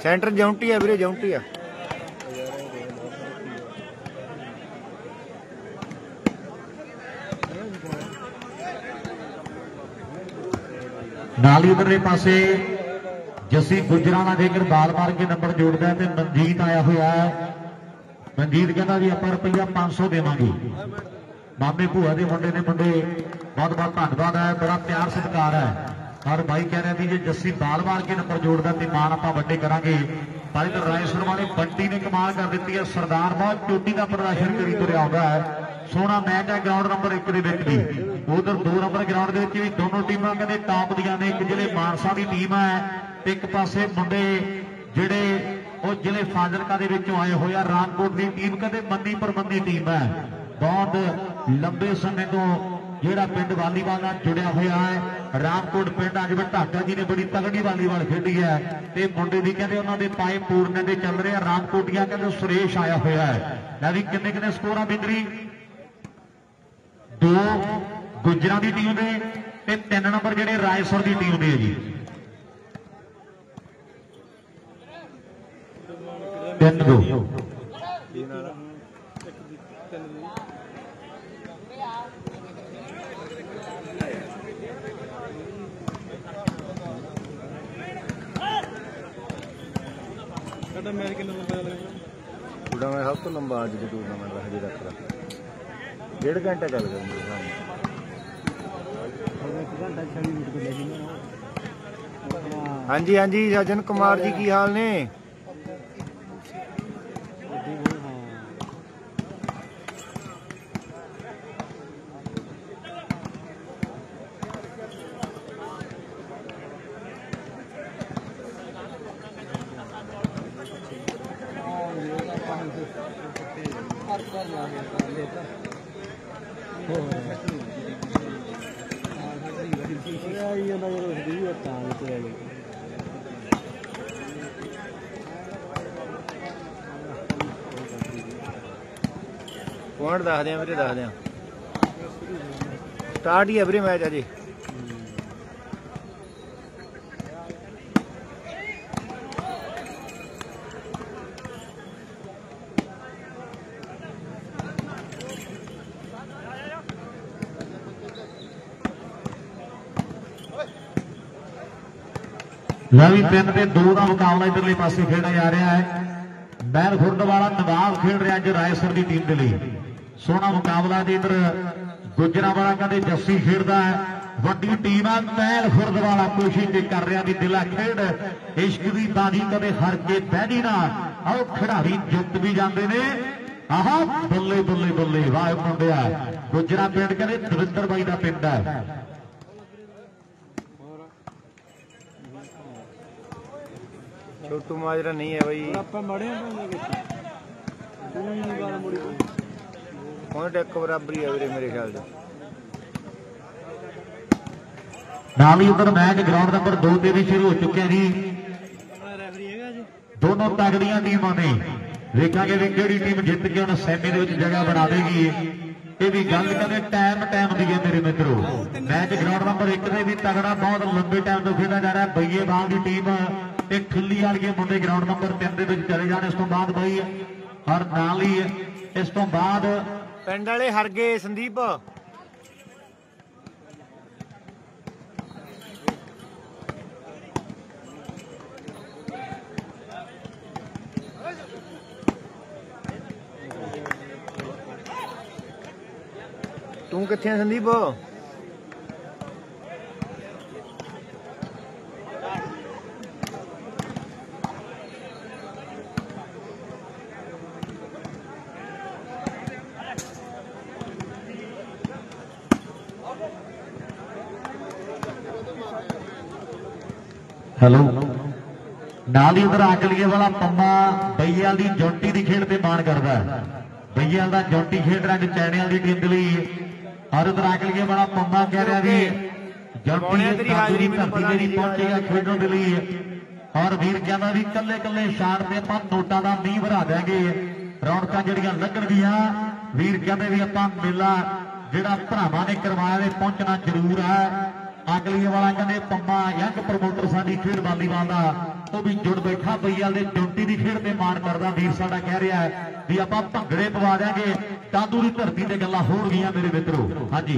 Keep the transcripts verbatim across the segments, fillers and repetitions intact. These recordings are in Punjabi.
सेंटर जौंटी है वीरे, जौंटी है। नाली उधरले पासे जस्सी गुजराना जेकर बाल मार के नंबर जोड़ता है तो मनजीत आया हुआ है। मनजीत कहता जी आप रुपया पांच सौ देवांगे। मामे भूआ के मुंडे ने मुंडे बहुत बहुत धन्यवाद है, बड़ा प्यार सत्कार है। और भाई कह रहे थे जो जस्सी बाल मार के नंबर जोड़ता तो मान आप वड्डे करांगे। पर इधर रायसर वाले बंटी ने कमाल कर दी है। सरदार बहुत चोटी का प्रदर्शन करी तुरया आता है। सोहना मैच है ग्राउंड नंबर एक के भी। उधर दो नंबर ग्राउंड के दोनों टीमां कहते टॉप दियां ने। एक जिले मानसा की टीम है, एक पासे मुंडे जिहड़े वो जिले फाजिलका दे विचों आए हुए हैं। रामकोट की टीम कहते मन्नी परमंदी टीम है। बहुत लंबे समय तो जिहड़ा पिंड वालीबाल नाल जुड़िया हुआ है। रामकोट पिंड अज ढाका जी ने बड़ी तगड़ी वालीबाल खेडी है। ते मुंडे भी कहते उन्होंने पाए पूरने दे चल रहे हैं। रामकोटिया कहते सुरेश आया हुआ है। मैं भी किन्ने किन्ने स्कोर आ बिंदरी दो गुजरां की टीम दे ते तीन नंबर जिहड़े रायसर की टीम दे जी। तीन दो टूर्नामेंट सब तो लंबा अज टूर्नामेंट हजे रख रहा डेढ़ घंटे चल गया। हाँ जी हाँ जी सज्जन कुमार जी की हाल ने? पॉइंट दस दें वीरे, दस दें स्टार्ट ही है वीरे मैच अजे। लवी तीन ते दो का मुकाबला इधरले पासे खेड़ा जा रहा है। बैल खुर्द वाला नवाब खेड रहा अज रायसर की टीम के लिए। सोहना मुकाबला जी। इधर गुजरांवाला कहते जस्सी खेडदा है। वड्डी टीम है बैल खुर्द वाला कोशिश कर रहा भी दिला खेड इश्क की बाजी कदे हर के बहनी ना आओ खिडारी जित भी जाते ने। आहा बल्ले बल्ले बल्ले वाह मुंडिया। गुजरा पिंड कहते दविंदर बाई का पिंड है। छोटू माजरा नहीं है भाई। पॉइंट एक बराबरी है वीरे मेरे ख्याल से। नाली उधर मैच ग्राउंड नंबर दो से भी शुरू हो चुके जी। दोनों तगड़िया टीमां ने देखा भी किहड़ी टीम जित के उन्हें सैमी के जगह बना देगी। ये भी गल कहते टाइम टाइम दी है मेरे मित्रों। मैच ग्राउंड नंबर एक से भी तगड़ा बहुत लंबे टाइम तो खेला जा रहा है। बईए बाल की टीम एक खिल्ली वाली मुंडे ग्राउंड नंबर तीन के चले जाने। इस तो बाद बई और नाल ही इस तो बाद पिंड वाले हर गए संदीप। तू किथे संदीप? हेलो नाल ही उधर आकलिए वाला पम्मा बईयाल की जौंटी की खेड से मान करता है। बईयाल का जौंटी खेड रहा चैनियाल की टीम के लिए। और उधर आकलिए वाला पम्मा कह रहा भी जौंटी धरती पहुंचेगा खेडों के लिए। और वीर कहना भी कले कले शान से आप नोटा का नींह भरा देंगे। रौनक जड़ियां लगणगियां वीर कहते भी आप मेला जिहड़ा भरावां ने करवाया पहुंचना जरूर है। अगली वाला कहते पम्मा यंग प्रमोटर साडी खेड वालीबाल का ਉਹ ਵੀ ਜੁੜ ਬੈਠਾ ਬਈਆਲ ਦੇ ਚੋਟੀ ਦੀ ਖੇਡ ਤੇ ਮਾਣ ਕਰਦਾ ਵੀਰ ਸਾਡਾ ਕਹਿ ਰਿਹਾ ਹੈ ਵੀ ਆਪਾਂ ਭੰਗੜੇ ਪਵਾ ਦਿਆਂਗੇ ਤਾਂਦੂ ਦੀ ਧਰਤੀ ਤੇ ਗੱਲਾਂ ਹੋਣਗੀਆਂ ਮੇਰੇ ਮਿੱਤਰੋ। ਹਾਂਜੀ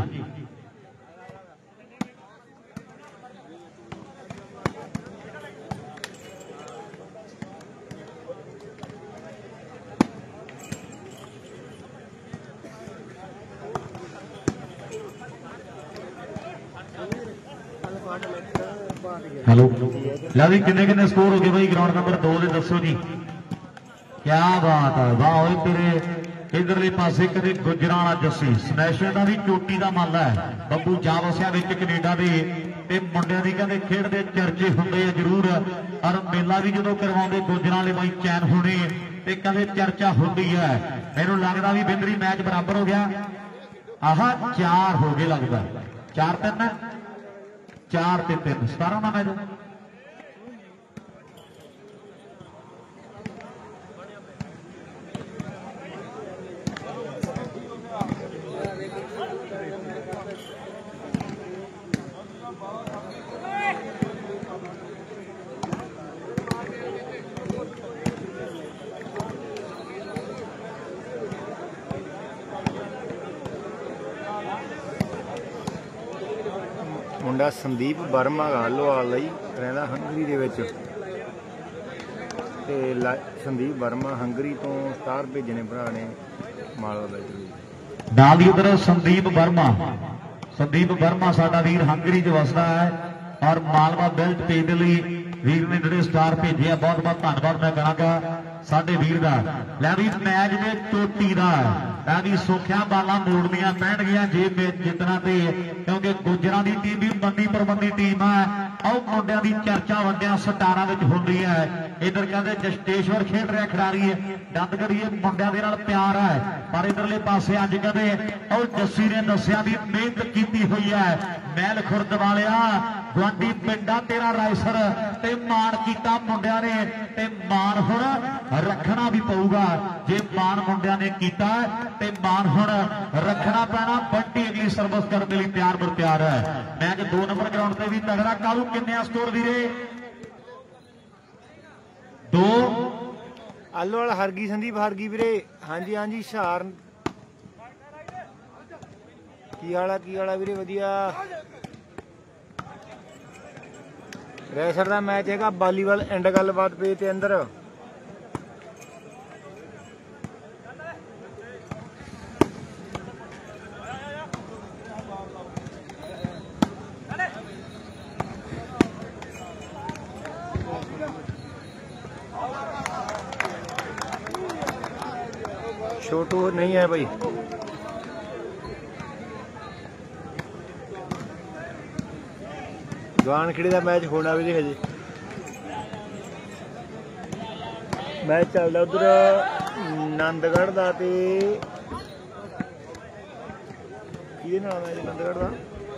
हेलो ला भी किन्ने किन्ने स्कोर हो गए भाई ग्राउंड नंबर दो दे दसो जी। क्या बात है वाह तेरे इधरले पासे कदे गुजराना जस्सी स्मैशर का भी चोटी का मल है बब्बू जा वसिया कनेडा के ते मुंडिया की कहते खेड के चर्चे होंगे जरूर और मेला भी जो करवाते गुजरां वाले भाई चैन होने ते कहते चर्चा होती है। मैनू लगता भी बिंदरी मैच बराबर हो गया। आह चार हो गए लगता चार तीन चार ते तीन सतारा ना मैच मुंडा संदीप वर्मा लोहाल ਲਈ ਰਹਿੰਦਾ ਹੰਗਰੀ ਦੇ ਵਿੱਚ ਤੇ ਸੰਦੀਪ ਵਰਮਾ ਹੰਗਰੀ ਤੋਂ ਸਟਾਰ ਭੇਜਣੇ ਭਰਾ ਨੇ ਮਾਲਵਾ ਦਾ ਨਾਲ ਹੀ ਉਧਰ ਸੰਦੀਪ ਵਰਮਾ ਸੰਦੀਪ ਵਰਮਾ ਸਾਡਾ ਵੀਰ ਹੰਗਰੀ ਚ ਵਸਦਾ ਹੈ ਔਰ ਮਾਲਵਾ ਬੈਲਟ ਭੇਜ ਦੇ ਲਈ ਵੀਰ ਨੇ ਜਿਹੜੇ ਸਟਾਰ ਭੇਜੇ ਆ ਬਹੁਤ ਬਹੁਤ ਧੰਨਵਾਦ ਮੈਂ ਕਹਾਂਗਾ ਸਾਡੇ ਵੀਰ ਦਾ। ਲੈ ਵੀ ਮੈਚ ਦੇ ਚੋਟੀ ਦਾ ਇਹ ਵੀ ਸੁੱਖਿਆ ਬਾਲਾਂ ਮੋੜਨੀਆਂ ਪੈਣਗੀਆਂ ਜੇ ਮੈਚ ਜਿੱਤਣਾ ਤੇ ਕਿਉਂਕਿ ਗੁਜਰਾਂ ਦੀ ਟੀਮ ਵੀ ਮੰਨੀ ਪ੍ਰਬੰਧੀ ਟੀਮ ਹੈ। ਆਓ ਮੁੰਡਿਆਂ ਦੀ ਚਰਚਾ ਵੱਡਿਆਂ ਸਟਾਰਾਂ ਵਿੱਚ ਹੁੰਦੀ ਹੈ। इधर कहते जस्टेश्वर खेड रहा खिडारी है दंदगढ़ी मुंडिया के नाल प्यार है पर इधरले पासे अज कहते और जस्सी ने दसिया भी मेहनत की हुई है मैल खुर्द वालिया गुआंढी पिंडा तेरा रायसर ते मान किया मुंडिया ने ते मान हुण रखना भी पऊगा जे मान मुंडिया ने किया ते मान हुण रखना पैना। बंटी अगली सर्विस करने लिए तैयार बर तैयार है। मैच दो नंबर ग्राउंड से भी तगड़ा कालू किन्ने स्कोर वीरे दो आलोवाल हरगी संदीप हरगी वीरे। हाँ जी हाँ जी शार की हाल है की हाल है वीरे वधिया। रैसर का मैच है वालीबाल एंड गलबात पे ते अंदर छोटू नहीं है भाई। जवान खिड़े का मैच होना भी हजे मैच चलता उधर नंदगढ़ का ते किहदे नाल मैच नंदगढ़ का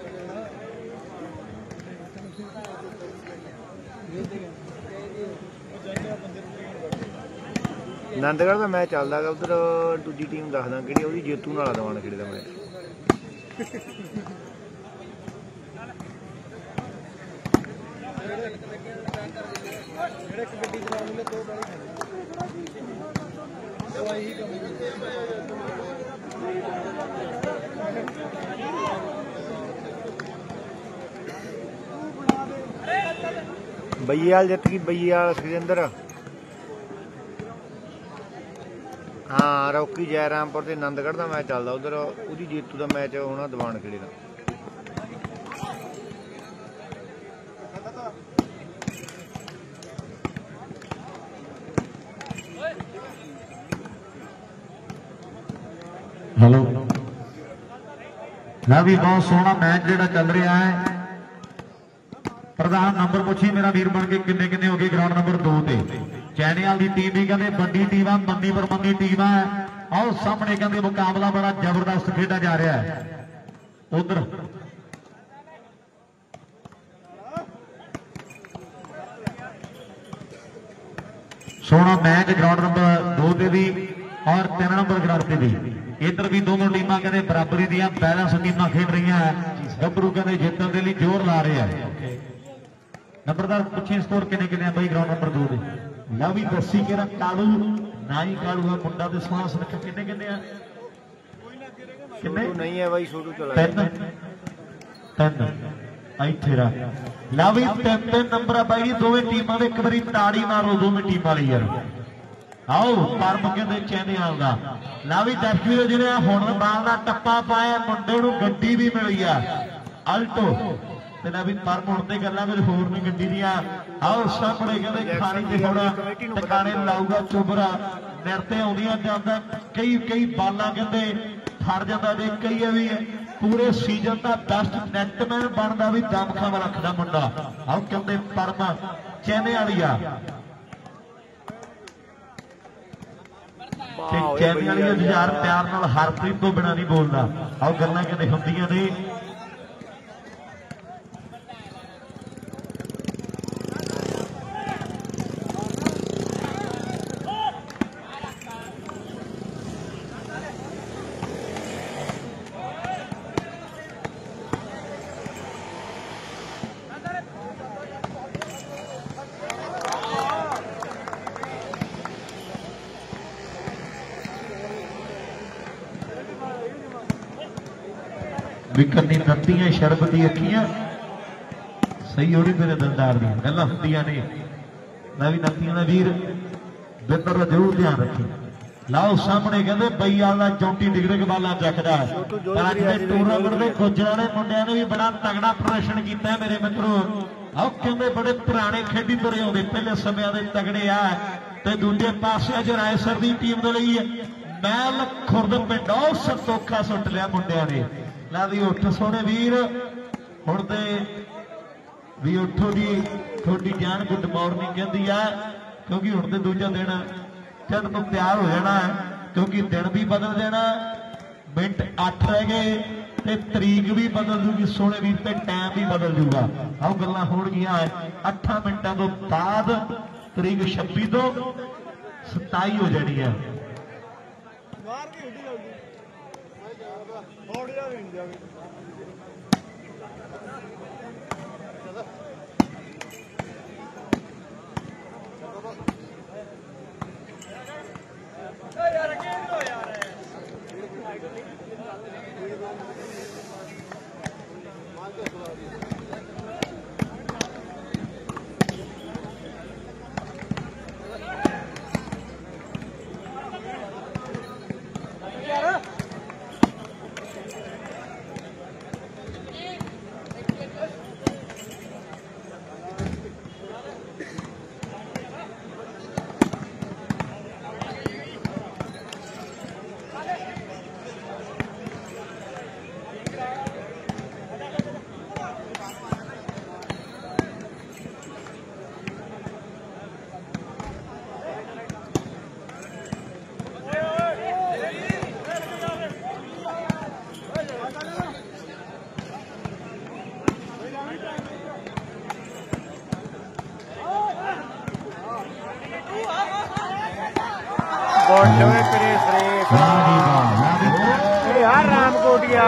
नंदगढ़ का मैच चलता है उधर दूजी टीम दसदा कि जेतू नाला दवान खेड़े का मैच। बईयाल जित गई बईयाल सुरेंद्र। हाँ रॉकी जयरामपुर से नंदगढ़ का मैच चलता उधर उदी जेतू का मैच होना दवान खेड़े का। हेलो ना भी बहुत सोहना मैच जो चल रहा है। प्रधान नंबर पूछी मेरा वीर बन के किन्ने किन्ने हो गए ग्राउंड नंबर दो ते चैनियाल की टीम भी कहते बड़ी टीम है मंदी प्रबंधी टीम है। आओ सामने कहते मुकाबला बड़ा जबरदस्त खेला जा रहा है। उधर सोहना मैच ग्राउंड नंबर दो ते भी और तीन नंबर ग्राउंड से भी इधर भी दोनों टीमां कहते बराबरी दियां बैलेंस टीमां खेल रही हैं। गभरू कहते जितने के लिए जोर ला रहे हैं। नंबरदार पिछे स्कोर किने किने बई ग्राउंड नंबर दो दे ला भी दसी के कालू ना ही कालू है मुंडा ते सोहना सुनख किने किने आ किने नहीं है भाई छोटू चला तीन तीन इथे रा ला भी तीन तीन नंबर आ भाई दोवें टीमां दे एक बारी ताड़ी मारो दोवें टीमां लई यार आओ पर कहते चैनियाल का ला भी दर्शक जिन्हें हुण बाल का टप्पा पाया मुंडे नूं गड्डी भी मिली आ अल्टो ते ला भी पर मुड़ते गल्लां कुछ होर ने गड्डी दियां आओ सामने कहते खानी ते हुण टकाने लाऊगा चुबरा निरते आउंदियां जांदा कई कई बालां कहते फड़ जांदा जे कई भी पूरे सीजन का बेस्ट नैटमैन बनदा भी दमखम रखदा मुंडा आओ कहते परमा चैने वाली आ चैनी वाली जुझार प्यार नाल हरप्रीत तो बिना नहीं बोलता आओ गल्लां कहते हुंदियां ने विकनी नत्तियां शरबती अखियां सही हो रही मेरे दंदार दी गल्लां हुंदियां ने मैं भी नत्तियां दा वीर बिंदर दा जरूर ध्यान रखी लाओ सामने कहते बई वाला चौंटी डिग्री बाला चखदा है पर अज दे टूर्नामेंट दे गुजरां दे मुंडियां ने भी बड़ा तगड़ा प्रदर्शन किया है मेरे मित्रों आओ कहते बड़े पुराने खेडी तुरे आउंदे पहले समय दे तगड़े आ ते दूजे पासे अज रायसर दी टीम दे लई मैल खुरद पिंड संतोखा सुट लिया मुंडियां ने ला भी उठ सोने वीर हुण ते भी उठो जी थोड़ी जान गुड मॉर्निंग कहती है क्योंकि हुण ते दूजा दिन चढ़ तो तैयार हो जाना है क्योंकि दिन भी बदल जाना मिनट अठ रह गए ते तरीक भी बदल जूगी सोने वीर ते टाइम भी बदल जूगा आओ गल्लां होणगियां अठां मिनटां तो बाद तरीक छब्बी तो सताई हो जानी है रामकोटिया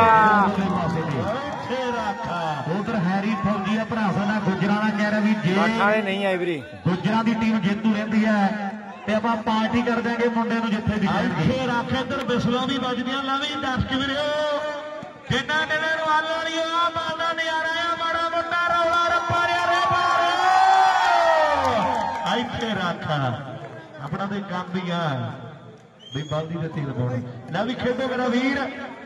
उधर हैरी फौजी भरा साडा गुजरां कह रहा भी जे नहीं आए वीरे गुजरां की टीम जेतू रही है ते आपां पार्टी कर देंगे मुंडे नूं जिथे भी फिर आख इधर बिसलों भी बजदियां लावी दर्शक वीरो जिन्ना दिले नूं आल वाली आ मारदा नजारा आ माड़ा मुंडा रौला रप्पा रे बार इथे रख अपना तो काम भी आ भी बाल्दी ते तेल पाउणा ला भी खेडो मेरा वीर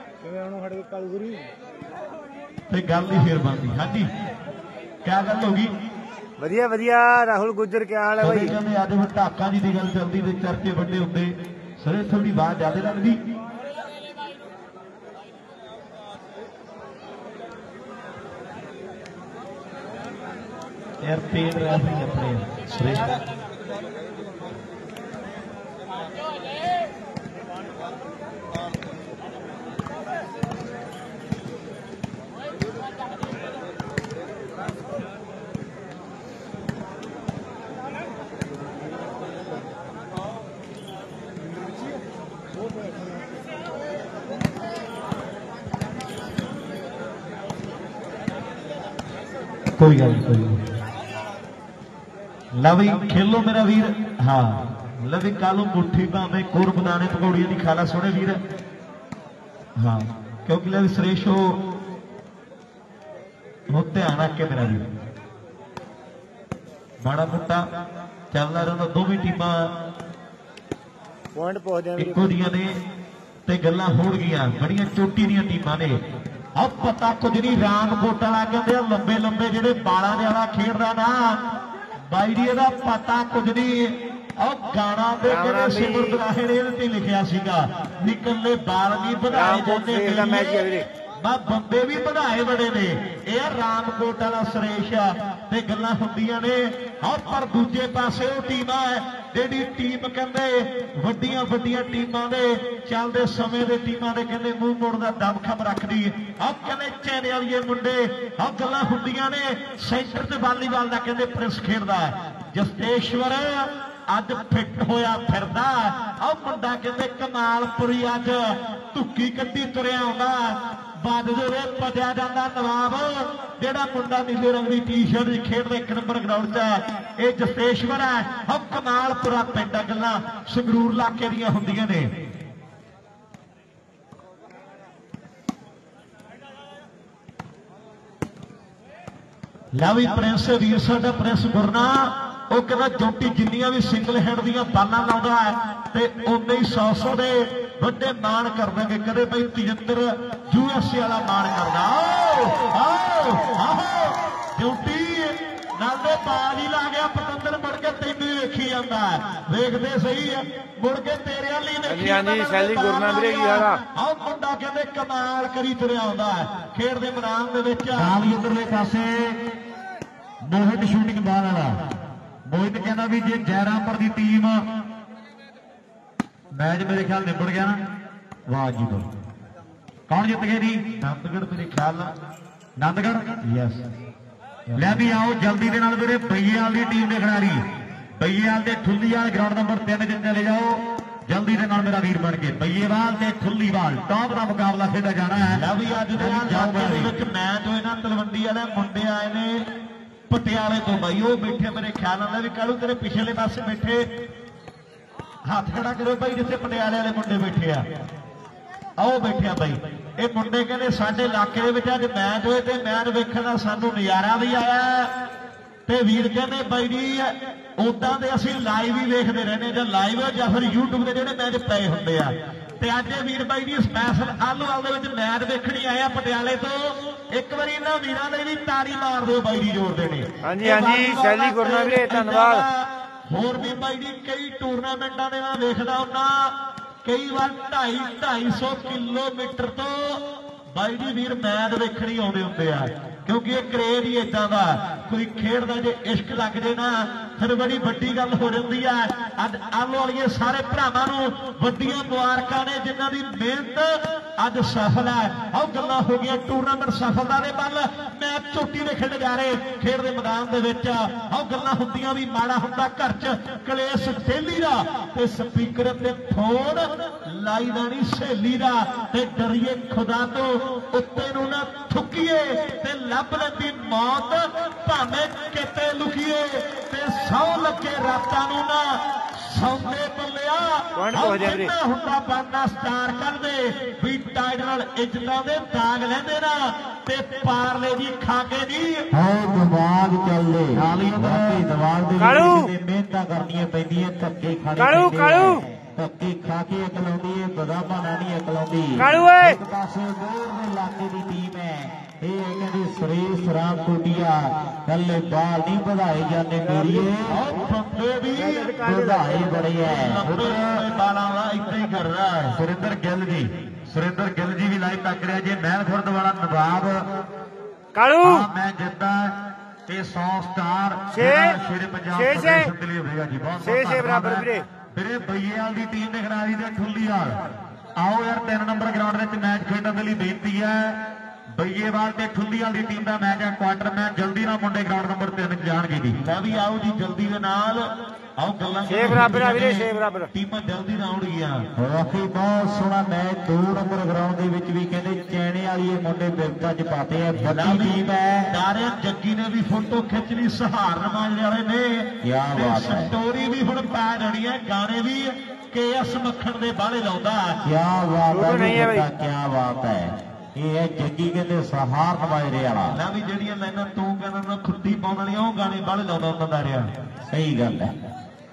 गल ही फिर बनती हाँ जी क्या गल होगी वधिया वधिया राहुल गुजर क्या हाल है भाई कहते अज ढाका जी की गल चलती तो चर्चे बड़े होंगे सरे थोड़ी बात ज्यादा लगती यार पेड़ रहा अपने श्रेष्ठ कोई गल नहीं कोई ला भी खेलो मेरा वीर। हाँ ला भी कालू मुट्ठी भावे कोर बदाने पकौड़ियां की खाला सोने वीर। हाँ क्योंकि ला भी सुरेश हो ध्यान रख के मेरा वीर माड़ा मोटा चलता रहता। दोवें टीम इको दियां ने ते गल्लां हो गईयां बड़ियां चोटी दियां टीमां ने। अब पता कुछ नहीं राम कोटा ला कहते लंबे लंबे जेडे बालां दे वाला खेडदा ना बाई जी दा पता कुछ नहीं। और गाना दे कहते सिमर दराहे ने इहदे ते लिखिया सीगा भी कल्ले बाल नहीं बढ़ाए जाते बंदे भी बढ़ाए बड़े ने। यह रामकोट वाला सुरेश ते गल्लां हुंदियां ने। और पर दूजे पासे वो टीम है जिहड़ी टीम कहंदे वड्डियां वड्डियां टीमां दे चलदे समय दे टीमां दे कहंदे मूंह मोड़ दा दमखम रखदी। और कहंदे चैने वाले मुंडे और गल्लां हुंदियां ने सेंटर ते वालीबाल दा कहंदे प्रिंस खेडदा जसतेश्वर अज फिट होया फिरदा। और मुंडा कहंदे कमालपुरी अज धुक्की कड्डी तुरिया आउंदा बादजो रे पटिया जाता नवाब जेड़ा मुंडा नीले रंग की टी शर्ट खेडते एक नंबर ग्राउंड च ये जसतेश्वर है। हम कमालपुरा पिंड गल्लां संगरूर इलाके दियां हुंदियां ने। ला भी प्रिंस वीर साडा प्रिंस गुरना वो कहना जोटी जिन्नियां भी सिंगल हैंड दियां बालां लाउंदा है ते उन्ने ही सौ सौ दे ਵੱਡੇ ਮਾਣ ਕਰ ਦਾਂਗੇ। ਕਦੇ ਬਈ ਤੇਜਿੰਦਰ ਯੂਐਸਏ ਵਾਲਾ ਮਾਣ ਕਰਦਾ। ਆਓ ਆਓ ਆਹੋ ਡਿਊਟੀ ਨਾਲ ਦੇ ਬਾਲ ਹੀ ਲਾ ਗਿਆ ਪਤੰਦਰ ਮੁੜ ਕੇ ਤੈਨੂੰ ਹੀ ਵੇਖੀ ਜਾਂਦਾ। ਵੇਖਦੇ ਸਹੀ ਆ ਮੁੜ ਕੇ ਤੇਰੇ ਵਾਲੀ ਵੇਖੀ ਜਾਂਦਾ। ਸ਼ੈਲੀ ਗੁਰਨਾ ਵੀਰੇ ਕੀ ਹਾਲ ਆ। ਆਹ ਮੁੰਡਾ ਕਹਿੰਦੇ ਕਮਾਲ ਕਰੀ ਤੁਰਿਆ ਆਉਂਦਾ ਖੇਡ ਦੇ ਮੈਦਾਨ ਦੇ ਵਿੱਚ। ਨਾਲ ਹੀ ਉਧਰਲੇ ਪਾਸੇ ਮੋਹਿਤ ਸ਼ੂਟਿੰਗ ਬਾਲ ਵਾਲਾ ਮੋਹਿਤ ਕਹਿੰਦਾ ਵੀ ਜੇ ਜੈਰਾਮਪੁਰ ਦੀ ਟੀਮ मैच मेरे ख्याल निबड़ गया ना। वाह जी वाह कौन जित गए जी नंदगढ़ मेरे ख्याल नंदगढ़ यस। ले भी आओ जल्दी दे नाल मेरे बईयाल दी टीम दे खिडारी बईयाल ते ठुल्लीवाल ग्राउंड नंबर तीन च चले जाओ जल्दी दे नाल मेरा वीर बन के। बईयेवाल ते ठुल्लीवाल टॉप दा मुकाबला खेडा जाना है। ले भी अज दे मैच होए ना तलवंडी वाले मुंडे आए ने पटियाले तो बई वो बैठे मेरे ख्याल आंदा भी कालू तेरे पिछले पासे बैठे हाथ खड़ा करो भाई जिथे पटियाले वाले मुंडे बैठे आओ बैठे आ भाई। ये मुंडे कहते साडे इलाके दे विच अज मैच होए ते मैच वेखण दा सानू नज़ारा भी आया ते वीर कहते भाई जी उदां दे असीं लाइव ही वेखदे रहने जां लाइव जां फिर यूट्यूब दे जिहड़े मैच पए हुंदे आ ते अज वीर भाई जी स्पैशल आलोवाल दे विच मैच वेखणी आए पटियाले तो। एक बारी इन्हां वीरां दे भी तारी मार दिओ भाई जी जोर देने। हां जी हां जी शैली गुरना वीरे धन्नवाद। होर भी भाई जी कई टूरनामेंटा ने मैं देखदा हुंदा कई बार ढाई ढाई सौ किलोमीटर तो भाई जी वीर मैच देखने आउंदे हुंदे आ क्योंकि ये क्रेज ही इदां दा कोई खेडदा जे इश्क लग जाए ना फिर बड़ी वड्डी गल हो जाती है। अज आलो वाले सारे भरावां नूं वड्डियां मुबारकां ने जिन्हां दी मेहनत अज सफल है। आओ गल्लां हो गई टूरनामेंट सफलता दे बल मैच चोटी ने खेड जा रहे खेड दे मैदान दे विच। आओ गल्लां हुंदियां भी माड़ा हुंदा घर च कलेश डेली दा ते स्पीकर ते फोन लाई दानी सहेली दा ते डरिए खुदा तो उत्ते नूं ना थुकीए ते लभ लैंदी मौत भावें किते लुकीए ते सौ लगे रातां नूं ना सौंदे बल्लिया हुंदा बनना स्टार कर दे भी टाइड नाल इज्जतां दे दाग लैंदे ना ते पारले जी खा के जी दिमाग चलदे नाल ही दिमाग दे मेहनतां करनियां पैंदियां धक्के खाने धक्के खा के अकलाउंदी है बदामा नानी अकलाउंदी एक पासे दूर इलाके की टीम है ये कहती सुरेश राम कोटिया कल्ले बाल नहीं बढ़ाए जाने मेरी बंदे भी बढ़ाए बड़े है बाला इतना ही कर रहा है। सुरेंद्र गिल जी सुरेंद्र गिल जी भी लाइव तक रहा जी महल खुर्द वाला नवाब कालू मैं जितना ये सौ स्टार शेरे पंजाब के लिए होगा जी बहुत छे बराबर वीरे फिर बईयाल की टीम ने खिडारी दे ठुल्लीवाल आओ यार तीन नंबर ग्राउंड में मैच खेडने के लिए बेनती है। बईयेवाल ते ठुल्लीवाल की टीम का मैच है क्वार्टर मैच जल्दी ना मुंडे ग्राउंड नंबर तीन जाणगे जी। मैं भी आओ जी जल्दी दे नाल ਆਓ ਗੱਲਾਂ ਛੇ ਬਰਾਬਰ ਆ ਵੀਰੇ, ਛੇ ਬਰਾਬਰ ਟੀਮਾਂ ਜਲਦੀ ਨਾ ਆਉਣਗੀਆਂ। ਵਾਕਈ ਬਹੁਤ ਸੋਹਣਾ ਮੈਚ ਦੋ ਨੰਬਰ ਗਰਾਊਂਡ ਦੇ ਵਿੱਚ ਵੀ ਕਹਿੰਦੇ ਚੈਣੇ ਵਾਲੀ ਇਹ ਮੁੰਡੇ ਬਿਰਕਾਂ ਚ ਪਾਤੇ ਆ। ਵੱਡੀ ਟੀਮ ਹੈ। ਨਾਰਿਆ ਜੱਗੀ ਨੇ ਵੀ ਫੋਟੋ ਖਿੱਚ ਲਈ, ਸਹਾਰਨ ਮਾਜਰੇ ਵਾਲੇ ਨੇ। ਕੀ ਬਾਤ ਹੈ। ਸਟੋਰੀ ਵੀ ਹੁਣ ਪੈ ਜਾਣੀ ਹੈ, ਗਾਣੇ ਵੀ ਕੇ ਐਸ ਮੱਖਣ ਦੇ ਬਾਹਲੇ ਲਾਉਂਦਾ। ਕੀ ਬਾਤ ਹੈ, ਕੀ ਬਾਤ ਹੈ। ਇਹ ਹੈ ਜੱਗੀ ਕਹਿੰਦੇ ਸਹਾਰਨ ਮਾਜਰੇ ਵਾਲਾ ਨਾ ਵੀ ਜਿਹੜੀਆਂ ਲਾਈਨਾਂ ਤੂੰ ਕਹਿੰਦਾ ਨਾ ਖੁੱਟੀ ਪਾਉਣ ਵਾਲੀਆਂ ਉਹ ਗਾਣੇ ਬਾਹਲੇ ਲਾਉਂਦਾ ਹੁੰਦਾ ਨਾਰਿਆ। ਸਹੀ ਗੱਲ ਹੈ।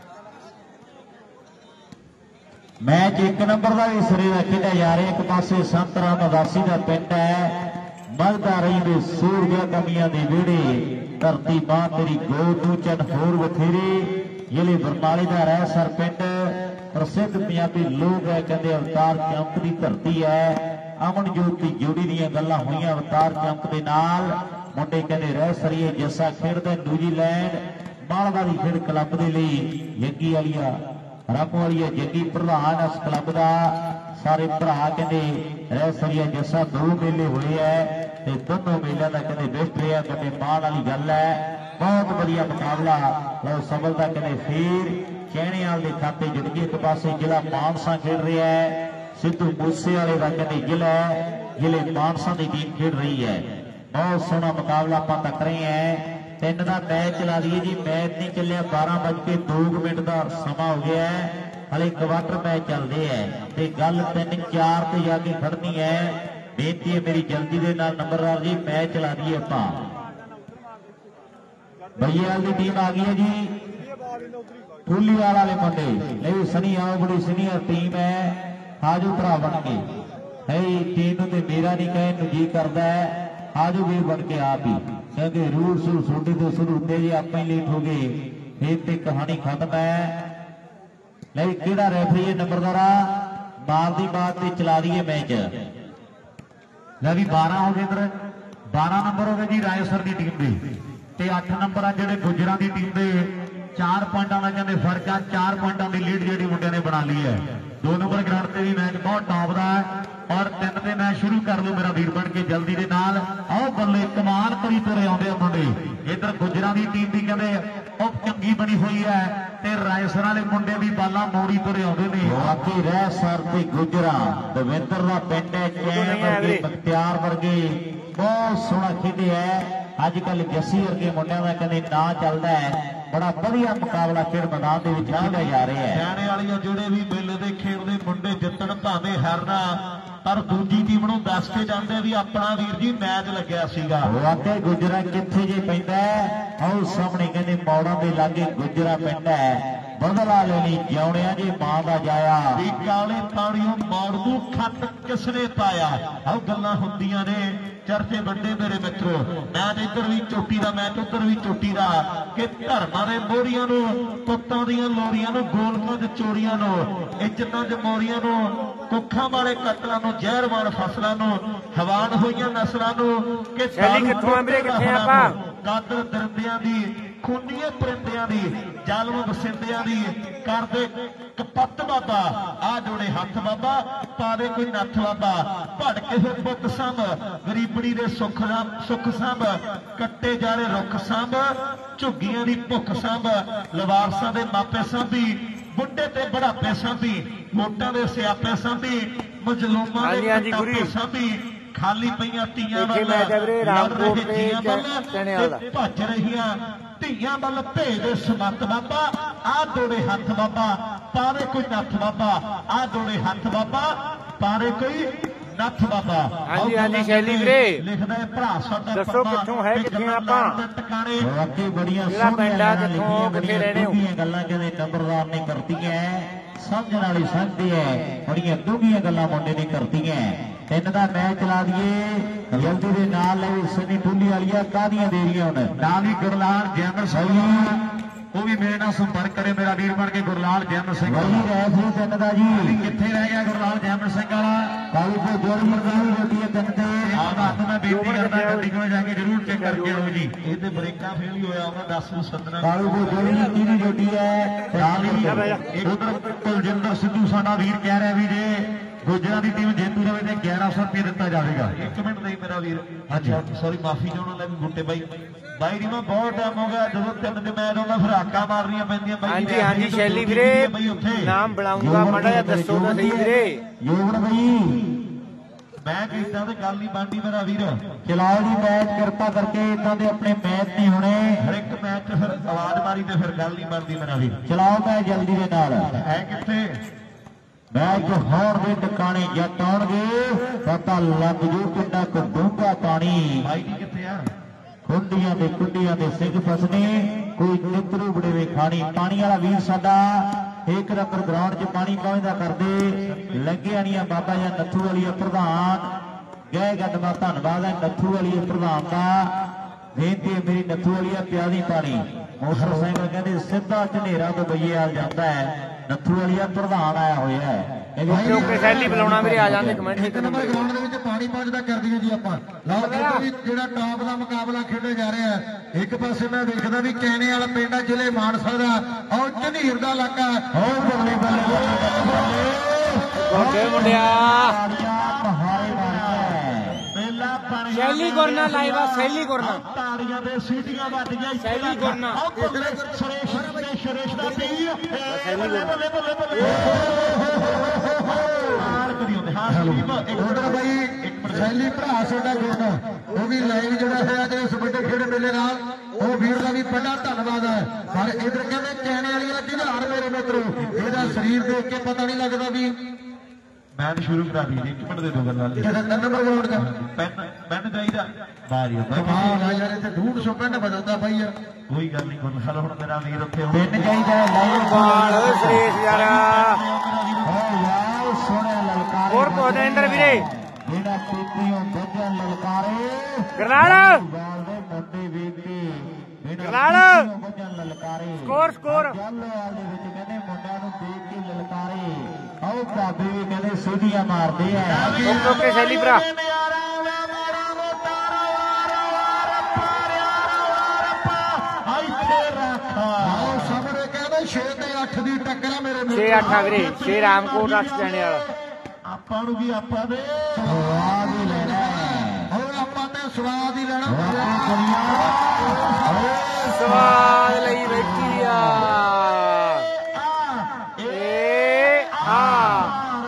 ਮੈਚ ਇੱਕ ਨੰਬਰ ਦਾ ਵੀ ਸਿਰੇ ਦਾ ਖੇਡਿਆ ਜਾ ਰਿਹਾ। ਇੱਕ ਪਾਸੇ ਸੰਤਰਾ ਮਦਾਸੀ ਦਾ ਪਿੰਡ ਹੈ, ਮਲਦਾ ਰਹੀ ਦੇ ਸੂਰਜਾ ਕਮੀਆਂ ਦੇ ਵਿਹੜੇ, ਧਰਤੀ ਮਾਂ ਤੇਰੀ ਗੋਦ ਨੂੰ ਚੰਨ ਹੋਰ ਬਥੇਰੇ। ਜ਼ਿਲ੍ਹੇ ਬਰਨਾਲੇ ਦਾ ਰਹਿਸਰ ਪਿੰਡ, ਪ੍ਰਸਿੱਧ ਪੰਜਾਬੀ ਲੋਕ ਹੈ ਕਹਿੰਦੇ ਅਵਤਾਰ ਚੌਂਕ ਦੀ ਧਰਤੀ ਹੈ। ਅਮਨਜੋਤ ਦੀ ਜੋੜੀ ਦੀਆਂ ਗੱਲਾਂ ਹੋਈਆਂ ਅਵਤਾਰ ਚੌਂਕ ਦੇ ਨਾਲ। ਮੁੰਡੇ ਕਹਿੰਦੇ ਰਹਿਸਰੀਏ ਜੱਸਾ ਖੇਡਦਾ ਨਿਊਜ਼ੀਲੈਂਡ, ਮਾਲਵਾ ਦੀ ਖੇਡ ਕਲੱਬ ਦੇ ਲਈ। ਜੱਗੀ ਵਾਲੀਆ ਰੱਬ ਵਾਲੀ ਹੈ ਜੱਗੀ ਪ੍ਰਧਾਨ ਇਸ ਕਲੱਬ ਦਾ। ਸਾਰੇ ਭਰਾ ਕਹਿੰਦੇ ਰਹਿਸਰੀਆ ਜੱਸਾ ਦੋ ਮੇਲੇ ਹੋਏ ਹੈ ਤੇ ਦੋਨੋਂ ਮੇਲਿਆਂ ਦਾ ਕਹਿੰਦੇ ਬੈਸਟ ਰਿਹਾ। ਕਹਿੰਦੇ ਮਾਣ ਵਾਲੀ ਗੱਲ ਹੈ, ਬਹੁਤ ਵਧੀਆ ਮੁਕਾਬਲਾ। ਲਓ ਸਬਲ ਦਾ ਕਹਿੰਦੇ ਫੇਰ ਚੈਣੇਵਾਲ ਦੇ ਖਾਤੇ ਜੁੜ ਗਏ। ਇੱਕ ਪਾਸੇ ਜ਼ਿਲ੍ਹਾ ਮਾਨਸਾ ਖੇਡ ਰਿਹਾ ਹੈ, ਸਿੱਧੂ ਮੂਸੇ ਵਾਲੇ ਦਾ ਕਹਿੰਦੇ ਜ਼ਿਲ੍ਹਾ ਜ਼ਿਲ੍ਹੇ ਮਾਨਸਾ ਦੀ ਟੀਮ ਖੇਡ ਰਹੀ ਹੈ। ਬਹੁਤ ਸੋਹਣਾ ਮੁਕਾਬਲਾ ਆਪਾਂ ਤੱਕ ਰਹੇ ਹੈ। ਤਿੰਨ ਦਾ ਮੈਚ ਚਲਾ ਦਈਏ ਜੀ। ਮੈਚ ਨਹੀਂ ਚੱਲਿਆ, ਬਾਰਾਂ ਵੱਜ ਕੇ ਦੋ ਮਿੰਟ ਦਾ ਸਮਾਂ ਹੋ ਗਿਆ ਹੈ। ਹਲੇ ਕੁਆਟਰ ਮੈਚ ਚੱਲਦੇ ਹੈ ਤੇ ਗੱਲ ਤਿੰਨ ਚਾਰ ਤੇ ਜਾ ਕੇ ਖੜਨੀ ਹੈ। ਬੇਨਤੀ ਹੈ ਮੇਰੀ ਜਲਦੀ ਦੇ ਨਾਲ ਨੰਬਰਦਾਰ ਜੀ ਮੈਚ ਚਲਾ ਦਈਏ ਆਪਾਂ। ਬਈਆਲ ਦੀ ਟੀਮ ਆ ਗਈ ਹੈ ਜੀ, ਫੁੱਲੀਵਾਲ ਵਾਲੇ ਮੁੰਡੇ। ਨਹੀਂ ਸਨੀ ਆਓ, ਬੜੀ ਸੀਨੀਅਰ ਟੀਮ ਹੈ। ਆਜੋ ਭਰਾ ਬਣ ਕੇ ਹੈ ਟੀਮ ਨੂੰ ਤੇ ਮੇਰਾ ਨਹੀਂ ਕਹਿਣ ਨੂੰ ਜੀ ਕਰਦਾ ਹੈ। ਆਜੋ ਵੀਰ ਬਣ ਕੇ ਆਪ ਹੀ, ਕਿਉਂਕਿ ਰੂਲ ਸੂ ਛੋਟੇ ਤੋਂ ਸ਼ੁਰੂ ਹੁੰਦੇ ਜੀ ਆਪਾਂ ਹੀ ਲੇਟ ਹੋ ਗਏ ਫਿਰ ਤੇ ਕਹਾਣੀ ਖਤਮ ਹੈ। ਨਹੀਂ ਕਿਹੜਾ ਰੈਫਰੀ ਹੈ ਨੰਬਰਦਾਰਾ, ਮਾਰ ਦੀ ਬਾਤ ਤੇ ਚਲਾ ਦਈਏ ਮੈਚ। ਲੈ ਵੀ ਬਾਰਾਂ ਹੋ ਗਏ ਇਧਰ, ਬਾਰਾਂ ਨੰਬਰ ਹੋ ਗਏ ਜੀ ਰਾਏਸਰ ਦੀ ਟੀਮ ਦੇ ਤੇ ਅੱਠ ਨੰਬਰ ਆ ਜਿਹੜੇ ਗੁਜਰਾਂ ਦੀ ਟੀਮ ਦੇ। ਚਾਰ ਪੁਆਇੰਟਾਂ ਦਾ ਕਹਿੰਦੇ ਫਰਕ ਆ, ਚਾਰ ਪੁਆਇੰਟਾਂ ਦੀ ਲੀਡ ਜਿਹੜੀ ਮੁੰਡਿਆਂ ਨੇ ਬਣਾ ਲਈ ਹੈ। ਦੋ ਨੰਬਰ ਗਰਾਊਂਡ ਤੇ ਵੀ ਮੈਚ ਬਹੁਤ ਟੌਪ ਦਾ ਹੈ ਔਰ ਤਿੰਨ ਤੇ ਮੈਚ ਸ਼ੁਰੂ ਕਰ ਲਓ ਮੇਰਾ ਵੀਰ ਬਣ ਕੇ ਜਲਦੀ ਦੇ ਨਾਲ। ਆਓ ਬੱਲੇ ਕਮਾਲ ਕਰੀ ਤੁਰੇ ਆਉਂਦੇ ਆ ਮੁੰਡੇ। ਇਧਰ ਗੁਜਰਾਂ ਦੀ ਟੀਮ ਦੀ ਕਹਿੰਦੇ ਉਹ ਚੰਗੀ ਬਣੀ ਹੋਈ ਹੈ ਤੇ ਰਾਏਸਰ ਵਾਲੇ ਮੁੰਡੇ ਵੀ ਬਾਲਾਂ ਮੋੜੀ ਤੁਰੇ ਆਉਂਦੇ ਨੇ। ਵਾਕਈ ਰਾਏਸਰ ਤੇ ਗੁਜਰਾਂ ਦਵਿੰਦਰ ਦਾ ਪਿੰਡ ਹੈ, ਚੈਨ ਵਰਗੇ ਬਖਤਿਆਰ ਵਰਗੇ ਬਹੁਤ ਸੋਹਣਾ ਖੇਡਿਆ ਹੈ। ਅੱਜ ਕੱਲ ਜੱਸੀ ਵਰਗੇ ਮੁੰਡਿਆਂ ਦਾ ਕਹਿੰਦੇ ਨਾਂ ਚੱਲਦਾ ਹੈ। ਬੜਾ ਵਧੀਆ ਮੁਕਾਬਲਾ ਖੇਡ ਮੈਦਾਨ ਦੇ ਵਿੱਚ ਖੇਡਿਆ ਜਾ ਰਿਹਾ ਹੈ। ਸਿਆਣੇ ਵਾਲੀਆਂ ਜਿਹੜੇ ਵੀ ਮੇਲੇ ਦੇ ਖੇਡਦੇ ਮੁੰਡੇ ਜਿੱਤਣ ਭਾਵੇਂ ਹਾਰਨਾ, ਪਰ ਦੂਜੀ ਟੀਮ ਨੂੰ ਦੱਸ ਕੇ ਜਾਂਦੇ ਵੀ ਆਪਣਾ ਵੀਰ ਜੀ ਮੈਚ ਲੱਗਿਆ ਸੀਗਾ। ਵਾਕਈ ਗੁਜਰਾ ਕਿੱਥੇ ਜੇ ਪੈਂਦਾ ਆਓ ਸਾਹਮਣੇ ਕਹਿੰਦੇ ਮੌੜਾਂ ਦੇ ਲਾਗੇ ਗੁਜਰਾ ਪੈਂਦਾ ਹੈ। ਬਦਲਾ ਲੈਣੀ ਜਿਉਣਿਆ ਜੇ ਮਾਂ ਦਾ ਜਾਇਆ ਵੀ ਕਾਲੇ ਤਾੜੀਓ ਮੌੜ ਨੂੰ ਖੱਟ ਕਿਸਨੇ ਪਾਇਆ। ਆਓ ਗੱਲਾਂ ਹੁੰਦੀਆਂ ਨੇ ਚਰਚੇ ਵੱਡੇ ਮੇਰੇ ਮਿੱਤਰੋ। ਮੈਚ ਇੱਧਰ ਵੀ ਚੋਟੀ ਦਾ, ਮੈਚ ਉੱਧਰ ਵੀ ਚੋਟੀ ਦਾ ਕਿ ਧਰਮਾਂ ਦੇ ਮੋਹਰੀਆਂ ਨੂੰ, ਪੁੱਤਾਂ ਦੀਆਂ ਲੋਰੀਆਂ ਨੂੰ, ਗੋਲਕਾਂ ਦੇ ਚੋਰੀਆਂ ਨੂੰ, ਇੱਜ਼ਤਾਂ ਦੇ ਮੋਰੀਆਂ ਨੂੰ, ਕੁੱਖਾਂ ਵਾਲੇ ਕਤਲਾਂ ਨੂੰ, ਜ਼ਹਿਰਵਾਨ ਫਸਲਾਂ ਨੂੰ, ਹਵਾਨ ਹੋਈਆਂ ਨਸਲਾਂ ਨੂੰ ਕਿ ਕਾਦਰ ਦਰਿੰਦਿਆਂ ਦੀ, ਖੂਨੀਏ ਪਰਿੰਦਿਆਂ ਦੀ, ਜ਼ਾਲਮ ਵਸਿੰਦਿਆਂ ਦੀ ਕਰਦੇ ਕਪੱਤ ਬਾਬਾ। ਆ ਜੋੜੇ ਹੱਥ ਬਾਬਾ, ਪਾਵੇ ਕੋਈ ਨੱਥ ਬਾਬਾ। ਭੜਕੇ ਹੋਏ ਪੁੱਤ ਸੰਭ, ਗਰੀਬੜੀ ਦੇ ਸੁੱਖ ਦਾ ਸੁੱਖ ਸੰਭ, ਕੱਟੇ ਜਾਲੇ ਰੁੱਖ ਸੰਭ, ਝੁੱਗੀਆਂ ਦੀ ਭੁੱਖ ਸੰਭ, ਲਵਾਰਸਾਂ ਦੇ ਮਾਪੇ ਸੰਭੀ, ਬੁੱਢੇ ਤੇ ਬੁਢਾਪੇ ਸੰਭੀ, ਵੋਟਾਂ ਦੇ ਸਿਆਪੇ ਸੰਭੀ, ਮਜ਼ਲੂਮਾਂ ਦੇ ਕਟਾਪੇ ਸੰਭੀ, ਖਾਲੀ ਪਈਆਂ ਧੀਆਂ ਵੱਲ ਲੜ ਰਹੇ ਜੀਆਂ ਵੱਲ ਤੇ ਭੱਜ ਰਹੀਆਂ ਧੀਆਂ ਵੱਲ ਭੇਜਦੇ ਸਮੱਤ ਬਾਬਾ। ਆ ਦੋੜੇ ਹੱਥ ਬਾਬਾ, ਪਾਵੇ ਕੋਈ ਨੱਥ ਬਾਬਾ। ਆ ਦੋੜੇ ਹੱਥ ਬਾਬਾ, ਪਾਵੇ ਕੋਈ ਨੱਥ ਬਾਬਾ। ਹਾਂਜੀ ਹਾਂਜੀ ਸ਼ੈਲੀ ਵੀਰੇ ਲਿਖਦਾ ਭਰਾ ਸਾਡਾ ਦੱਸੋ ਕਿੱਥੋਂ ਹੈ, ਕਿੱਥੇ ਆਪਾਂ ਟਿਕਾਣੇ। ਵਾਕਈ ਬੜੀਆਂ ਸੋਹਣੀਆਂ ਲਿਖੀਆਂ, ਬੜੀਆਂ ਡੂੰਘੀਆਂ ਗੱਲਾਂ ਕਹਿੰਦੇ ਨੰਬਰਦਾਰ ਨੇ ਕਰਤੀਆਂ। ਸਮਝਣ ਵਾਲੀ ਸਮਝਦੀ ਹੈ, ਬੜੀਆਂ ਡੂੰਘੀਆਂ ਗੱਲਾਂ ਮੁੰਡੇ ਨੇ ਕਰਤੀਆਂ। ਤਿੰਨ ਦਾ ਮੈਚ ਲਾ ਦਈਏ ਜਲਦੀ ਦੇ ਨਾਲ। ਲੈ ਸਨੀ ਟੁੱਲੀ ਵਾਲੀਆਂ ਕਾਹਦੀਆਂ ਦੇ ਰਹੀਆਂ ਹੁਣ ਨਾਲ ਹੀ ਗੁਰਲਾਲ ਜੈਮਲ ਸਿੰਘ, ਉਹ ਵੀ ਮੇਰੇ ਨਾਲ ਸੰਪਰਕ ਕਰੇ ਮੇਰਾ ਵੀਰ ਬਣ ਕੇ। ਗੁਰਲਾਲ ਜੈਮਲ ਸਿੰਘ ਵਹੀ ਰਹਿ ਸੀ ਤਿੰਨ ਦਾ ਜੀ, ਕਿੱਥੇ ਰਹਿ ਗਿਆ ਗੁਰਲਾਲ ਜੈਮਲ ਸਿੰਘ ਵਾਲਾ? ਕਾਲੀ ਕੋ ਜੋੜੀ ਮਰਦਾਨੀ ਰੋਟੀ ਹੈ ਤਿੰਨ ਤੇ। ਆਹ ਮੈਂ ਬੇਨਤੀ ਕਰਦਾ ਗੱਡੀ ਕੋਲ ਜਾ ਕੇ ਜਰੂਰ ਚੈੱਕ ਕਰਕੇ ਆਓ ਜੀ। ਇਹ ਤੇ ਬ੍ਰੇਕਾਂ ਫੇਲ ਹੀ ਹੋਇਆ ਉਹਨਾਂ ਦਸ ਨੂੰ ਸੱਦਣਾ। ਕਾਲੀ ਕੋ ਜੋੜੀ ਕਿਹਦੀ ਰੋਟੀ ਹੈ? ਨਾਲ ਹੀ ਉਧਰ ਕੁਲਜਿੰਦਰ ਸਿੱਧੂ ਸਾਡਾ ਵੀਰ ਕਹਿ ਰਿਹਾ ਵੀ ਜੇ ਗੁਜਰਾਂ ਦੀ ਟੀਮ ਜੇਤੂ ਰਵੇ ਤੇ ਗਿਆਰਾਂ ਸੌ ਰੁਪਏ ਦਿੱਤਾ ਜਾਵੇਗਾ। ਇੱਕ ਮਿੰਟ ਨਹੀਂ ਮੇਰਾ ਵੀਰ, ਹਾਂਜੀ ਸੌਰੀ ਮਾਫੀ ਚਾਹੁੰਦਾ ਲੈ ਗੁੱਟੇ ਬਾਈ ਬਾਈ ਰੀਮਾ ਬਹੁਤ ਟਾਈਮ ਹੋ ਗਿਆ ਜਦੋਂ ਤਿੰਨ ਦੇ ਮੈਚ ਹੁੰਦਾ ਫਿਰ ਹਾਕਾਂ ਮਾਰਨੀਆਂ ਪੈਂਦੀਆਂ ਬਾਈ। ਹਾਂਜੀ ਹਾਂਜੀ ਸ਼ੈਲੀ ਵੀਰੇ ਨਾਮ ਬਣਾਉਂਗਾ ਮਾੜਾ ਜਿਹਾ ਦੱਸੋ ਤਾਂ ਸਹੀ ਵੀਰੇ। ਯੋਗਣ ਬਾਈ ਮੈਂ ਕਿਦਾਂ ਤੇ ਗੱਲ ਨਹੀਂ ਬਣਦੀ ਮੇਰਾ ਵੀਰ। ਚਲਾਓ ਜੀ ਮੈਚ ਕਿਰਪਾ ਕਰਕੇ ਇਦਾਂ ਦੇ ਆਪਣੇ ਮੈਚ ਨਹੀਂ ਹੋਣੇ। ਹਰ ਇੱਕ ਮੈਚ ਚ ਫਿਰ ਆਵਾਜ਼ ਮਾਰੀ ਤੇ ਫਿਰ ਗੱਲ ਨਹੀਂ ਬਣਦੀ ਮੇਰਾ ਵੀਰ। ਚਲਾਓ ਮੈਚ ਜਲਦੀ ਦੇ ਨਾਲ। ਹੈ ਕਿੱਥੇ ਮੈਚ ਹੋਣ ਦੇ ਟਿਕਾਣੇ ਜੱਟ ਆਉਣਗੇ ਪਤਾ ਲੱਗ ਜੂ ਕਿੰਨਾ ਕੁ ਡੂੰਘਾ ਪਾਣੀ। ਬਾਈ ਜੀ ਕਿੱਥੇ ਆ? ਕੁੰਡੀਆਂ ਦੇ ਕੁੰਡੀਆਂ ਦੇ ਸਿੰਘ ਫਸਣੇ ਕੋਈ ਨਿਤਰੂ ਬੜੇਵੇ ਖਾਣੀ। ਪਾਣੀ ਵਾਲਾ ਵੀਰ ਸਾਡਾ ਇੱਕ ਨੰਬਰ ਗਰਾਊਂਡ 'ਚ ਪਾਣੀ ਪਹੁੰਚਦਾ ਕਰਦੇ ਲੱਗੇ ਆਣੀਆਂ ਬਾਬਾ ਜਾਂ ਨੱਥੂ ਵਾਲੀ ਪ੍ਰਧਾਨ ਗਏ ਗੱਡਵਾ ਧੰਨਵਾਦ ਹੈ ਨੱਥੂ ਵਾਲੀ ਪ੍ਰਧਾਨ ਦਾ। ਬੇਨਤੀ ਮੇਰੀ ਨੱਥੂ ਵਾਲੀ ਪਿਆਦੀ ਪਾਣੀ ਮੋਟਰਸਾਈਕਲ ਕਹਿੰਦੇ ਸਿੱਧਾ ਝਨੇਰਾ ਤੋਂ ਬਈਏਵਾਲ ਜਾਂਦਾ ਹੈ। ਨੱਥੂ ਵਾਲੀ ਪ੍ਰਧਾਨ ਆਇਆ ਹੋਇਆ ਹੈ। ਸ਼ੈਲੀ ਬੁਲਾਉਣਾ ਵੀਰੇ ਆ ਜਾਂਦੇ ਕਮੈਂਟ ਇੱਕ ਨੰਬਰ ਗਰਾਊਂਡ ਦੇ ਵਿੱਚ ਪਾਣੀ ਪਹੁੰਚਦਾ ਕਰਦੀਆਂ ਜੀ ਆਪਾਂ ਲਓ ਜੀ ਜਿਹੜਾ ਟਾਪ ਦਾ ਮੁਕਾਬਲਾ ਖੇਡਿਆ ਜਾ ਰਿਹਾ ਹੈ। ਇੱਕ ਪਾਸੇ ਮੈਂ ਵੇਖਦਾ ਵੀ ਕੈਨੇ ਵਾਲਾ ਪਿੰਡ ਆ ਜ਼ਿਲ੍ਹੇ ਮਾਨਸਾ ਦਾ ਔਰ ਝਨੀਰ ਦਾ ਇਲਾਕਾ ਔਰ ਬੱਲੇ ਬੱਲੇ ਗੋਡੇ ਮੁੰਡਿਆ ਪਹਾੜੇ ਮਾਰਿਆ ਪਹਿਲਾ ਪਾਣੀ ਸ਼ੈਲੀ ਗੁਰਨਾ ਲਾਈਵ ਆ ਸ਼ੈਲੀ ਗੁਰਨਾ ਤਾੜੀਆਂ ਦੇ ਸੀਟੀਆਂ ਵੱਜ ਗਿਆ ਸ਼ੈਲੀ ਗੁਰਨਾ ਸੁਰੇਸ਼ ਸੁਰੇਸ਼ ਦਾ ਪੀ ਸ਼ੈਲੀ ਗੁਰਨਾ ਬੱਲੇ ਬੱਲੇ ਬੱਲੇ ਉਧਰ ਬਾਈ ਸ਼ੈਲੀ ਭਰਾ ਸਾਡਾ ਗੁਰਨਾ ਉਹ ਵੀ ਲਾਈਵ ਜਿਹੜਾ ਹੈ ਅੱਜ ਇਸ ਵੱਡੇ ਖੇਡ ਮੇਲੇ ਨਾਲ ਉਹ ਵੀਰ ਦਾ ਵੀ ਵੱਡਾ ਧੰਨਵਾਦ ਹੈ। ਪਰ ਇਧਰ ਕਹਿੰਦੇ ਚੈਣੇ ਵਾਲੀਆਂ ਝਿਲਾਰ ਮੇਰੇ ਮਿੱਤਰੋ ਇਹਦਾ ਸਰੀਰ ਦੇਖ ਕੇ ਪਤਾ ਨਹੀਂ ਲੱਗਦਾ ਵੀ ਮੈਚ ਸ਼ੁਰੂ ਕਰਾ ਦੀ। ਇੱਕ ਮਿੰਟ ਦੇ ਦੋ ਗੱਲਾਂ ਜਿਹੜਾ ਨੰਬਰ ਗਰਾਊਂਡ ਦਾ ਪੈਨ ਪੈਨ ਚਾਹੀਦਾ ਬਾਹਰ ਹੀ ਕਮਾਲ ਆ ਯਾਰ ਇੱਥੇ ਡੂਢ ਸੌ ਪੈਨ ਬਦਲਦਾ ਬਾਈ ਯਾਰ ਕੋਈ ਗੱਲ ਨਹੀਂ ਕੋਈ ਹਲ ਹੁਣ ਮੇਰਾ ਵੀਰ ਉੱਥੇ ਪੈਨ ਚਾਹੀਦਾ ਲਾਈਵ ਬਾਲ ਸੁਰੇਸ਼ ਯਾਰ ਓ ਯਾਰ ਸੋਹਣਾ ਲਲਕਾਰੇ ਹੋਰ ਕੋਦੇ ਇੰਦਰ ਵੀਰੇ ਜਿਹੜਾ ਪੀਪੀਓ ਵੱਜਣ ਲਲਕਾਰੇ ਗਰਨਾਲ ਬਾਲ ਦੇ ਮੁੰਡੇ ਵੇਖ ਕੇ ਗਰਨਾਲ ਵੱਜਣ ਲਲਕਾਰੇ ਸਕੋਰ ਸਕੋਰ ਜੱਲਵਾਲ ਦੇ ਵਿੱਚ ਕਹਿੰਦੇ ਮੁੰਡਿਆਂ ਨੂੰ ਦੇਖ ਕੇ ਲਲਕਾਰੇ ਆਓ ਭਾਬੀ ਵੀ ਕਹਿੰਦੇ ਸਿੱਧੀਆਂ ਮਾਰਦੇ ਆ ਓਕੇ ਓਕੇ ਸ਼ੈਲੀ ਭਰਾ ਸਾਹਮਣੇ ਕਹਿੰਦੇ ਛੇ ਤੇ ਅੱਠ ਦੀ ਟੱਕਰ ਆ ਮੇਰੇ ਛੇ ਅੱਠ ਆ ਵੀਰੇ ਛੇ ਰਾਮਕੋਟ ਅੱਠ ਚੈਣੇ ਵਾਲਾ ਆਪਾਂ ਨੂੰ ਵੀ ਆਪਾਂ ਦੇ ਸਵਾਦ ਹੀ ਲੈਣਾ ਹੋਰ ਆਪਾਂ ਤੇ ਸਵਾਦ ਹੀ ਲੈਣਾ ਸਵਾਦ ਲਈ ਬੈਠੀ ਆ ਏ ਆ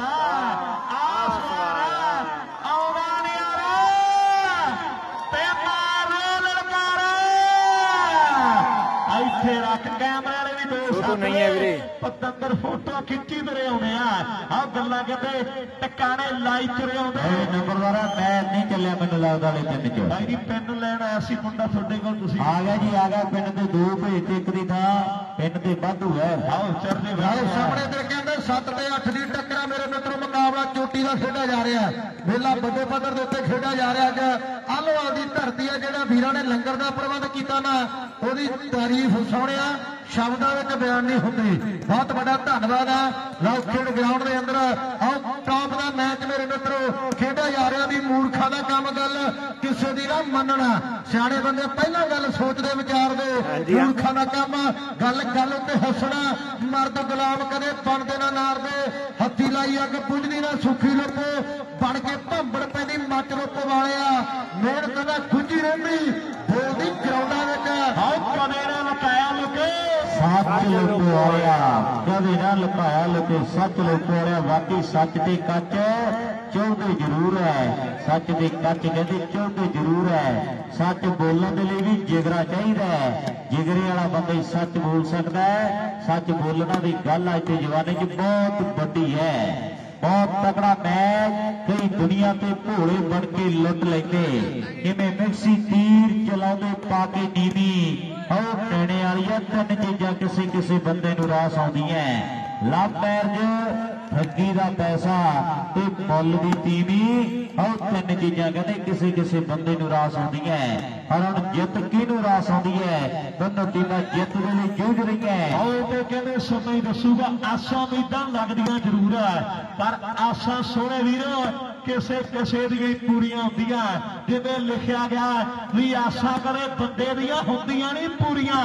ਇੱਥੇ ਰੱਖ ਕੈਮਰੇ ਵਾਲੇ ਵੀ ਦੋ ਫੋਟੋ ਨਹੀਂ ਹੈ ਵੀਰੇ ਪਤੰਦਰ ਫੋਟੋ ਖਿੱਚੀ ਤੁਰੇ ਆਉਣੇ ਆ ਆਹ ਗੱਲਾਂ ਕਹਿੰਦੇ ਟਿਕਾਣੇ ਲਾਈ ਤੁਰੇ ਆਉਂਦੇ ਨੰਬਰਦਾਰਾ ਮੈਚ ਨਹੀਂ ਚੱਲਿਆ ਮੈਨੂੰ ਲੱਗਦਾ ਲੈ ਪਿੰਡ ਚ ਭਾਈ ਜੀ ਪਿੰਨ ਲੈਣ ਆਇਆ ਸੀ ਮੁੰਡਾ ਤੁਹਾਡੇ ਕੋਲ ਤੁਸੀਂ ਆ ਗਿਆ ਜੀ ਆ ਗਿਆ ਪਿੰਡ ਦੇ ਦੋ ਭੇਜ ਤੇ ਇੱਕ ਦੀ ਥਾਂ ਪਿੰਡ ਤੇ ਵਾਧੂ ਹੈ ਆਓ ਚਰਨੇ ਆਓ ਸਾਹਮਣੇ ਤੇ ਕਹਿੰਦੇ ਸੱਤ ਤੇ ਅੱਠ ਦੀ ਟੱਕਰਾਂ ਮੇਰੇ ਮਿੱਤਰੋ ਮੁਕਾਬਲਾ ਚੋਟੀ ਦਾ ਖੇਡਿਆ ਜਾ ਰਿਹਾ ਮੇਲਾ ਵੱਡੇ ਪੱਧਰ ਦੇ ਉੱਤੇ ਖੇਡਿਆ ਜਾ ਰਿਹਾ ਅੱਜ ਆਲੋਵਾਲ ਦੀ ਧਰਤੀ ਹੈ ਜਿਹੜਾ ਵੀਰਾਂ ਨੇ ਲੰਗਰ ਦਾ ਪ੍ਰਬੰਧ ਕੀਤਾ ਨਾ ਉਹਦੀ ਤਾਰੀਫ ਸੋਹਣਿਆ ਸ਼ਬਦਾਂ ਵਿੱਚ ਬਿਆਨ ਨਹੀਂ ਹੁੰਦੀ ਬਹੁਤ ਵੱਡਾ ਧੰਨਵਾਦ ਆ ਲਓ ਖੇਡ ਗਰਾਊਂਡ ਦੇ ਅੰਦਰ ਆਓ ਟਾਪ ਦਾ ਮੈਚ ਮੇਰੇ ਮਿੱਤਰੋ ਖੇਡਿਆ ਜਾ ਰਿਹਾ ਵੀ ਮੂਰਖਾਂ ਦਾ ਕੰਮ ਗੱਲ ਕਿਸੇ ਦੀ ਨਾ ਮੰਨਣਾ ਸਿਆਣੇ ਬੰਦੇ ਪਹਿਲਾਂ ਗੱਲ ਸੋਚਦੇ ਵਿਚਾਰਦੇ ਮੂਰਖਾਂ ਦਾ ਕੰਮ ਗੱਲ ਗੱਲ ਉੱਤੇ ਹੱਸਣਾ ਮਰਦ ਗੁਲਾਮ ਕਦੇ ਬਣਦੇ ਨਾ ਨਾਰਦੇ ਹੱਥੀ ਲਾਈ ਅੱਗ ਪੁੱਜਦੀ ਨਾ ਸੁੱਖੀ ਲੋਕੋ ਬਣ ਕੇ ਭੰਬੜ ਪੈਂਦੀ ਮੱਚ ਰੁੱਪ ਵਾਲਿਆ ਮਿਹਨਤ ਦਾ ਗੁੱਜੀ ਰਹਿੰਦੀ ਬੋਲਦੀ ਗਰਾਊਂਡਾਂ ਵਿੱਚ ਆਓ ਕਦੇ ਨਾ ਲੁਕਾਇਆ ਲੋਕੇ ਸੱਚ ਲੋਕੋ ਆਇਆ ਕਦੇ ਨਾ ਲੁਕਾਇਆ ਲੋਕੇ ਸੱਚ ਲੋਕੋ ਆਇਆ ਵਾਕਈ ਸੱਚ ਤੇ ਕੱਚ ਚਾਹੁੰਦੇ ਜ਼ਰੂਰ ਹੈ ਸੱਚ ਦੇ ਕੱਚ ਕਹਿੰਦੇ ਚਾਹੁੰਦੇ ਜ਼ਰੂਰ ਹੈ ਸੱਚ ਬੋਲਣ ਦੇ ਲਈ ਵੀ ਜਿਗਰਾ ਚਾਹੀਦਾ ਹੈ ਜਿਗਰੇ ਵਾਲਾ ਬੰਦਾ ਹੀ ਸੱਚ ਬੋਲ ਸਕਦਾ ਹੈ ਸੱਚ ਬੋਲਣਾ ਦੀ ਗੱਲ ਅੱਜ ਦੇ ਜਵਾਨੇ 'ਚ ਬਹੁਤ ਵੱਡੀ ਹੈ ਬਹੁਤ ਤਕੜਾ ਮੈਚ ਕਈ ਦੁਨੀਆ ਤੇ ਭੋਲੇ ਬਣ ਕੇ ਲੁੱਟ ਲੈਂਦੇ ਕਿਵੇਂ ਮਿਕਸੀ ਤੀਰ ਚਲਾਉਂਦੇ ਪਾ ਕੇ ਨੀਵੀਂ ਉਹ ਕਹਿਣੇ ਵਾਲੀ ਆ ਤਿੰਨ ਚੀਜ਼ਾਂ ਕਿਸੇ ਕਿਸੇ ਬੰਦੇ ਨੂੰ ਰਾਸ ਆਉਂਦੀਆਂ ਲਵ ਮੈਰਿਜ ਠੱਗੀ ਦਾ ਪੈਸਾ ਤੇ ਮੁੱਲ ਦੀ ਤੀਵੀਂ ਉਹ ਤਿੰਨ ਚੀਜ਼ਾਂ ਕਹਿੰਦੇ ਕਿਸੇ ਕਿਸੇ ਬੰਦੇ ਨੂੰ ਰਾਸ ਆਉਂਦੀਆਂ ਪਰ ਹੁਣ ਜਿੱਤ ਕਿਹਨੂੰ ਰਾਸ ਆਉਂਦੀ ਹੈ ਦੋਨੋਂ ਟੀਮਾਂ ਜਿੱਤ ਦੇ ਲਈ ਜੂਝ ਰਹੀਆਂ ਉਹ ਤੇ ਕਹਿੰਦੇ ਸਮਾਂ ਹੀ ਦੱਸੂਗਾ ਆਸਾਂ ਉਮੀਦਾਂ ਲੱਗਦੀਆਂ ਜ਼ਰੂਰ ਹੈ ਪਰ ਆਸਾਂ ਸੋਹਣੇ ਵੀਰ ਕਿਸੇ ਕਿਸੇ ਦੀਆਂ ਪੂਰੀਆਂ ਹੁੰਦੀਆਂ ਜਿਵੇਂ ਲਿਖਿਆ ਗਿਆ ਵੀ ਆਸਾਂ ਕਦੇ ਬੰਦੇ ਦੀਆਂ ਹੁੰਦੀਆਂ ਨਹੀਂ ਪੂਰੀਆਂ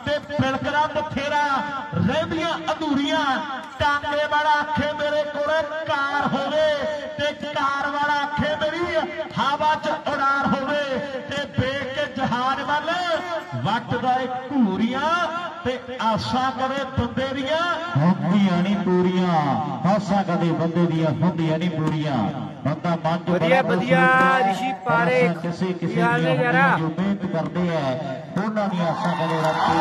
ਤੇ ਬਿਲਕਰਾ ਬਥੇਰਾ ਰਹਿੰਦੀਆਂ ਅਧੂਰੀਆਂ ਟਾਂਗੇ ਵਾਲਾ ਆਖੇ ਮੇਰੇ ਕੋਲੇ ਕਾਰ ਹੋਵੇ ਤੇ ਕਾਰ ਵਾਲਾ ਆਖੇ ਮੇਰੀ ਹਵਾ 'ਚ ਉਡਾਰ ਹੋਵੇ ਤੇ ਵੇਖ ਕੇ ਜਹਾਜ਼ ਵੱਲ ਵੱਟਦਾ ਏ ਘੂਰੀਆਂ ਤੇ ਆਸਾਂ ਕਦੇ ਬੰਦੇ ਦੀਆਂ ਹੁੰਦੀਆਂ ਨਹੀਂ ਪੂਰੀਆਂ ਆਸਾਂ ਕਦੇ ਬੰਦੇ ਦੀਆਂ ਹੁੰਦੀਆਂ ਨਹੀਂ ਪੂਰੀਆਂ ਬੰਦਾ ਮਨ ਚ ਵਧੀਆ ਵਧੀਆ ਰਿਸ਼ੀ ਪਾਰੇ ਕਿਸੇ ਕਿਸੇ ਹਾਲ ਨੇ ਯਾਰਾ ਜੋ ਮਿਹਨਤ ਕਰਦੇ ਆ ਉਹਨਾਂ ਦੀਆਂ ਆਸਾਂ ਕਦੇ ਰੱਖੀ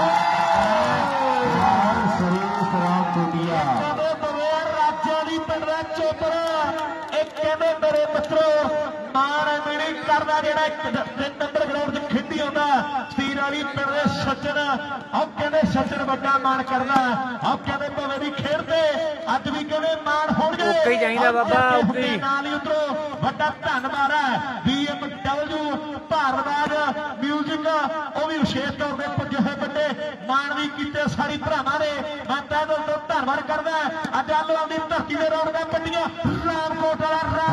ਸਰੀਰ ਰਾਮ ਕੁੜੀਆ ਰਾਜਾਂ ਦੀ ਪਿੰਡਾਂ ਚੋਪਰ ਇਹ ਕਹਿੰਦੇ ਮੇਰੇ ਮਿੱਤਰੋ ਮਾਣ ਮਿਹਣੀ ਕਰਦਾ ਜਿਹੜਾ ਇੱਕ ਨੰਬਰ ਗਰਾਊਂਡ 'ਚ ਖੇਡੀ ਆਉਂਦਾ ਸਤੀਰ ਵਾਲੀ ਪਿੰਡ ਦੇ ਸੱਜਣ ਆਹ ਕਹਿੰਦੇ ਸੱਜਣ ਵੱਡਾ ਮਾਣ ਕਰਦਾ ਆਹ ਕਹਿੰਦੇ ਭਵੇਂ ਦੀ ਖੇਡ ਤੇ ਅੱਜ ਵੀ ਕਹਿੰਦੇ ਮਾਣ ਹੋਣਗੇ ਓਕੇ ਚਾਹੀਦਾ ਬਾਬਾ ਓਕੇ ਨਾਲ ਹੀ ਉਧਰੋਂ ਵੱਡਾ ਧੰਨਵਾਦ ਹੈ B M W Bhardwaj music ਉਹ ਵੀ ਵਿਸ਼ੇਸ਼ ਤੌਰ ਤੇ ਪੁੱਜੇ ਹੋਏ ਵੱਡੇ ਮਾਣ ਵੀ ਕੀਤੇ ਸਾਡੀ ਭਰਾਵਾਂ ਨੇ ਮੈਂ ਤਹਿ ਦਿਲ ਤੋਂ ਧੰਨਵਾਦ ਕਰਦਾ ਅੱਜ ਆਲੋਂ ਦੀ ਧਰਤੀ ਦੇ ਰੌਣਕਾਂ ਪੱਟੀਆਂ ਰਾਮਕੋਟ ਵਾਲਾ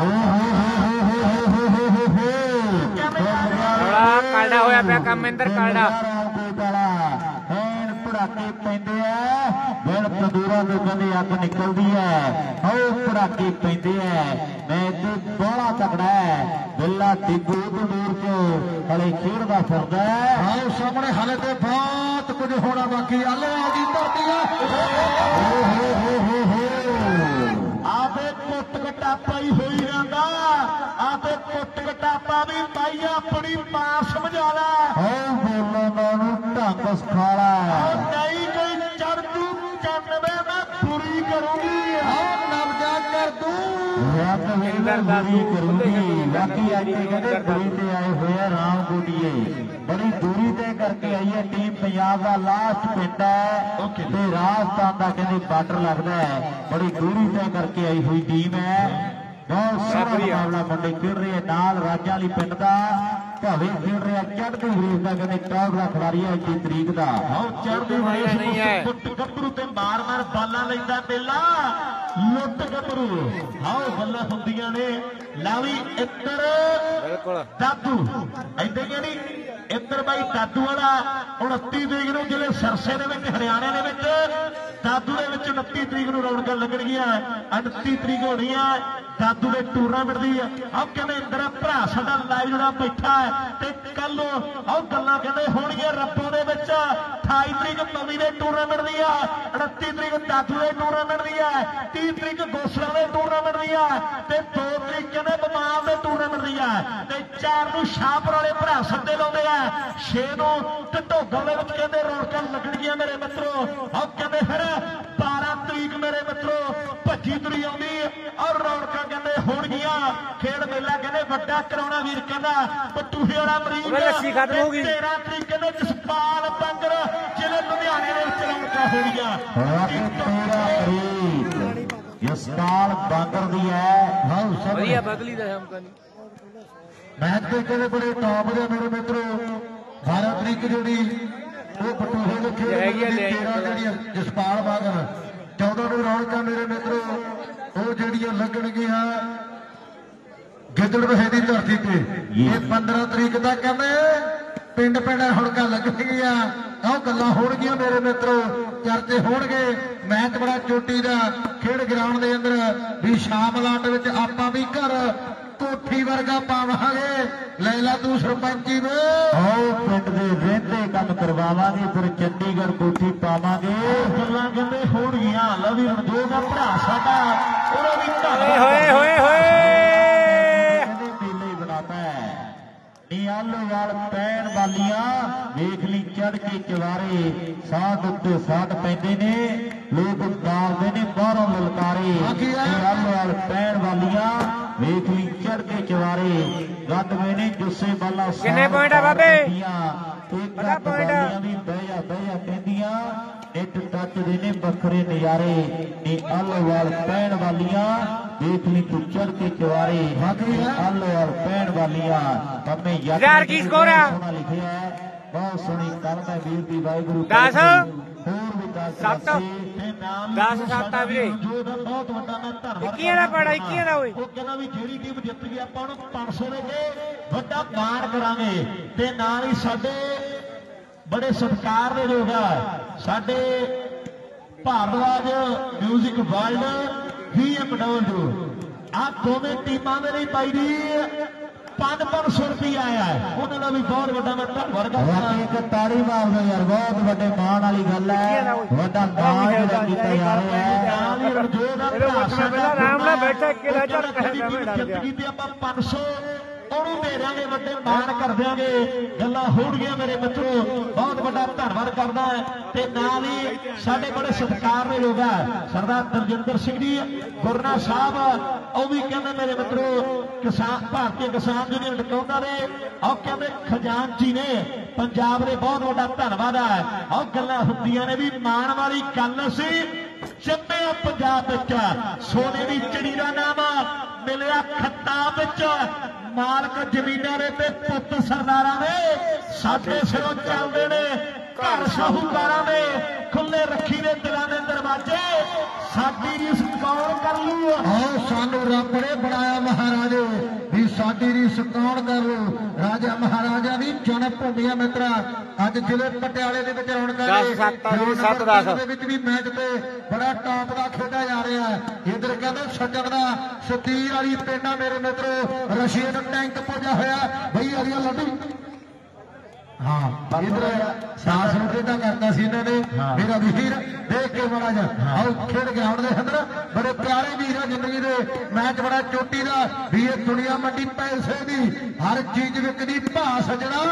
ਬੜਾ ਕਾਲਡਾ ਹੋਇਆ ਪਿਆ ਕੰਮ ਇੰਦਰ ਕਾਲਡਾ ਰਾਮਕੋਟ ਵਾਲਾ ਹੈਨ ਪੜਾਕੇ ਪੈਂਦੇ ਆ ਬਿਲ ਤੰਦੂਰਾਂ ਤੋਂ ਕਹਿੰਦੇ ਅੱਗ ਨਿਕਲਦੀ ਹੈ ਹੋ ਪੜਾਕੇ ਪੈਂਦੇ ਆ ਮੈਂ ਤੇ ਬੜਾ ਤਕੜਾ ਹੈ ਬਿੱਲਾ ਟਿੱਗੂ ਤੰਦੂਰ ਚ ਹਲੇ ਖੇਡਦਾ ਫਿਰਦਾ ਆਓ ਸਾਹਮਣੇ ਹਲੇ ਤੇ ਬਹੁਤ ਕੁਝ ਹੋਣਾ ਬਾਕੀ ਆਲੋ ਆਦੀ ਧਰਤੀ ਆ ਆਪੇ ਕੁੱਟ ਕਟਾਪਾ ਹੀ ਹੋਈ ਜਾਂਦਾ ਆਪੇ ਕੁੱਟ ਕਟਾਪਾ ਵੀ ਪਾਈ ਆਪਣੀ ਮਾਂ ਸਮਝਾ ਲੈ ਹੋ ਬੋਲਣ ਨੂੰ ਢੰਗ ਸਿਖਾਲਾ ਨਹੀਂ ਕੋਈ ਚੜ੍ਹਦੀ ਚੰਨਵੇ ਮੈਂ ਪੂਰੀ ਕਰੂੰਗੀ ਹੋ ਨਬਜਾ ਕਰ ਦੂੰ ਰੱਬ ਵਿੰਦਰ ਪੂਰੀ ਕਰੂੰਗੀ ਬਾਕੀ ਅੱਜ ਕਹਿੰਦੇ ਦੂਰੀ ਤੇ ਆਏ ਹੋਏ ਆ ਰਾਮ ਕੋਟੀਏ ਬੜੀ ਦੂਰੀ ਤੇ ਕਰਕੇ ਆਈ ਹੈ ਟੀਮ ਪੰਜਾਬ ਦਾ ਲਾਸਟ ਪਿੰਡ ਹੈ ਤੇ ਰਾਜਸਥਾਨ ਦਾ ਕਹਿੰਦੇ ਬਾਰਡਰ ਲੱਗਦਾ ਹੈ ਬੜੀ ਦੂਰੀ ਤੇ ਕਰਕੇ ਆਈ ਹੋਈ ਟੀਮ ਹੈ ਬਹੁਤ ਸੋਹਣਾ ਮੁਕਾਬਲਾ ਮੁੰਡੇ ਖੇਡ ਰਹੇ ਨਾਲ ਰਾਜਾਂ ਵਾਲੀ ਪਿੰਡ ਦਾ ਭਾਵੇਂ ਖੇਡ ਰਿਹਾ ਚੜ੍ਹਦੀ ਵਰੇਸ ਦਾ ਕਹਿੰਦੇ ਟੌਪ ਦਾ ਖਿਡਾਰੀ ਹੈ ਇੱਕੀ ਤਰੀਕ ਦਾ ਆਓ ਚੜ੍ਹਦੀ ਵਰੇਸ ਨਹੀਂ ਹੈ ਲੁੱਟ ਗੱਭਰੂ ਤੇ ਮਾਰ ਮਾਰ ਬਾਲਾਂ ਲੈਂਦਾ ਮੇਲਾ ਲੁੱਟ ਗੱਭਰੂ ਆਓ ਗੱਲਾਂ ਹੁੰਦੀਆਂ ਨੇ ਲਾਵੀ ਇੱਧਰ ਬਿਲਕੁਲ ਦਾਦੂ ਏਦਾਂ ਹੀ ਨਹੀਂ ਇੱਧਰ ਬਾਈ ਦਾਦੂ ਵਾਲਾ ਉਨੱਤੀ ਤਰੀਕ ਨੂੰ ਜ਼ਿਲ੍ਹੇ ਸਰਸੇ ਦੇ ਵਿੱਚ ਹਰਿਆਣੇ ਦੇ ਵਿੱਚ ਦਾਦੂ ਦੇ ਵਿੱਚ ਉਨੱਤੀ ਤਰੀਕ ਨੂੰ ਰੌਣਕਾਂ ਲੱਗਣਗੀਆਂ ਉਨੱਤੀ ਤਰੀਕ ਹੋਣੀ ਹੈ ਦਾਦੂ ਦੇ ਟੂਰਨਾਮੈਂਟ ਦੀ ਆਹ ਕਹਿੰਦੇ ਇੰਦਰ ਭਰਾ ਸਾਡਾ ਲਾਈਵ ਜਿਹੜਾ ਬੈਠਾ ਹੈ ਤੇ ਕੱਲ ਆਹ ਗੱਲਾਂ ਕਹਿੰਦੇ ਹੋਣਗੀਆਂ ਰੱਬੋ ਦੇ ਵਿੱਚ ਅਠਾਈ ਤਰੀਕ ਪਵੀ ਦੇ ਟੂਰਨਾਮੈਂਟ ਦੀ ਆ ਉਨੱਤੀ ਤਰੀਕ ਦਾਦੂ ਦੇ ਟੂਰਨਾਮੈਂਟ ਦੀ ਆ ਤੀਹ ਤਰੀਕ ਗੋਸਲਾ ਦੇ ਟੂਰਨਾਮੈਂਟ ਦੀ ਆ ਤੇ ਦੋ ਤਰੀਕ ਕਹਿੰਦੇ ਬਮਾਲ ਦੇ ਟੂਰਨਾਮੈਂਟ ਦੀ ਆ ਤੇ ਚਾਰ ਨੂੰ ਸ਼ਾਹਪੁਰ ਵਾਲੇ ਭਰਾ ਸੱਦੇ ਲਾਉਂਦੇ ਆ ਛੇ ਨੂੰ ਢਟੋਗਲ ਦੇ ਵਿੱਚ ਕਹਿੰਦੇ ਰੌਣਕਾਂ ਲੱਗਣਗੀਆਂ ਮੇਰੇ ਮਿੱਤਰੋ ਆਹ ਕਹਿੰਦੇ ਫਿਰ ਬਾਰਾਂ ਤਰੀਕ ਮੇਰੇ ਮਿੱਤਰੋ ਭੱਜੀ ਤੁਰੀ ਆਉਂਦੀ ਔਰ ਰੌਣਕਾਂ ਕਹਿੰਦੇ ਹੋਣਗੀਆਂ ਖੇਡ ਮੇਲਾ ਕਹਿੰਦੇ ਵੱਡਾ ਕਰਾਉਣਾ ਵੀਰ ਕਹਿੰਦਾ ਪਟੂਹੇ ਵਾਲਾ ਮਰੀਜ਼ ਲੱਸੀ ਖਤਮ ਹੋ ਗਈ ਤੇਰਾਂ ਤਰੀਕ ਕਹਿੰਦੇ ਜਸਪਾਲ ਬੰਗਰ ਜ਼ਿਲ੍ਹੇ ਲੁਧਿਆਣੇ ਦੇ ਵਿੱਚ ਰੌਣਕਾਂ ਹੋਣਗੀਆਂ ਤੇਰਾਂ ਤਰੀਕ ਜਸਪਾਲ ਬੰਗਰ ਦੀ ਹੈ ਵਧੀਆ ਬਦਲੀ ਦਾ ਹਮਕਾ ਨਹੀਂ ਮੈਚ ਦੇ ਕਹਿੰਦੇ ਬੜੇ ਟੌਪ ਦੇ ਮੇਰੇ ਮਿੱਤਰੋ ਬਾਰਾਂ ਤਰੀਕ ਜਿਹੜੀ ਉਹ ਪਟੂਹੇ ਦੇ ਖੇਡ ਤੇਰਾਂ ਜਿਹੜੀਆਂ ਜਸਪਾਲ ਬਾਗਰ ਚੌਦਾਂ ਨੂੰ ਰੌਣਕਾਂ ਮੇਰੇ ਮਿੱਤਰੋ ਉਹ ਜਿਹੜੀਆਂ ਲੱਗਣਗੀਆਂ ਗਿੱਦੜਬਾਹੇ ਦੀ ਧਰਤੀ ਤੇ ਇਹ ਪੰਦਰਾਂ ਤਰੀਕ ਦਾ ਕਹਿੰਦੇ ਪਿੰਡ ਪਿੰਡ ਰੌਣਕਾਂ ਲੱਗਣਗੀਆਂ ਆਹ ਗੱਲਾਂ ਹੋਣਗੀਆਂ ਮੇਰੇ ਮਿੱਤਰੋ ਚਰਚੇ ਹੋਣਗੇ ਮੈਚ ਬੜਾ ਚੋਟੀ ਦਾ ਖੇਡ ਗਰਾਊਂਡ ਦੇ ਅੰਦਰ ਵੀ ਸ਼ਾਮ ਲਾਟ ਵਿੱਚ ਆਪਾਂ ਵੀ ਘਰ ਕੋਠੀ ਵਰਗਾ ਪਾਵਾਂਗੇ ਲੈ ਲਾ ਤੂੰ ਸਰਪੰਚੀ ਵੇ ਆਓ ਪਿੰਡ ਦੇ ਰਹਿੰਦੇ ਕੰਮ ਕਰਵਾਵਾਂਗੇ ਫਿਰ ਚੰਡੀਗੜ੍ਹ ਕੋਠੀ ਪਾਵਾਂਗੇ ਗੱਲਾਂ ਕਹਿੰਦੇ ਹੋਣਗੀਆਂ ਲਵੀ ਰਣਜੋਤ ਦਾ ਭਰਾ ਸਾਡਾ ਉਹਦਾ ਵੀ ਹੋਏ ਹੋਏ ਹੋਏ ਹੋਏ ਕਹਿੰਦੇ ਮੇਲੇ ਹੀ ਬਣਾਤਾ ਹੈ ਨੀ ਆਲੋਵਾਲ ਪੈਣ ਵਾਲੀਆਂ ਵੇਖ ਲਈ ਚੜ ਕੇ ਚਵਾਰੇ ਸਾਧ ਉੱਤੇ ਸਾਧ ਪੈਂਦੇ ਨੇ ਲੋਕ ਦਾਲਦੇ ਨੇ ਬਾਹਰੋਂ ਲਲਕਾਰੇ ਆਲੋਵਾਲ ਪੈਣ ਵਾਲੀਆਂ ਵੇਖ ਲਈ ਚੜ ਕੇ ਚਵਾਰੇ ਗੱਦਵੇਂ ਨੇ ਜੁੱਸੇ ਬਾਲਾ ਕਿੰਨੇ ਪੁਆਇੰਟ ਆ ਬਾਬੇ ਬੜਾ ਪੁਆਇੰਟ ਵੀ ਬਹਿ ਜਾ ਬਹਿ ਜਾ ਕਹਿੰਦੀਆਂ ਇੱਟ ਟੱਚ ਦੇ ਨੇ ਵੱਖਰੇ ਨਜ਼ਾਰੇ ਨੀ ਆਲੋਵਾਲ ਪੈਣ ਵਾਲੀਆਂ ਵੇਖ ਲਈ ਤੂੰ ਚੜ ਕੇ ਚਵਾਰੇ ਆਲੋਵਾਲ ਪੈਣ ਵਾਲੀਆਂ ਕੰਮੇ ਯਾਰ ਕੀ ਸਕੋਰ ਆ ਲਿਖਿਆ ਬਹੁਤ ਸੋਹਣੀ ਕੱਲ ਮੈਂ ਵੀਰ ਦੀ ਵਾਹਿਗੁਰੂ ਦਸ ਹੋਰ ਵੀ ਦਸ ਸੱਤ ਦਸ ਸੱਤ ਆ ਵੀਰੇ ਬਹੁਤ ਵੱਡਾ ਮੈਂ ਧੰਨਵਾਦ ਇੱਕੀਆਂ ਦਾ ਪਾੜਾ ਇੱਕੀਆਂ ਦਾ ਓਏ ਉਹ ਕਹਿੰਦਾ ਵੀ ਜਿਹੜੀ ਟੀਮ ਜਿੱਤ ਗਈ ਆਪਾਂ ਉਹਨੂੰ ਪੰਜ ਸੌ ਦੇ ਕੇ ਵੱਡਾ ਮਾਣ ਕਰਾਂਗੇ ਤੇ ਨਾਲ ਹੀ ਸਾਡੇ बड़े सत्कार दे योग है साडे Bhardwaj music world V M W आ दोवें टीमां दे लई पाई दी पांच पांच सौ रुपया आया है उन्होंने भी बहुत बड़ा मैं धन्यवाद करदा एक ताड़ी मार दो यार बहुत बड़े मान वाली गल है बड़ा मान जेड़ा कीता जा रहा है रणजोत दा आराम नाल बैठा किला चढ़ के डर गया कीती ਆਪਾਂ पांच सौ ਉਹਨੂੰ ਦੇ ਦਾਂਗੇ ਵੱਡੇ ਮਾਣ ਕਰ ਦਿਆਂਗੇ ਗੱਲਾਂ ਹੋਣਗੀਆਂ ਮੇਰੇ ਮਿੱਤਰੋ ਬਹੁਤ ਵੱਡਾ ਧੰਨਵਾਦ ਕਰਦਾ ਤੇ ਨਾਲ ਹੀ ਸਾਡੇ ਬੜੇ ਸਤਿਕਾਰ ਦੇ ਯੋਗ ਹੈ ਸਰਦਾਰ ਦਰਜਿੰਦਰ ਸਿੰਘ ਜੀ ਗੁਰਨਾ ਸਾਹਿਬ ਉਹ ਵੀ ਕਹਿੰਦੇ ਮੇਰੇ ਮਿੱਤਰੋ ਕਿਸਾਨ ਭਾਰਤੀ ਕਿਸਾਨ ਯੂਨੀਅਨ ਟਿਕਾਉਂਦਾ ਨੇ ਉਹ ਕਹਿੰਦੇ ਖਜ਼ਾਨਚੀ ਨੇ ਪੰਜਾਬ ਦੇ ਬਹੁਤ ਵੱਡਾ ਧੰਨਵਾਦ ਹੈ ਉਹ ਗੱਲਾਂ ਹੁੰਦੀਆਂ ਨੇ ਵੀ ਮਾਣ ਵਾਲੀ ਗੱਲ ਸੀ ਜੰਮਿਆ ਪੰਜਾਬ ਵਿੱਚ ਸੋਨੇ ਦੀ ਚਿੜੀ ਦਾ ਨਾਮ ਮਿਲਿਆ ਖੱਤਾਬ ਵਿੱਚ मालक जमीना ने ते पुत सरदारा ने साडे सिरों चलते ने घर साहूकारा ने खुले रखी ने दिलों के दरवाजे साडी रीस कौन कर लू आओ सानू रब ने बनाया महाराजे भी साडी रीस कौन कर लू राजा महाराजा दी जन्म भूमि मित्रा अज जिले पटियाले दे विच रौनक दे विच भी मैच ते बड़ा टॉप दा खेडा जा रहा है इधर कहंदे सज्जन दा सतीर वाली पिंडा मेरे मित्रो रशीद टैंक पुजा होया भई अलिया लड्डू हाँ इधर सास रुपया करता सी इन्होंने मेरा वीर देख के बड़ा जा आओ खेड ग्राउंड के अंदर बड़े प्यारे वीर है जिंदगी दे मैच बड़ा चोटी का भी ये दुनिया मंडी पैसे की हर चीज विकदी भा सजना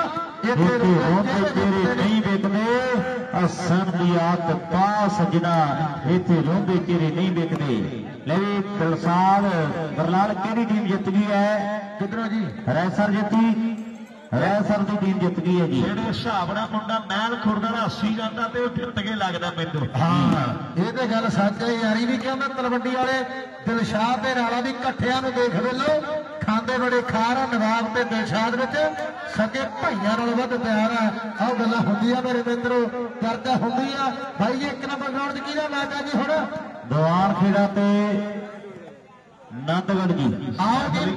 नहीं विकदे असन दी आत पा सजना इत्थे रोंदे चेहरे नहीं विकदे ले फिलसाल बरलाल केड़ी टीम जित गई है किधरों जी रैसर जीती रैसर की टीम जित गई है जी जेड़े हिसाब नाल मुंडा महल खुरदा दा हसी जांदा ते ओह जित के लगदा मैनूं हां ये ते गल सच है यारी भी कहंदा तलवंडी वाले दिलशाह ते राणा दी इकट्ठियां नूं देख वेलो खांदे बड़े खार नवाब ते दिलशाद विच सके भाइयां नाल वध प्यार है आह गल्लां हुंदियां मेरे मित्रो चर्चा हुंदी आ भाई एक नंबर ग्राउंड च किहदा मैच है जी हुण दवान खेड़ा ते नंदगढ़ जी आओ जी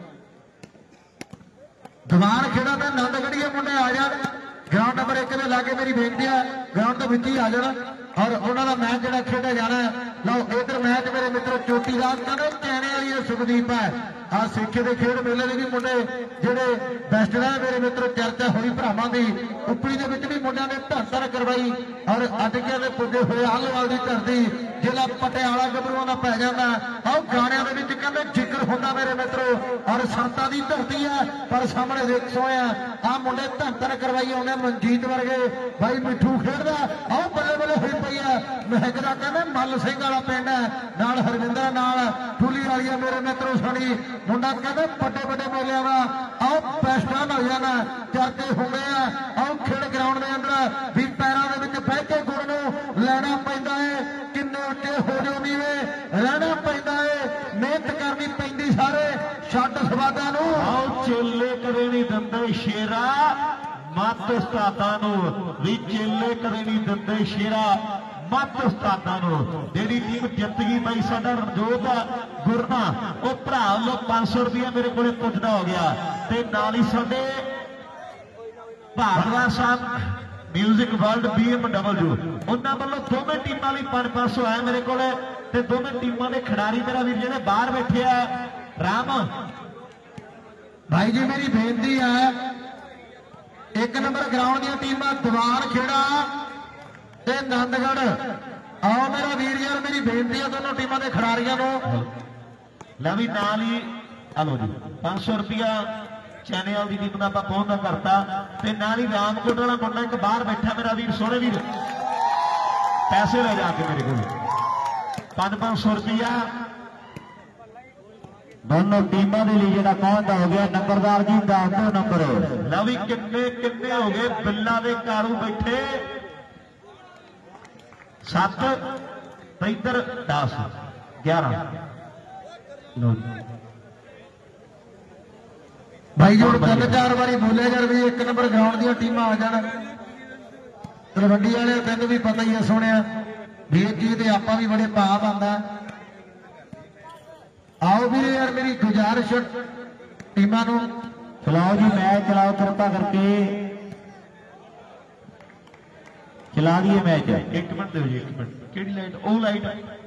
दवान खेड़ा ते नंदगढ़िया मुंडे आ जाण ग्राउंड नंबर एक दे लागे मेरी बेनती है ग्राउंड दे विच ही आ जाण और उन्होंने मैच जो खेड़ा जाना है लो इधर मैच मेरे मित्रों चोटी रात कहते चैने वाली सुखदीप है आ सिक्खे के खेड मेले के भी मुंडे जेडे बेस्ट रहे मेरे मित्रों चर्चा हुई भरावां दी उपली दे विच भी मुंडियां ने धर करवाई और अटकिया के पुजे हुए आलोवाल की धरती जिला पटियाला गबरूआं दा पै जांदा आओ गाणियां दे विच कहंदे जिक्र हुंदा मेरे मित्रों और संतां दी धरती है पर सामने देख सोया आ मुंडे धर करवाई आउंदे मनजीत वर्गे भाई मिठू खेडदा आओ बल्ले बल्ले होई पई है महकदा कहंदे मल सिंह वाला पिंड है नाल हरविंदर नाल फुली वाली मेरे मित्रों सणी मुंडा कहते बड़े बड़े मेलिया का आओ पैस्टान हो जाना चर्चे होंगे आओ खेड ग्राउंड के अंदर भी पैरों के बह के गुड़ नूं लैना पैंदा है किन्ने उच्चे हो जाओ नीवे रहना पैंदा है मेहनत करनी पैंदी सारे छड्ड सवादा नूं आओ चेले करे नहीं दंदे शेरा मत उस्तादां नूं भी चेले करे नहीं दंदे शेरा मत उस्तादां नूं जेहड़ी टीम जित गई बई साडा रणजोत गुरना वो भरा लो पांच सौ रुपया मेरे को पुजदा हो गया ते नाल ही साडे भारद्वाज साहब music world B M W उन्हां वल्लों दोवें टीमां लई पांच पांच सौ आए मेरे को ते दोवें टीमां दे खिडारी मेरा वीर जिहड़े बाहर बैठे आ राम भाई जी मेरी बेनती है एक नंबर ग्राउंड दी टीमां दवान खेड़ा ते नंदगढ़ आओ मेरा वीर यार मेरी बेनती है दोनों टीमों के खिडारियों को ला भी नाल ही हलो जी पांच सौ रुपया चैने वाली टीम का आप पहुंचता करता ते नाल ही रामकोट वाला मुंडा एक बाहर बैठा मेरा वीर सोने वीर पैसे ले जाके मेरे को पांच पांच सौ रुपया दोनों टीमों के लिए जो पहुंचता हो गया नंबरदार जी दस दो नंबर ला भी किन्ने किन्ने हो गए बिल्ला के कारू बैठे सत इधर दस ग्यारह भाई जो तीन चार बारी बोले यार भी एक नंबर ग्राउंड दी टीम आ जाना तलवंडी वाले तेन भी पता ही है सुने भी एक चीज आप भी बड़े भाव आंदा आओ भी यार मेरी गुजारिश टीमां नूं चलाओ जी मैच चलाओ कृपा करके ਚਲਾ ਦਈਏ ਮੈਚ। ਇੱਕ ਮਿੰਟ ਦਿਓ ਜੀ, ਇੱਕ ਮਿੰਟ। ਕਿਹੜੀ ਲਾਈਟ? ਉਹ ਲਾਈਟ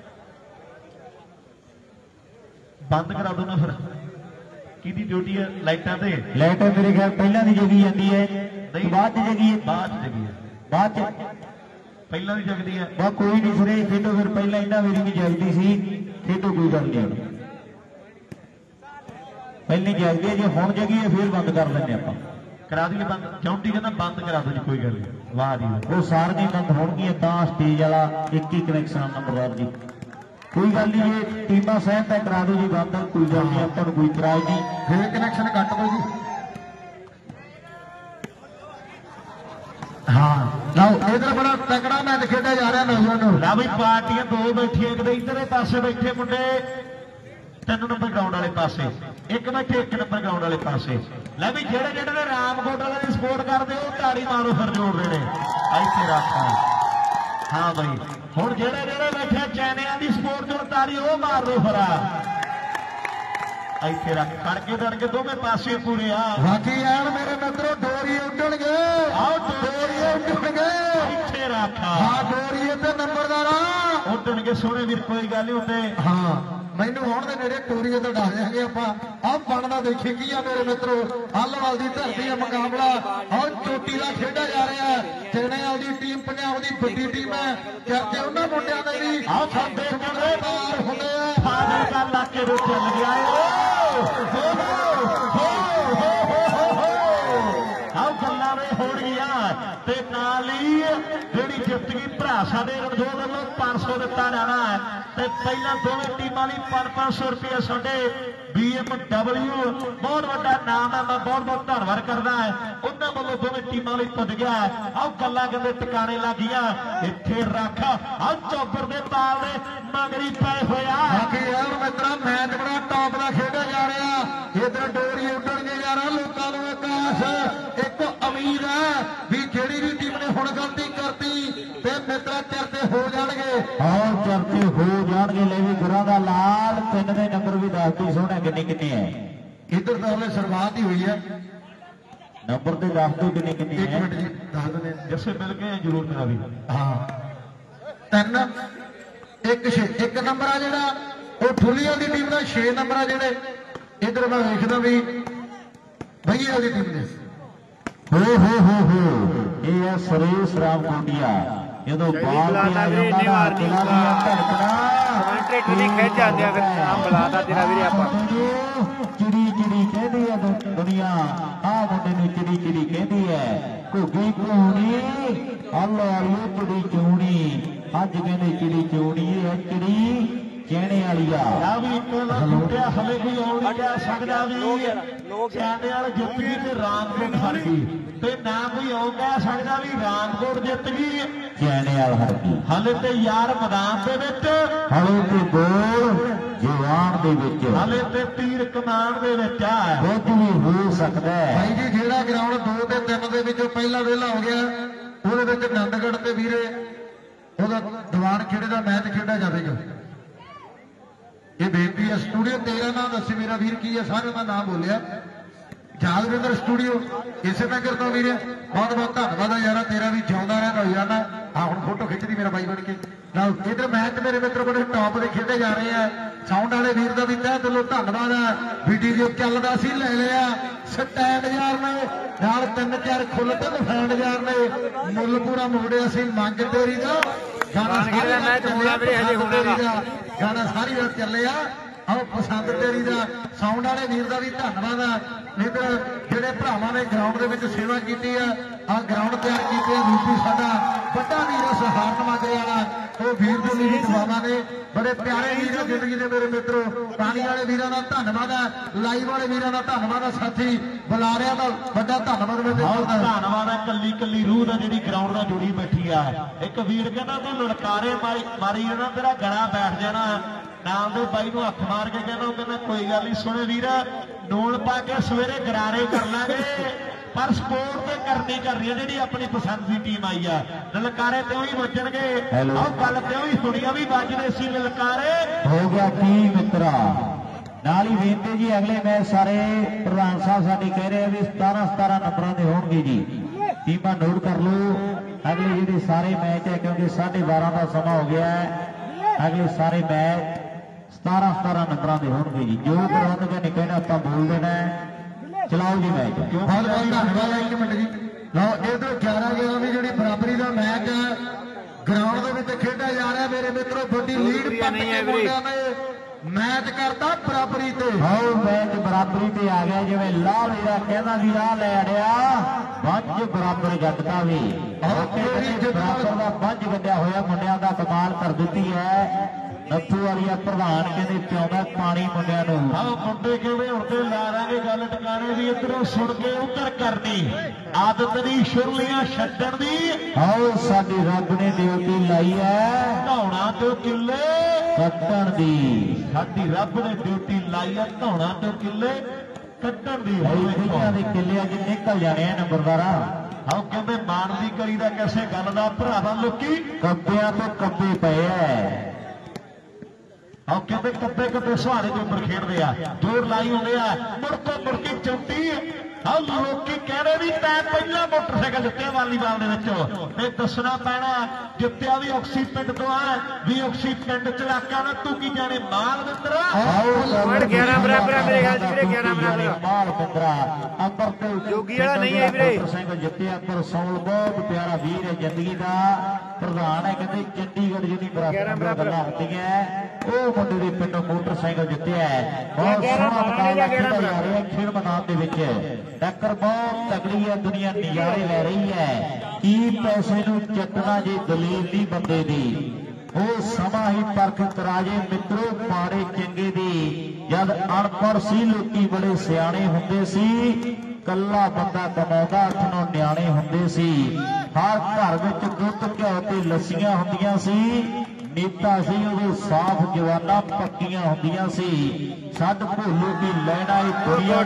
ਬੰਦ ਕਰਾ ਦੋ ਨਾ ਫਿਰ। ਕਿਹਦੀ ਡਿਊਟੀ ਹੈ ਲਾਈਟਾਂ ਤੇ? ਲਾਈਟ ਮੇਰੇ ਖਿਆਲ ਪਹਿਲਾਂ ਦੀ ਜਗੀ ਜਾਂਦੀ ਹੈ, ਨਹੀਂ ਬਾਅਦ ਚ ਜਗੀ ਹੈ। ਬਾਅਦ ਚ ਜਗੀ ਹੈ, ਬਾਅਦ ਚ ਪਹਿਲਾਂ ਦੀ ਜਗਦੀ ਹੈ। ਬਾ ਕੋਈ ਨਹੀਂ ਸੁਰੇ ਖੇਡੋ ਫਿਰ। ਪਹਿਲਾਂ ਇਹਨਾਂ ਮੇਰੀ ਵੀ ਜਗਦੀ ਸੀ, ਖੇਡੋ ਕੋਈ ਗੱਲ ਨਹੀਂ। ਪਹਿਲੀ ਜਗਦੀ ਹੈ, ਜੇ ਹੁਣ ਜਗੀ ਹੈ ਫਿਰ ਬੰਦ ਕਰ ਦਿੰਦੇ ਆਪਾਂ। ਕਰਾ ਦਈਏ ਬੰਦ? ਚੌਂਟੀ ਕਹਿੰਦਾ ਬੰਦ ਕਰਾ ਦੋ ਜੀ, ਕੋਈ ਗੱਲ ਨਹੀਂ। ਵਾਹ ਜੀ ਉਹ ਸਾਰੀਆਂ ਬੰਦ ਹੋਣਗੀਆਂ ਤਾਂ ਸਟੇਜ ਵਾਲਾ ਇੱਕ ਹੀ ਕਨੈਕਸ਼ਨ ਨੰਬਰਦਾਰ ਜੀ। ਕੋਈ ਗੱਲ ਨਹੀਂ, ਇਹ ਟੀਮਾਂ ਸਹਿਤ ਤਾਂ ਕਰਾ ਦਿਓ ਜੀ ਬੰਦ, ਕੋਈ ਗੱਲ ਨਹੀਂ, ਆਪਾਂ ਨੂੰ ਕੋਈ ਇਤਰਾਜ਼ ਨਹੀਂ। ਫਿਰ ਕਨੈਕਸ਼ਨ ਕੱਟ ਦੋ ਜੀ। ਹਾਂ ਲਓ ਇਧਰ ਬੜਾ ਤਕੜਾ ਮੈਚ ਖੇਡਿਆ ਜਾ ਰਿਹਾ ਨੌਜਵਾਨ। ਲੈ ਬਈ ਪਾਰਟੀਆਂ ਦੋ ਬੈਠੀਆਂ, ਕਿਤੇ ਇਧਰਲੇ ਪਾਸੇ ਬੈਠੇ ਮੁੰਡੇ ਤਿੰਨ ਨੰਬਰ ਗਰਾਊਂਡ ਵਾਲੇ ਪਾਸੇ, ਇੱਕ ਬੈਠੇ ਇੱਕ ਨੰਬਰ ਗਰਾਊਂਡ ਵਾਲੇ ਪਾਸੇ। ਲੈ ਵੀ ਜਿਹੜੇ ਜਿਹੜੇ ਨੇ ਰਾਮਕੋਟ ਵਾਲੇ ਦੀ ਸਪੋਰਟ ਕਰਦੇ ਉਹ ਤਾੜੀ ਮਾਰੋ ਫਿਰ ਜੋੜਦੇ ਨੇ। ਇੱਥੇ ਰੱਖਾਂ। ਹਾਂ ਬਈ ਹੁਣ ਜਿਹੜੇ ਜਿਹੜੇ ਬੈਠੇ ਚੈਨਿਆਂ ਦੀ ਸਪੋਰਟ ਜੋੜ ਤਾੜੀ ਉਹ ਮਾਰ ਦੋ ਫਿਰ। ਇੱਥੇ ਰੱਖ ਕੜਕੇ ਦੜਕੇ ਦੋਵੇਂ ਪਾਸੇ ਪੂਰੇ ਆ। ਬਾਕੀ ਯਾਰ ਮੇਰੇ ਮਿੱਤਰੋ ਡੋਰੀ ਉੱਡਣਗੇ, ਆਓ ਡੋਰੀ ਉੱਡਣਗੇ। ਇੱਥੇ ਰੱਖ। ਹਾਂ ਡੋਰੀ ਤੇ ਨੰਬਰਦਾਰਾ ਉੱਡਣਗੇ ਸੋਹਣੇ ਵੀਰ, ਕੋਈ ਗੱਲ ਨਹੀਂ ਹੁੰਦੇ। ਹਾਂ ਮੈਨੂੰ ਹੁਣ ਦੇ ਨੇੜੇ ਟੋਰੀਏ ਤੋਂ ਡਾ ਦਿਆਂਗੇ ਆਪਾਂ। ਆਹ ਬਣਦਾ ਦੇਖੇ ਕੀ ਆ ਮੇਰੇ ਮਿੱਤਰੋ। ਹੱਲਵਾਲ ਦੀ ਧਰਤੀ ਦਾ ਮੁਕਾਬਲਾ ਆਹ ਚੋਟੀ ਦਾ ਖੇਡਿਆ ਜਾ ਰਿਹਾ ਹੈ। ਚੈਨੇਵਾਲ ਦੀ ਟੀਮ ਪੰਜਾਬ ਦੀ ਵੱਡੀ ਟੀਮ ਹੈ। ਚਰਚੇ ਉਹਨਾਂ ਮੁੰਡਿਆਂ ਦੇ ਵੀ ਆਹ ਸਾਡੇ ਕੋਲੇ ਬਾਹਰ ਹੁੰਦੇ ਆ। ਫਾਜ਼ਿਲ ਦਾ ਇਲਾਕੇ ਦੇ ਚੱਲ ਗਿਆ ਆਹ ਗੱਲਾਂ ਵੇ ਹੋਣਗੀਆਂ ਤੇ ਨਾਲ ਹੀ ਜਿਹੜੀ ਜਿੱਤ ਗਈ ਭਰਾ ਸਾਡੇ ਰਣਜੋਤ ਵੱਲੋਂ ਪੰਜ ਸੌ ਦਿੱਤਾ ਜਾਣਾ ਹੈ। ਤੇ ਪਹਿਲਾਂ ਦੋਵੇਂ ਟੀਮਾਂ ਲਈ ਪੰਜ ਪੰਜ ਸੌ ਰੁਪਏ ਸਾਡੇ ਬੀ ਐਮ ਡਬਲਿਊ ਬਹੁਤ ਵੱਡਾ ਨਾਮ ਹੈ। ਮੈਂ ਬਹੁਤ ਬਹੁਤ ਧੰਨਵਾਦ ਕਰਦਾ ਹੈ ਉਹਨਾਂ ਵੱਲੋਂ ਦੋਵੇਂ ਟੀਮਾਂ ਲਈ ਪੁੱਜ ਗਿਆ। ਆਹ ਗੱਲਾਂ ਕਹਿੰਦੇ ਟਿਕਾਣੇ ਲੱਗੀਆਂ। ਇੱਥੇ ਰੱਖ ਆਹ ਚੌਬਰ ਦੇ ਤਾਲ ਦੇ ਮਗਰੀ ਪਏ ਹੋਇਆ। ਬਾਕੀ ਯਾਰ ਮਿੱਤਰਾ ਮੈਚ ਬੜਾ ਟੌਪ ਦਾ ਖੇਡਿਆ ਜਾ ਰਿਹਾ। ਇਧਰ ਡੋਰੀ ਉੱਡਣਗੇ ਯਾਰ। ਲੋਕਾਂ ਨੂੰ ਇੱਕ ਆਸ, ਇੱਕ ਉਮੀਦ ਹੈ ਵੀ ਜਿਹੜੀ ਵੀ ਟੀਮ ਨੇ ਹੁਣ ਗਲਤੀ ਕਰਤੀ ਤੇ ਮਿੱਤਰਾ ਚਰਚੇ ਹੋ ਜਾਣਗੇ। ਹਾਂ ਚਰਚੇ ਹੋ ਜਾਣਗੇ। ਲੈ ਵੀ ਗੁਰਾਂ ਦਾ ਲਾਲ ਪਿੰਡ ਦੇ ਨੰਬਰ ਵੀ ਦੱਸ ਦਿਓ ਸੋਹਣਾ ਕਿੰਨੇ ਕਿੰਨੇ ਹੈ। ਇਧਰ ਤਾਂ ਹਲੇ ਸ਼ੁਰੂਆਤ ਹੀ ਹੋਈ ਹੈ। ਨੰਬਰ ਤੇ ਦੱਸ ਦਿਓ ਕਿੰਨੇ ਕਿੰਨੇ ਹੈ। ਇੱਕ ਮਿੰਟ ਜੀ ਦੱਸ ਦਿੰਦੇ ਜਿਸੇ ਮਿਲ ਗਏ ਜ਼ਰੂਰ ਮੇਰਾ ਵੀ। ਹਾਂ ਤਿੰਨ ਇੱਕ ਛੇ। ਇੱਕ ਨੰਬਰ ਆ ਜਿਹੜਾ ਉਹ ਠੁੱਲੀਆਂ ਦੀ ਟੀਮ ਦਾ, ਛੇ ਨੰਬਰ ਆ ਜਿਹੜੇ ਇਧਰ ਮੈਂ ਵੇਖਦਾ ਵੀ ਭਈਆ ਦੀ ਟੀਮ ਦੇ। ਹੋ ਹੋ ਹੋ ਹੋ ਇਹ ਹੈ ਸੁਰੇਸ਼ ਰਾਮ ਕੋਟੀਆ। ਜਦੋਂ ਬਾਲ ਤੇ ਆ ਜਾਂਦਾ ਨਾ ਦਿਲਾਂ ਦੀਆਂ ਧੜਕਣਾਂ ਕਮੈਂਟਰੇਟਰ ਦੀ ਖਿੱਚ ਜਾਂਦੇ ਆ। ਫਿਰ ਨਾਮ ਬੁਲਾਦਾ ਤੇਰਾ ਵੀਰੇ ਆਪਾਂ। ਚਿੜੀ ਚਿੜੀ ਕਹਿੰਦੀ ਹੈ ਦੁਨੀਆ, ਆਹ ਮੁੰਡੇ ਨੂੰ ਚਿੜੀ ਚਿੜੀ ਕਹਿੰਦੀ ਹੈ। ਘੁੱਗੀ ਘੂਣੀ ਹੱਲ ਵਾਲੀ ਚਿੜੀ ਚੂਣੀ, ਅੱਜ ਕਹਿੰਦੇ ਚਿੜੀ ਚੂਣੀ ਹੈ ਚਿੜੀ ਕਹਿਣੇ ਵਾਲੀ ਆ। ਆ ਵੀ ਇੱਕ ਵਾਰ ਟੁੱਟਿਆ ਹਲੇ ਕੋਈ ਆਉਣ ਨਹੀਂ ਕਹਿ ਸਕਦਾ ਵੀ ਚੈਨੇ ਵਾਲੇ ਜਿੱਤ ਗਈ ਤੇ ਰਾਮਕੋਟ ਹਾਰ ਗਈ ਤੇ ਨਾ ਕੋਈ ਆਉ ਕਹਿ ਸਕਦਾ ਵੀ ਰਾਮਕੋਟ ਜਿੱਤ ਗਈ ਚੈਨੇ ਵਾਲ ਹਾਰ ਗਈ। ਹਲੇ ਤੇ ਯਾਰ ਮੈਦਾਨ ਦੇ ਵਿੱਚ, ਹਲੇ ਤੇ ਗੋਲ ਜਵਾਨ ਦੇ ਵਿੱਚ, ਹਲੇ ਤੇ ਤੀਰ ਕਮਾਨ ਦੇ ਵਿੱਚ ਆ। ਕੁਝ ਵੀ ਹੋ ਸਕਦਾ ਹੈ ਭਾਈ ਜੀ। ਜਿਹੜਾ ਗਰਾਊਂਡ ਦੋ ਤੇ ਤਿੰਨ ਦੇ ਵਿੱਚੋਂ ਪਹਿਲਾ ਵੇਲਾ ਹੋ ਗਿਆ ਉਹਦੇ ਵਿੱਚ ਨੰਦਗੜ੍ਹ ਤੇ ਵੀਰੇ ਉਹਦਾ ਦੀਵਾਨ ਖੇੜੇ ਦਾ ਮੈਚ ਖੇਡਿਆ ਜਾਵੇਗਾ। ਇਹ ਬੇਨਤੀ ਹੈ ਸਟੂਡੀਓ ਤੇਰਾ ਨਾਮ ਦੱਸੇ ਮੇਰਾ ਵੀਰ ਕੀ ਹੈ। ਸਾਰੇ ਮੈਂ ਨਾਮ ਬੋਲਿਆ। ਜਾਦਵਿੰਦਰ ਸਟੂਡੀਓ ਇਸੇ ਨਗਰ ਤੋਂ ਵੀਰੇ ਬਹੁਤ ਬਹੁਤ ਧੰਨਵਾਦ ਆ ਯਾਰਾ ਤੇਰਾ ਵੀ ਜਿਉਂਦਾ ਰਹਿਣਾ ਹੋ ਜਾਣਾ। ਆ ਹੁਣ ਫੋਟੋ ਖਿੱਚਦੀ ਮੇਰਾ ਬਾਈ ਬਣ ਕੇ। ਨਾ ਇਧਰ ਮੈਚ ਮੇਰੇ ਮਿੱਤਰ ਬੜੇ ਟੌਪ ਦੇ ਖੇਡੇ ਜਾ ਰਹੇ ਆ। ਸਾਊਂਡ ਵਾਲੇ ਵੀਰ ਦਾ ਵੀ ਤਹਿ ਦਿਲੋਂ ਧੰਨਵਾਦ ਆ। ਵੀਡੀਓ ਚੱਲਦਾ ਸੀ ਲੈ ਲਿਆ। ਸਟੈਂਡ ਯਾਰ ਨੇ ਨਾਲ ਤਿੰਨ ਚਾਰ ਖੁੱਲ ਤੇ ਫੈਂਡ ਯਾਰ ਨੇ ਮੁੱਲ ਪੂਰਾ ਮੋੜਿਆ ਸੀ। ਮੰਗ ਤੇਰੀ ਦਾ ਗਾਣਾ ਸਾਰਾ ਮੈਚ ਹੋਣਾ ਵੀਰੇ ਹਜੇ ਹੋਣਾ। ਗਾਣਾ ਸਾਰੀ ਰਾਤ ਚੱਲਿਆ। ਆਹ ਪਸੰਦ ਤੇਰੀ ਦਾ ਸਾਊਂਡ ਵਾਲੇ ਵੀਰ ਦਾ ਵੀ ਧੰਨਵਾਦ ਆ। ਇਧਰ ਜਿਹੜੇ ਭਰਾਵਾਂ ਨੇ ਗਰਾਊਂਡ ਦੇ ਵਿੱਚ ਸੇਵਾ ਕੀਤੀ ਆ, ਆਹ ਗਰਾਊਂਡ ਤਿਆਰ ਕੀਤੇ ਆ ਵੀਰ ਸਾਡਾ ਵੱਡਾ ਵੀਰ ਸਹਾਰਨ ਮਾਜਰੇ ਵਾਲਾ। ਉਹ ਵੀਰ ਦੇ ਲਈ ਦੁਆਵਾਂ ਨੇ। ਬੜੇ ਪਿਆਰੇ ਵੀਰ ਆ ਜ਼ਿੰਦਗੀ ਦੇ ਮੇਰੇ ਮਿੱਤਰੋ। ਪਾਣੀ ਵਾਲੇ ਵੀਰਾਂ ਦਾ ਧੰਨਵਾਦ ਆ। ਲਾਈਵ ਵਾਲੇ ਵੀਰਾਂ ਦਾ ਧੰਨਵਾਦ ਆ। ਸਾਥੀ ਬੁਲਾਰਿਆਂ ਦਾ ਵੱਡਾ ਧੰਨਵਾਦ ਮੇਰੇ ਧੰਨਵਾਦ ਆ। ਕੱਲੀ ਕੱਲੀ ਰੂਹ ਦਾ ਜਿਹੜੀ ਗਰਾਊਂਡ ਨਾਲ ਜੁੜੀ ਬੈਠੀ ਆ। ਇੱਕ ਵੀਰ ਕਹਿੰਦਾ ਤੂੰ ਲਲਕਾਰੇ ਮਾਰੀ ਮਾਰੀ ਜਾਣਾ ਤੇਰਾ ਗਲਾ ਬੈਠ ਜਾਣਾ। ਨਾਲ ਦੇ ਬਾਈ ਨੂੰ ਹੱਥ ਮਾਰ ਕੇ ਕਹਿੰਦਾ ਉਹ ਕਹਿੰਦਾ ਕੋਈ ਗੱਲ ਨਹੀਂ ਸੁਣੇ ਵੀਰ ਨੂਣ ਪਾ ਕੇ ਸਵੇਰੇ ਗਰਾਰੇ ਕਰ ਲਾਂਗੇ ਪਰ ਸਪੋਰਟ ਤੇ ਕਰਨੀ ਕਰਨੀ ਹੈ ਜਿਹੜੀ ਆਪਣੀ ਪਸੰਦ ਦੀ ਟੀਮ ਆਈ ਆ। ਲਲਕਾਰੇ ਤੇ ਹੀ ਵੱਜਣਗੇ। ਆਹ ਗੱਲ ਤੇ ਹੀ ਸੁਣੀਆਂ ਵੀ ਵੱਜਦੇ ਸੀ ਲਲਕਾਰੇ। ਹੋ ਗਿਆ ਕੀ ਮਿੱਤਰਾ ਨਾਲ ਹੀ ਬੇਨਤੀ ਜੀ ਅਗਲੇ ਮੈਚ ਸਾਰੇ ਪ੍ਰਧਾਨ ਸਾਹਿਬ ਸਾਡੇ ਕਹਿ ਰਹੇ ਆ ਵੀ ਸਤਾਰਾਂ ਸਤਾਰਾਂ ਨੰਬਰਾਂ ਦੇ ਹੋਣਗੇ ਜੀ। ਟੀਮਾਂ ਨੋਟ ਕਰ ਲਓ। अगले जी सारे मैच है क्योंकि साढ़े बारह का समा हो गया है। अगले सारे मैच सतारह सतारह नंबर के होंगे जी। जो ग्राउंड के नहीं कहना आप बोल देना चलाओ जी मैच। बहुत बहुत धन्यवाद एक मिनट जी। लो इधर ग्यारह ग्यारह की जी बराबरी का मैच है ग्राउंड के खेडा जा रहा है मेरे मित्रों। बड़ी लीड मैच करता बराबरी ते आओ मैच बराबरी ते आ गया जिवें लाल हीरा कहना भी आ ले अड़िया पंज बराबर गड्ढदा भी बराबर का पंज गड्ढिया होया मुंडिया का कमाल कर दी है। नत्थू वाली प्रधान कहते प्यादा पानी मुंडिया नूं आओ मुंडे कहते उड़ते ला रहे गल टकाने की इधरों सुन के उधर करनी आदत दी शुरलियां छड्डण दी। आओ साडी रब ने ड्यूटी लाई है धौणा तो किले कट्टण दी। साडी रब ने ड्यूटी लाई है धौणा तो किले कट्टण दी। कईयां दे किले अज निकल जाने नंबरदारा। आओ कहते मान दी करी दा कैसे गल दा भरावा लोकी कब्बियां तो कब्बे पे है। आओ कहते कब्बे कब्बे सहारे के उपर खेडते आ जोर लाई होंगे आ मुड़ तो मुड़ के चौटी। हाँ लोकी कह रहे भी तै पहला मोटरसाइकिल जित्तिया वालीबाल के दसना पैना जित्तिया भी ऑक्सी पिंड तो है भी ऑक्सी पिंड चलाका ना तू की जाने माल मित्रा ग्यारह बराबर मेरे ख्याल से ग्यारह बराबर माल मित्रा अंबर ते जोगी वाला नहीं है वीरे मोटरसाइकिल जित्तिया अंबर सौल बहुत प्यारा वीर है जिंदगी का प्रधान है कहते चंडीगढ़ जी बराबर गल्लां होंदियां ਉਹ ਮੁੰਡੇ ਦੇ ਪਿੰਡੋਂ ਮੋਟਰਸਾਈਕਲ ਜਿੱਤਿਆ ਬਹੁਤ ਸੋਹਣਾ ਮੁਕਾਬਲਾ ਖੇਡਿਆ ਜਾ ਰਿਹਾ ਖੇਡ ਮੈਦਾਨ ਦੇ ਵਿੱਚ। ਟੱਕਰ ਬਹੁਤ ਤਗੜੀ ਹੈ ਦੁਨੀਆ ਨਜ਼ਾਰੇ ਲੈ ਰਹੀ ਹੈ। ਕੀ ਪੈਸੇ ਨੂੰ ਚੱਟਣਾ ਜੇ ਦਲੀਲ ਦੀ ਬੰਦੇ ਦੀ ਉਹ ਸਮਾਂ ਹੀ ਪਰਖ ਕਰਾਜੇ ਮਿੱਤਰੋ ਮਾੜੇ ਚੰਗੇ ਦੀ। ਜਦ ਅਣਪੜ੍ਹ ਸੀ ਲੋਕੀ ਬੜੇ ਸਿਆਣੇ ਹੁੰਦੇ ਸੀ ਕੱਲਾ ਬੰਦਾ ਕਮਾਉਂਦਾ ਅੱਠ ਨੌ ਨਿਆਣੇ ਹੁੰਦੇ ਸੀ। ਹਰ ਘਰ ਵਿੱਚ ਦੁੱਧ ਘਿਓ ਤੇ ਲੱਸੀਆਂ ਹੁੰਦੀਆਂ ਸੀ। ਨੀਤਾ ਸੀ ਉਦੋਂ ਸਾਫ ਜਵਾਨਾ ਪੱਕੀਆਂ ਹੁੰਦੀਆਂ ਸੀ। ਛੱਡ ਭੋਲੂ ਦੀ ਲੈਣਾ ਇਹ ਦੁਨੀਆ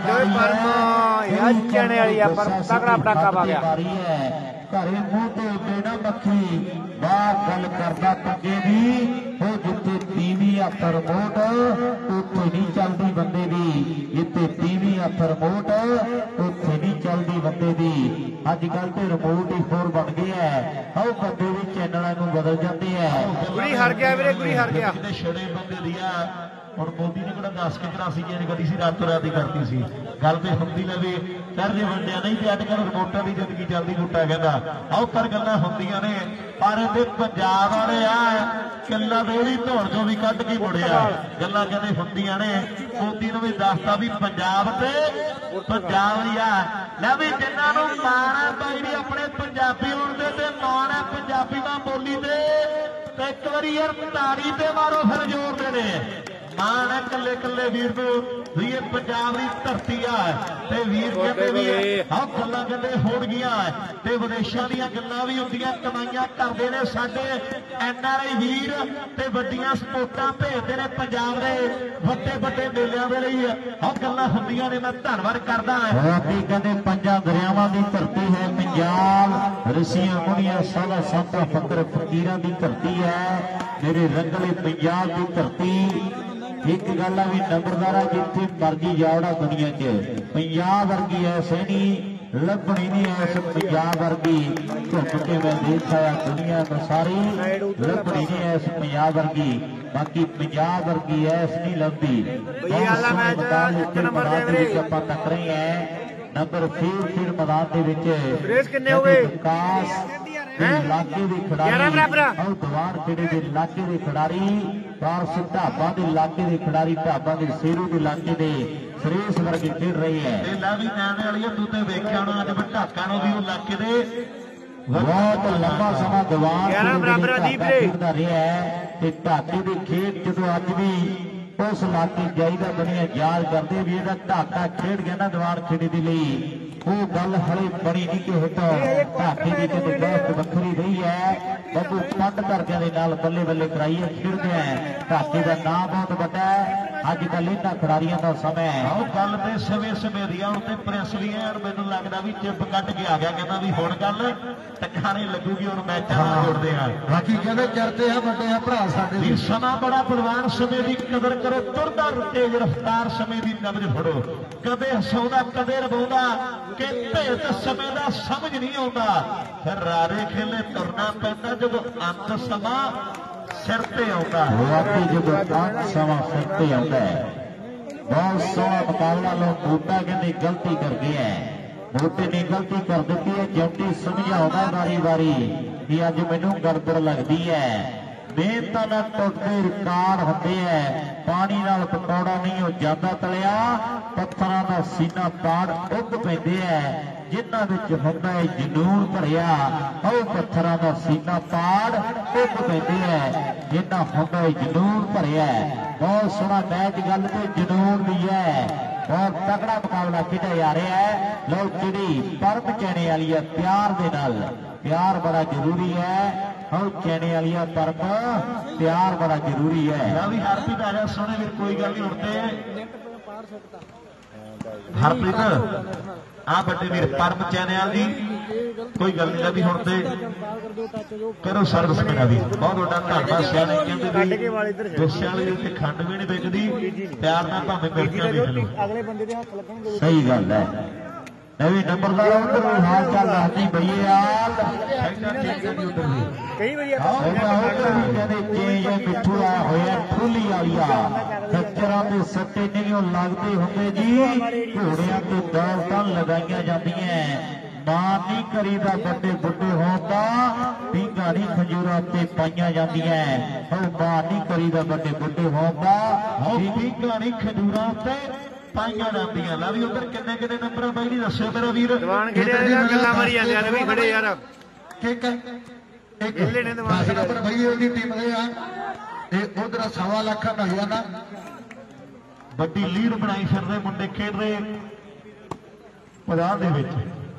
ਚਣੇ ਵਾਲੀ ਆ ਪਰ ਤਕੜਾ ਪਟਾਕਾ ਪਾ ਗਿਆ ਘਰੇ ਮੂੰਹ ਤੇ ਬੇੜਾ ਮੱਖੀ ਬਾਹਰ ਗੱਲ ਕਰਦਾ ਪੱਗੇ ਦੀ ਉਹ ਜਿੱਥੇ ਤੀਵੀਂ ਹੱਥ ਰਿਮੋਟ ਉੱਥੇ ਨਹੀਂ ਚੱਲਦੀ ਬੰਦੇ ਦੀ। ਜਿੱਥੇ ਤੀਵੀਂ ਹੱਥ ਰਿਮੋਟ ਉੱਥੇ ਨਹੀਂ ਚੱਲਦੀ ਬੰਦੇ ਦੀ। ਅੱਜ ਕੱਲ ਤੇ ਰਿਮੋਟ ਹੀ ਹੋਰ ਬਣ ਗਿਆ ਹੈ। ਉਹ ਬੰਦੇ ਵੀ ਚੈਨਲਾਂ ਨੂੰ ਬਦਲ ਜਾਂਦੇ ਹੈ। ਗੁਰੀ ਹਾਰ ਗਿਆ ਵੀਰੇ ਗੁਰੀ ਹਾਰ ਗਿਆ ਛੜੇ ਬੰਦੇ ਦੀ ਆ ਹੁਣ ਮੋਦੀ ਨੇ ਕਿਹੜਾ ਦੱਸ ਕੇ ਚਰਾਸੀ ਜਿਹੜੀ ਕਦੀ ਸੀ ਰਾਤੋਂ ਰਾਤ ਹੀ ਕਰਤੀ ਸੀ ਗੱਲ ਤੇ ਹੁੰਦੀ ਲਵੇ ਕਰਦੇ ਵੰਡਿਆ ਨਹੀਂ ਤੇ ਅੱਜ ਕੱਲ ਰਿਮੋਟਾਂ ਦੀ ਜ਼ਿੰਦਗੀ ਚੱਲਦੀ ਬੂਟਾ ਕਹਿੰਦਾ ਆਓ ਪਰ ਗੱਲਾਂ ਹੁੰਦੀਆਂ ਨੇ ਪਰ ਇਹਦੇ ਪੰਜਾਬ ਵਾਲੇ ਆ ਕਿੱਲਾ ਦੇ ਵੀ ਧੌਣ ਚੋਂ ਵੀ ਕੱਢ ਕੇ ਮੁੜਿਆ ਗੱਲਾਂ ਕਹਿੰਦੇ ਹੁੰਦੀਆਂ ਨੇ। ਮੋਦੀ ਨੂੰ ਵੀ ਦੱਸਤਾ ਵੀ ਪੰਜਾਬ ਤੇ ਪੰਜਾਬ ਹੀ ਆ ਲੈ ਵੀ ਜਿੰਨਾਂ ਨੂੰ ਮਾਣ ਹੈ ਬਾਈ ਵੀ ਆਪਣੇ ਪੰਜਾਬੀ ਹੋਣ ਦੇ ਤੇ ਮਾਣ ਹੈ ਪੰਜਾਬੀ ਦਾ ਬੋਲੀ ਤੇ ਤੇ ਇੱਕ ਵਾਰੀ ਯਾਰ ਤਾੜੀ ਤੇ ਮਾਰੋ ਫਿਰ ਜ਼ੋਰ ਦੇ ਨੇ ਮਾਣ ਹੈ ਕੱਲੇ ਕੱਲੇ ਵੀਰ ਨੂੰ ਵੀ ਇਹ ਪੰਜਾਬ ਦੀ ਧਰਤੀ ਆ ਤੇ ਵੀਰ ਕਹਿੰਦੇ ਵੀ ਆਹ ਗੱਲਾਂ ਕਹਿੰਦੇ ਹੋਣਗੀਆਂ ਤੇ ਵਿਦੇਸ਼ਾਂ ਦੀਆਂ ਗੱਲਾਂ ਵੀ ਹੁੰਦੀਆਂ ਕਮਾਈਆਂ ਕਰਦੇ ਨੇ ਸਾਡੇ ਐਨ ਆਰ ਆਈ ਵੀਰ ਤੇ ਵੱਡੀਆਂ ਸਪੋਰਟਾਂ ਭੇਜਦੇ ਨੇ ਪੰਜਾਬ ਦੇ ਵੱਡੇ ਵੱਡੇ ਮੇਲਿਆਂ ਦੇ ਲਈ ਆਹ ਗੱਲਾਂ ਹੁੰਦੀਆਂ ਨੇ। ਮੈਂ ਧੰਨਵਾਦ ਕਰਦਾ ਹਾਂ ਕਹਿੰਦੇ ਪੰਜਾਂ ਦਰਿਆਵਾਂ ਦੀ ਧਰਤੀ ਹੈ ਪੰਜਾਬ ਰਿਸ਼ੀਆਂ ਮੁਨੀਆਂ ਸਾਧਾਂ ਸੰਤਾਂ ਫਕਰ ਫਕੀਰਾਂ ਦੀ ਧਰਤੀ ਹੈ ਮੇਰੇ ਰੰਗਲੇ ਪੰਜਾਬ ਦੀ ਧਰਤੀ। ਇੱਕ ਗੱਲ ਆ ਵੀ ਨੰਬਰਦਾਰਾ ਜਿੱਥੇ ਮਰਜੀ ਜਾਵੜਾ ਦੁਨੀਆ 'ਚ ਪੰਜਾਬ ਵਰਗੀ ਐਸੇ ਨਹੀਂ ਲੱਭਣੀ ਨਹੀਂ ਐਸ ਪੰਜਾਬ ਵਰਗੀ ਘੁੰਮ ਕੇ ਮੈਂ ਦੇਖ ਆਇਆ ਦੁਨੀਆ ਨੂੰ ਸਾਰੀ ਲੱਭਣੀ ਨਹੀਂ ਐਸ ਪੰਜਾਬ ਵਰਗੀ ਬਾਕੀ ਪੰਜਾਬ ਵਰਗੀ ਐਸ ਨਹੀਂ ਲੱਭਦੀ। ਆਪਾਂ ਤੱਕ ਰਹੇ ਹੈ ਨੰਬਰ ਫੀਲ ਫੀਲ ਮੈਦਾਨ ਦੇ ਵਿੱਚ ਕਿੰਨੇ ਹੋ ਗਏ ਵਿਕਾਸ ਇਲਾਕੇ ਦੇ ਖਿਡਾਰੀ ਉਹ ਦੀਵਾਨ ਖੇੜੇ ਦੇ ਇਲਾਕੇ ਦੇ ਖਿਡਾਰੀ ਪਾਰਸ ਢਾਬਾ ਦੇ ਇਲਾਕੇ ਦੇ ਖਿਡਾਰੀ ਢਾਬਾ ਦੇ ਸੇਰੂ ਦੇ ਇਲਾਕੇ ਦੇ ਸੁਰੇਸ਼ ਵਰਗੇ ਖੇਡ ਰਹੇ ਹੈ। ਇਹ ਲੈ ਵੀ ਨੈਣ ਵਾਲੀ ਤੂੰ ਤੇ ਵੇਖਿਆ ਹੋਣਾ ਅੱਜ ਢਾਕਾ ਨੂੰ ਵੀ ਉਹ ਇਲਾਕੇ ਦੇ ਬਹੁਤ ਲੰਬਾ ਸਮਾਂ ਦੀਵਾਨ ਖੇਡਦਾ ਰਿਹਾ ਹੈ ਤੇ ਢਾਕੇ ਦੇ ਖੇਡ ਜਦੋਂ ਅੱਜ ਵੀ ਉਸ ਇਲਾਕੇ ਜਾਈਦਾ ਬਣੀਆਂ ਯਾਦ ਕਰਦੇ ਵੀ ਇਹਦਾ ਢਾਕਾ ਖੇਡ ਗਿਆ ਨਾ ਦੀਵਾਨ ਖੇੜੇ ਦੇ ਲਈ ਉਹ ਗੱਲ ਹਲੇ ਬਣੀ ਨਹੀਂ ਕਿ ਹਟਾ ਢਾਕੇ ਦੀ ਤੇ ਦੋਸਤ ਵੱਖਰੀ ਰਹੀ ਹੈ। ਬੱਬੂ ਪੰਡ ਕਰਦਿਆਂ ਦੇ ਨਾਲ ਬੱਲੇ ਬੱਲੇ ਕਰਾਈਏ ਖੇਡਦੇ ਹੈ ਢਾਕੇ ਦਾ ਨਾਮ ਬਹੁਤ ਵੱਡਾ ਹੈ ਅੱਜ ਕੱਲ ਇਹਨਾਂ ਖਿਡਾਰੀਆਂ ਦਾ ਸਮਾਂ ਹੈ। ਉਹ ਗੱਲ ਤੇ ਸਵੇ ਸਵੇ ਦੀਆਂ ਉੱਤੇ ਪ੍ਰੈਸ ਵੀ ਹੈ ਮੈਨੂੰ ਲੱਗਦਾ ਵੀ ਚਿੱਪ ਕੱਢ ਕੇ ਆ ਗਿਆ ਕਹਿੰਦਾ ਵੀ ਹੁਣ ਗੱਲ ਟੱਕਾਣੇ ਲੱਗੂਗੀ ਹੁਣ ਮੈਚਾਂ ਨਾਲ ਜੁੜਦੇ ਆ ਬਾਕੀ ਕਹਿੰਦੇ ਚਰਚੇ ਆ ਵੱਡੇ ਆ ਭਰਾ ਸਾਡੇ ਵੀ ਸਮਾਂ ਬੜਾ ਬਲਵਾਨ ਸਮੇਂ ਦੀ ਕਦਰ ਕਰੋ ਤੁਰਦਾ ਤੇਜ਼ ਰਫ਼ਤਾਰ ਸਮੇਂ ਦੀ ਨਬਜ਼ ਫੜੋ ਕਦੇ ਹਸਾਉਂਦਾ ਕਦੇ ਰਵਾਉਂਦਾ ਕਿ ਭੇਤ ਸਮੇਂ ਦਾ ਸਮਝ ਨਹੀਂ ਆਉਂਦਾ, ਫਿਰ ਰਾਰੇ ਖੇਲੇ ਤੁਰਨਾ ਪੈਂਦਾ ਜਦੋਂ ਅੰਤ ਸਮਾਂ ਸਿਰ ਤੇ ਆਉਂਦਾ। ਵਾਕਈ ਜਦੋਂ ਅੰਤ ਸਮਾਂ ਸਿਰ ਤੇ ਆਉਂਦਾ ਹੈ। ਬਹੁਤ ਸੋਹਣਾ ਮੁਕਾਬਲਾ। ਲੋਕ ਬੂਟਾ ਕਹਿੰਦੇ ਗਲਤੀ ਕਰ ਗਿਆ ਹੈ, ਬੂਟੇ ਨੇ ਗਲਤੀ ਕਰ ਦਿੱਤੀ ਹੈ। ਜੰਟੀ ਸਮਝਾਉਂਦਾ ਵਾਰੀ ਵਾਰੀ ਕਿ ਅੱਜ ਮੈਨੂੰ ਗੜਬੜ ਲੱਗਦੀ ਹੈ। ਮਿਹਨਤਾਂ ਨਾਲ ਟੁੱਟਦੇ ਰਿਕਾਰਡ ਹੁੰਦੇ ਹੈ, ਪਾਣੀ ਨਾਲ ਪਕੌੜਾ ਨਹੀਂ ਉਹ ਜਾਂਦਾ ਤਲਿਆ, ਪੱਥਰਾਂ ਦਾ ਸੀਨਾ ਪਾੜ ਉੱਗ ਪੈਂਦੇ ਹੈ ਜਿਨ੍ਹਾਂ ਵਿੱਚ ਹੁੰਦਾ ਹੈ ਜਨੂਨ ਭਰਿਆ। ਉਹ ਪੱਥਰਾਂ ਦਾ ਸੀਨਾ ਪਾੜ ਉੱਗ ਪੈਂਦੇ ਹੈ ਜਿਨ੍ਹਾਂ ਹੁੰਦਾ ਹੈ ਜਨੂਨ ਭਰਿਆ। ਬਹੁਤ ਸੋਹਣਾ ਮੈਚ ਗੱਲ ਤੇ ਜਨੂਨ ਦੀ ਹੈ। ਬਹੁਤ ਤਕੜਾ ਮੁਕਾਬਲਾ ਖੇਡਿਆ ਜਾ ਰਿਹਾ ਹੈ। ਲੋ ਜਿਹੜੀ ਪਰਮ ਚੈਣੇ ਵਾਲੀ ਹੈ, ਪਿਆਰ ਦੇ ਨਾਲ, ਪਿਆਰ ਬੜਾ ਜ਼ਰੂਰੀ ਹੈ। ਉਹ ਚੈਣੇ ਵਾਲੀ ਹੈ ਪਰਮ, ਪਿਆਰ ਬੜਾ ਜ਼ਰੂਰੀ ਹੈ। ਮੈਂ ਵੀ ਹਰਪ੍ਰੀਤ ਆ ਜਾ ਸੋਹਣੇ ਵੀਰ, ਕੋਈ ਗੱਲ ਨਹੀਂ ਉੜਦੇ ਹਰਪ੍ਰੀਤ ਆ ਵੱਡੇ ਵੀਰ ਪਰਮ ਚੈਨਲ ਦੀ ਕੋਈ ਗੱਲ ਨਹੀਂ ਵੀ ਹੁਣ ਤੇ ਕਰੋ ਸਰਵਿਸ ਮੇਰਾ ਵੀ ਬਹੁਤ ਵੱਡਾ ਧੰਨਵਾਦ। ਸਿਆਣੇ ਕਹਿੰਦੇ ਵੀ ਗੁੱਸੇ ਵਾਲੀ ਉੱਤੇ ਖੰਡ ਵੀ ਨਹੀਂ ਵਿਕਦੀ, ਪਿਆਰ ਨਾਲ ਭਾਵੇਂ ਮਿਰਚਾਂ ਵੇਚ ਲਓ। ਅਗਲੇ ਬੰਦੇ ਦੇ ਹੱਥ ਲੱਗਣਗੇ। ਸਹੀ ਗੱਲ ਹੈ। ਨਵੀਂ ਨੰਬਰਦਾਰ ਉਧਰ ਹਾਲ ਚਾਲ ਦੱਸਦੀ ਬਈਏ ਆਲ ਕਈ ਵਾਰੀ ਕਹਿੰਦੇ ਚੇਂਜ ਮਿੱਠੂ ਆਇਆ ਹੋਇਆ ਠੂਲੀ ਵਾਲੀਆ ਸੱਜਰਾਂ ਦੇ ਸੱਟੇ ਨਹੀਂ ਲੱਗਦੇ ਹੁੰਦੇ ਜੀ, ਘੋੜਿਆਂ ਤੇ ਦੌਲਤਾਂ ਲਗਾਈਆਂ ਜਾਂਦੀਆਂ। ਮਾਂ ਨਹੀਂ ਕਰੀਦਾ ਵੱਡੇ ਬੁੱਢੇ ਹੋਣ ਦਾ, ਪੀਂਘਾਂ ਨਹੀਂ ਖੰਜੂਰਾਂ ਤੇ ਪਾਈਆਂ ਜਾਂਦੀਆਂ। ਉਹ ਮਾਂ ਨਹੀਂ ਕਰੀਦਾ ਵੱਡੇ ਬੁੱਢੇ ਹੋਣ ਦਾ, ਪੀਂਘਾਂ ਨਹੀਂ ਖੰਜੂਰਾਂ ਤੇ ਪਾਈਆਂ ਜਾਂਦੀਆਂ। ਲਾ ਵੀ ਉਧਰ ਕਿੰਨੇ ਕਿੰਨੇ ਨੰਬਰ ਬਾਈ ਜੀ ਦੱਸਿਓ ਮੇਰਾ ਵੀਰ। ਦੀਵਾਨ ਖੇਡਿਆ ਗੱਲਾਂ ਮਾਰੀ ਜਾਂਦੇ ਆ ਵੀ ਖੜੇ ਯਾਰ। ਠੀਕ ਹੈ, ਇੱਕ ਦਸ ਨੰਬਰ ਬਈ ਉਹਦੀ ਟੀਮ ਦੇ ਆ ਤੇ ਉਧਰ ਸਵਾ ਲੱਖ ਰੁਪਈਆ ਦਾ ਵੱਡੀ ਲੀਡ ਬਣਾਈ ਫਿਰਦੇ ਮੁੰਡੇ ਖੇਡ ਰਹੇ ਮੈਦਾਨ ਦੇ ਵਿੱਚ।